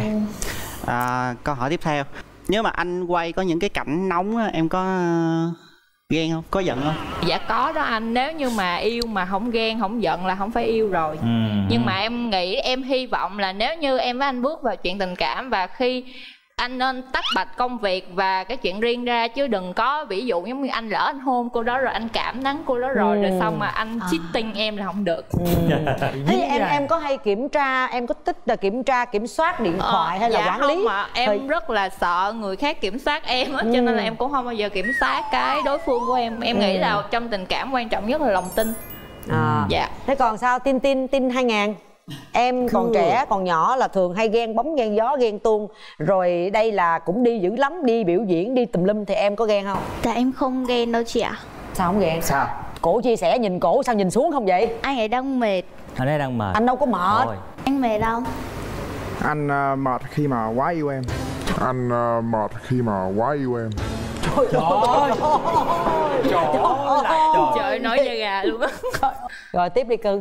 À, câu hỏi tiếp theo, nếu mà anh quay có những cái cảnh nóng á, em có ghen không? Có giận không? Dạ có đó anh. Nếu như mà yêu mà không ghen, không giận là không phải yêu rồi. ừ. Nhưng mà em nghĩ, em hy vọng là nếu như em với anh bước vào chuyện tình cảm, và khi anh nên tách bạch công việc và cái chuyện riêng ra, chứ đừng có ví dụ giống như anh lỡ anh hôn cô đó rồi anh cảm nắng cô đó rồi, ừ. rồi xong mà anh cheating em là không được. ừ. Thế em em có hay kiểm tra, em có thích là kiểm tra kiểm soát điện thoại ờ, hay là dạ quản không lý? Ạ. Em thì... rất là sợ người khác kiểm soát em á, ừ. cho nên là em cũng không bao giờ kiểm soát cái đối phương của em. Em ừ. nghĩ là trong tình cảm quan trọng nhất là lòng tin. À. Dạ. Thế còn sao tin tin tin hai ngàn? Em còn trẻ, còn nhỏ là thường hay ghen bóng, ghen gió, ghen tuông. Rồi đây là cũng đi dữ lắm, đi biểu diễn, đi tùm lum, thì em có ghen không? Dạ em không ghen đâu chị ạ. Sao không ghen? Sao? Cổ chia sẻ nhìn cổ sao nhìn xuống không vậy? Anh ấy đang mệt. Anh ấy đang mệt. Anh đâu có mệt. Thôi. Anh mệt không? Anh uh, mệt khi mà quá yêu em. Anh uh, mệt khi mà quá yêu em. Trời ơi. Trời ơi. Trời ơi, nói da gà luôn á. Rồi tiếp đi Cưng.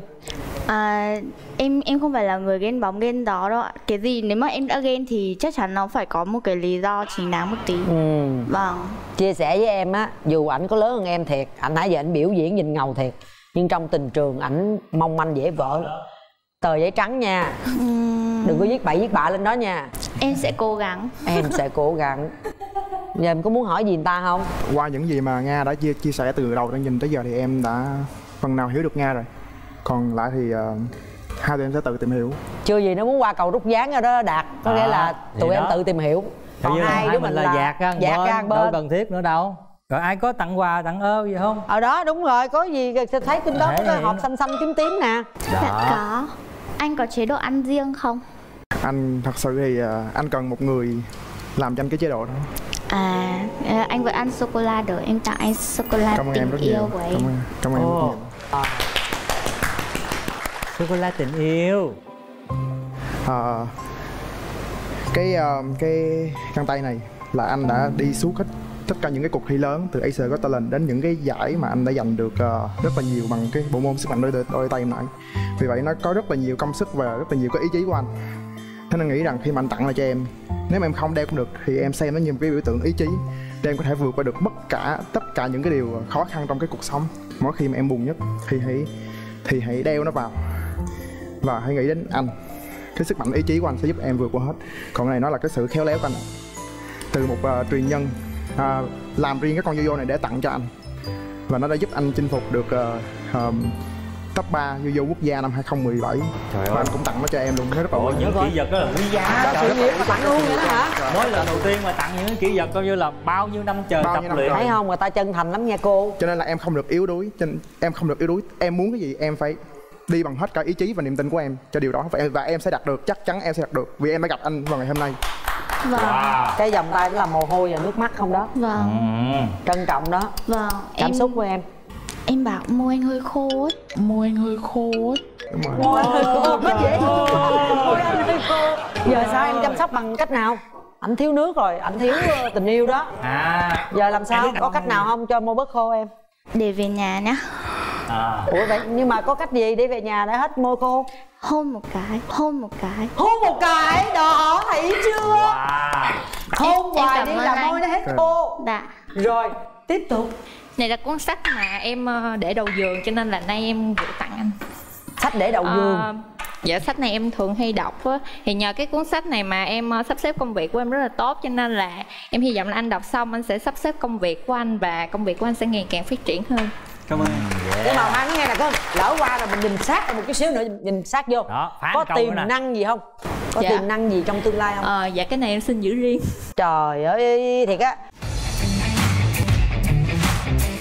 À, em em không phải là người ghen bóng ghen gió đâu ạ. Cái gì nếu mà em đã ghen thì chắc chắn nó phải có một cái lý do chính đáng một tí. ừ. Vâng. Chia sẻ với em á, dù ảnh có lớn hơn em thiệt, ảnh nãy giờ ảnh biểu diễn nhìn ngầu thiệt, nhưng trong tình trường ảnh mong manh dễ vỡ. Tờ giấy trắng nha. ừ. Đừng có viết bậy viết bạ lên đó nha. Em sẽ cố gắng. Em sẽ cố gắng. Giờ em có muốn hỏi gì người ta không? Qua những gì mà Nga đã chia, chia sẻ từ đầu đến nhìn tới giờ thì em đã phần nào hiểu được Nga rồi. Còn lại thì uh, hai tụi em sẽ tự tìm hiểu. Chưa gì nó muốn qua cầu rút ván rồi đó Đạt. Có à, nghĩa là tụi em đó. tự tìm hiểu. Còn hai đứa mình là dạt ra dạt ra bên, đâu cần thiết nữa đâu. Rồi ai có tặng quà tặng ơ gì không? Ở đó đúng rồi, có gì thấy trên đó có hộp xanh xanh tím tím nè. Dạ có. Anh có chế độ ăn riêng không? Anh thật sự thì uh, anh cần một người làm cho anh cái chế độ đó. À, anh vẫn ăn sô cô la được, em tặng anh sô cô la tình yêu nhiều. của em. Cảm ơn, cảm ơn oh. em rất nhiều. À. Sô cô la tình yêu. À, cái uh, cái găng tay này là anh đã đi suốt hết tất cả những cái cuộc thi lớn, từ Asia Got Talent đến những cái giải mà anh đã giành được uh, rất là nhiều bằng cái bộ môn sức mạnh đôi, đôi, đôi tay nãy. Vì vậy nó có rất là nhiều công sức và rất là nhiều cái ý chí của anh. Thế nên nghĩ rằng khi mà anh tặng lại cho em, nếu mà em không đeo cũng được thì em xem nó như một cái biểu tượng ý chí để em có thể vượt qua được tất cả tất cả những cái điều khó khăn trong cái cuộc sống. Mỗi khi mà em buồn nhất thì hãy thì hãy đeo nó vào và hãy nghĩ đến anh. Cái sức mạnh ý chí của anh sẽ giúp em vượt qua hết. Còn cái này nó là cái sự khéo léo của anh, từ một uh, truyền nhân uh, làm riêng cái con yo-yo này để tặng cho anh, và nó đã giúp anh chinh phục được uh, um, top ba yo-yo quốc gia năm hai không một bảy. Trời ơi. Và anh cũng tặng nó cho em luôn, nó rất là Ồ, những kỷ vật đó là quý giá. Trời ơi, tặng luôn vậy đó hả? Mỗi lần đầu tiên mà tặng những kỷ vật coi như là bao nhiêu năm trời tập luyện. Thấy không, người ta chân thành lắm nha cô. Cho nên là em không được yếu đuối, cho nên em không được yếu đuối. Em muốn cái gì em phải đi bằng hết cả ý chí và niềm tin của em cho điều đó, và em sẽ đạt được, chắc chắn em sẽ đạt được, vì em đã gặp anh vào ngày hôm nay. Vâng. Wow. Cái vòng tay đó là mồ hôi và nước mắt không đó. Vâng. ừ. Trân trọng đó. Vâng. Cảm em... xúc của em. Em bảo môi anh hơi khô. Môi anh hơi khô. Môi anh hơi khô. Rất dễ thương. Môi anh hơi khô. Giờ sao em chăm sóc bằng cách nào? Anh thiếu nước rồi, anh thiếu tình yêu đó. À. Giờ làm sao? Có cách nào không cho môi bớt khô em? Để về nhà nhá. À. Ủa vậy nhưng mà có cách gì để về nhà để hết môi khô? Hôn một cái, hôn một cái. Hôn một cái, đó thấy chưa? Wow. Hôn hoài đi là môi nó hết khô. Dạ. Rồi, tiếp tục. Này là cuốn sách mà em để đầu giường, cho nên là nay em gửi tặng anh. Sách để đầu giường? À, dạ sách này em thường hay đọc á. Thì nhờ cái cuốn sách này mà em sắp xếp công việc của em rất là tốt, cho nên là em hy vọng là anh đọc xong anh sẽ sắp xếp công việc của anh và công việc của anh sẽ ngày càng phát triển hơn. Cảm ơn. Yeah. Nhưng mà anh nghe là có lỡ qua rồi mình nhìn sát một chút xíu nữa, nhìn sát vô. Đó, có tiềm năng gì không? Có dạ. tiềm năng gì trong tương lai không? Ờ, dạ cái này em xin giữ riêng. Trời ơi thiệt á.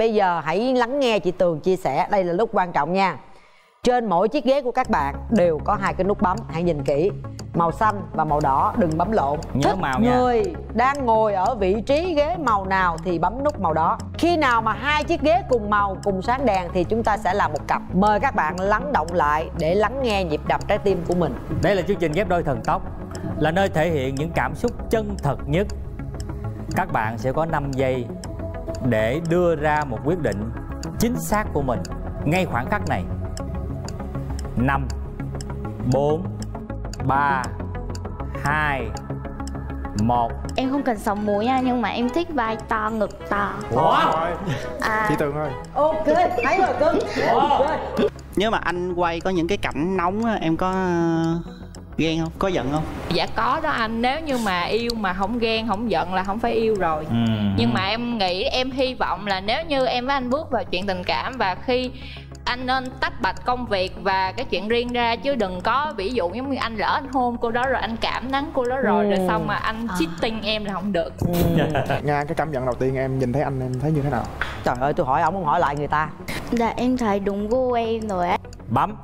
bây giờ hãy lắng nghe chị Tường chia sẻ. Đây là lúc quan trọng nha. Trên mỗi chiếc ghế của các bạn đều có hai cái nút bấm, hãy nhìn kỹ. Màu xanh và màu đỏ, đừng bấm lộn. Nhớ Thích màu nha. người đang ngồi ở vị trí ghế màu nào thì bấm nút màu đó. Khi nào mà hai chiếc ghế cùng màu, cùng sáng đèn thì chúng ta sẽ là một cặp. Mời các bạn lắng động lại để lắng nghe nhịp đập trái tim của mình. Đây là chương trình Ghép Đôi Thần Tốc, là nơi thể hiện những cảm xúc chân thật nhất. Các bạn sẽ có năm giây để đưa ra một quyết định chính xác của mình ngay khoảng khắc này. Năm, bốn, ba, hai, một. Em không cần sống múi nha, nhưng mà em thích vai to, ngực to. Wow. À, Chị Tường ơi. Ok, thấy rồi cưng. Wow. Nếu mà anh quay có những cái cảnh nóng á, em có ghen không? Có giận không? Dạ có đó anh. Nếu như mà yêu mà không ghen, không giận là không phải yêu rồi. Ừ. Nhưng mà em nghĩ, em hy vọng là nếu như em với anh bước vào chuyện tình cảm, và khi anh nên tách bạch công việc và cái chuyện riêng ra, chứ đừng có ví dụ giống như anh lỡ anh hôn cô đó rồi anh cảm nắng cô đó rồi, Ừ. rồi xong mà anh cheating em là không được. Nga, cái cảm nhận đầu tiên em nhìn thấy anh em thấy như thế nào? Trời ơi, tôi hỏi ông không hỏi lại người ta. dạ em thấy đúng gu em rồi á. Bấm.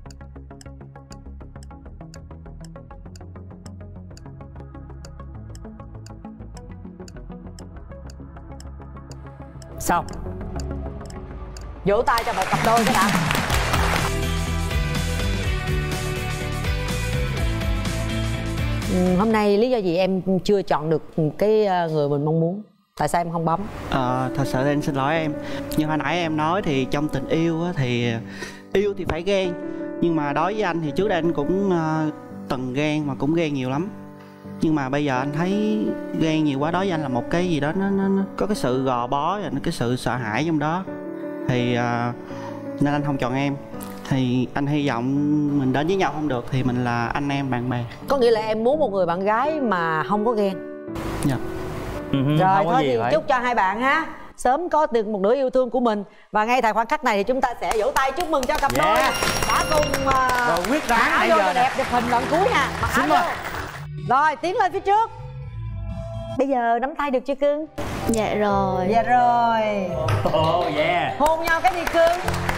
Xong. Vỗ tay cho một cặp đôi các bạn. Ừ, hôm nay lý do gì em chưa chọn được cái người mình mong muốn? Tại sao em không bấm? Ờ, thật sự anh xin lỗi em. Như hồi nãy em nói thì trong tình yêu á, thì yêu thì phải ghen. Nhưng mà đối với anh thì trước đây anh cũng uh, từng ghen, mà cũng ghen nhiều lắm. Nhưng mà bây giờ anh thấy ghen nhiều quá đối với anh là một cái gì đó nó, nó, nó có cái sự gò bó và nó cái sự sợ hãi trong đó. Thì uh, nên anh không chọn em. Thì anh hy vọng mình đến với nhau không được thì mình là anh em bạn bè. Có nghĩa là em muốn một người bạn gái mà không có ghen. Dạ. Uh-huh, rồi thôi thì phải. chúc cho hai bạn ha sớm có được một nửa yêu thương của mình. Và ngay tại khoảnh khắc này thì chúng ta sẽ vỗ tay chúc mừng cho cặp Yeah. đôi đã cùng uh, Rồi quyết đoán áo nãy vô giờ cho nè. đẹp chụp hình lần cuối nha. Mặc áo vô. Rồi tiến lên phía trước. Bây giờ nắm tay được chưa cưng? Dạ rồi. Dạ rồi. Oh yeah. Hôn nhau cái đi cưng.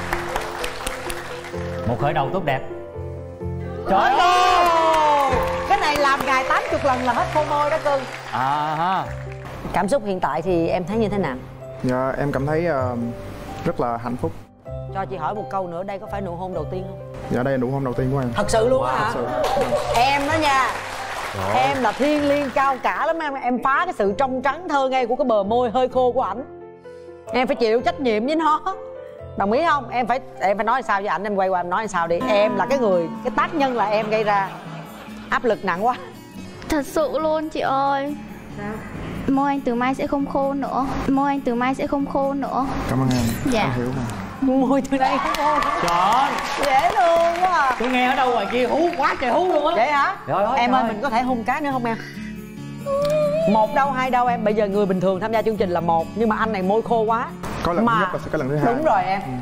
Một khởi đầu tốt đẹp. Trời ơi, cái này làm gài tám mươi lần là hết khô môi đó cưng. À ha. Cảm xúc hiện tại thì em thấy như thế nào? Dạ, em cảm thấy uh, rất là hạnh phúc. Cho chị hỏi một câu nữa, đây có phải nụ hôn đầu tiên không? Dạ, đây là nụ hôn đầu tiên của em. Thật sự luôn á hả? Thật sự. Em đó nha. Trời. Em là thiêng liêng cao cả lắm em. Em phá cái sự trong trắng thơ ngây của cái bờ môi hơi khô của ảnh. Em phải chịu trách nhiệm với nó. Đồng ý không? Em phải em phải nói sao với ảnh, em quay qua em nói sao đi. Em là cái người, cái tác nhân là em gây ra. Áp lực nặng quá. Thật sự luôn chị ơi. Sao? Môi anh từ mai sẽ không khô nữa. Môi anh từ mai sẽ không khô nữa. Cảm ơn em. Dạ. Em hiểu mà. Môi từ đây không khô. Trời ơi, dễ thương quá à. tôi nghe ở đâu ngoài kia hú quá trời hú luôn á. Vậy hả? Trời ơi, em trời ơi, mình có thể hôn cái nữa không em? Một đâu hai đâu em. Bây giờ người bình thường tham gia chương trình là một, nhưng mà anh này môi khô quá. Có lần mà... thứ nhất và sẽ có lần thứ hai. Đúng rồi em. Ừ.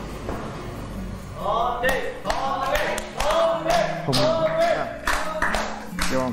Hôn được không?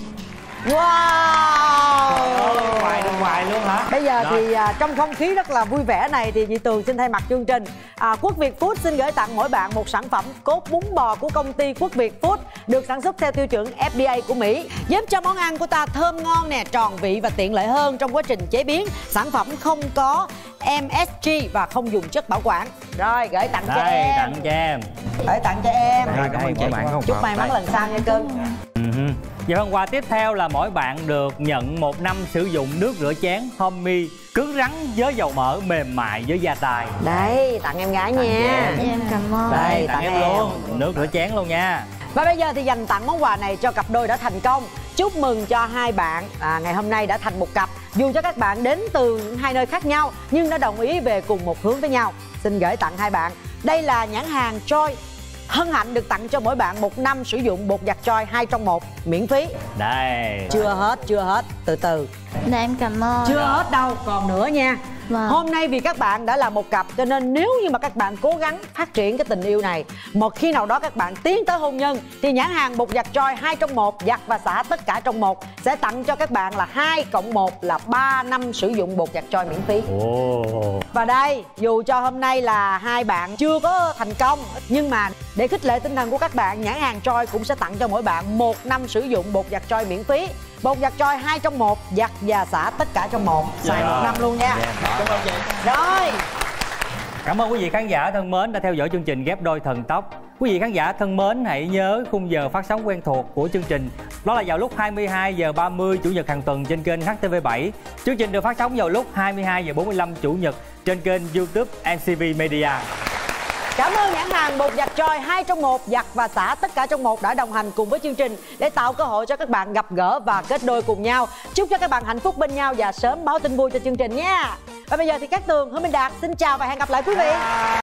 Wow. Đi hoài đi hoài luôn hả? Bây giờ Rồi. thì à, trong không khí rất là vui vẻ này thì chị Tường xin thay mặt chương trình à, Quốc Việt Food xin gửi tặng mỗi bạn một sản phẩm cốt bún bò của công ty Quốc Việt Food, được sản xuất theo tiêu chuẩn F D A của Mỹ, giúp cho món ăn của ta thơm ngon nè, tròn vị và tiện lợi hơn trong quá trình chế biến. Sản phẩm không có M S G và không dùng chất bảo quản. Rồi gửi tặng cho Đây, em. tặng cho em. Gửi tặng cho em. Đây, cảm ơn chị. Chúc may mắn lần sau nha cưng. Uh-huh. Và phần quà tiếp theo là mỗi bạn được nhận một năm sử dụng nước rửa chén Tommy cứng rắn với dầu mỡ, mềm mại với da tài. Đây, tặng em gái nha. Em cảm ơn. Đây, tặng, tặng em, em. luôn nước rửa chén luôn nha. Và bây giờ thì dành tặng món quà này cho cặp đôi đã thành công. Chúc mừng cho hai bạn à, ngày hôm nay đã thành một cặp. Dù cho các bạn đến từ hai nơi khác nhau nhưng đã đồng ý về cùng một hướng với nhau. Xin gửi tặng hai bạn. Đây là nhãn hàng Joy. Hân hạnh được tặng cho mỗi bạn một năm sử dụng bột giặt Joy hai trong một miễn phí. Đây. Chưa hết, chưa hết, từ từ. Dạ em cảm ơn. Chưa hết đâu, còn nữa nha. Vâng. Hôm nay vì các bạn đã là một cặp cho nên nếu như mà các bạn cố gắng phát triển cái tình yêu này, một khi nào đó các bạn tiến tới hôn nhân thì nhãn hàng bột giặt Joy hai trong một, giặt và xả tất cả trong một sẽ tặng cho các bạn là hai cộng một là ba năm sử dụng bột giặt Joy miễn phí. Oh. Và đây, dù cho hôm nay là hai bạn chưa có thành công nhưng mà để khích lệ tinh thần của các bạn, nhãn hàng Joy cũng sẽ tặng cho mỗi bạn một năm sử dụng bột giặt Joy miễn phí. Bột giặt Joy hai trong một, giặt và xả tất cả trong một, xài một năm luôn nha. Cảm ơn chị. Rồi. Cảm ơn quý vị khán giả thân mến đã theo dõi chương trình Ghép Đôi Thần Tốc. Quý vị khán giả thân mến, hãy nhớ khung giờ phát sóng quen thuộc của chương trình. Đó là vào lúc hai mươi hai giờ ba mươi chủ nhật hàng tuần trên kênh H T V bảy. Chương trình được phát sóng vào lúc hai mươi hai giờ bốn mươi lăm chủ nhật trên kênh YouTube N C V Media. Cảm ơn nhãn hàng bột giặt Joy hai trong một, giặt và xả tất cả trong một đã đồng hành cùng với chương trình để tạo cơ hội cho các bạn gặp gỡ và kết đôi cùng nhau. Chúc cho các bạn hạnh phúc bên nhau và sớm báo tin vui cho chương trình nha. Và bây giờ thì Cát Tường, Hương Minh Đạt xin chào và hẹn gặp lại quý vị.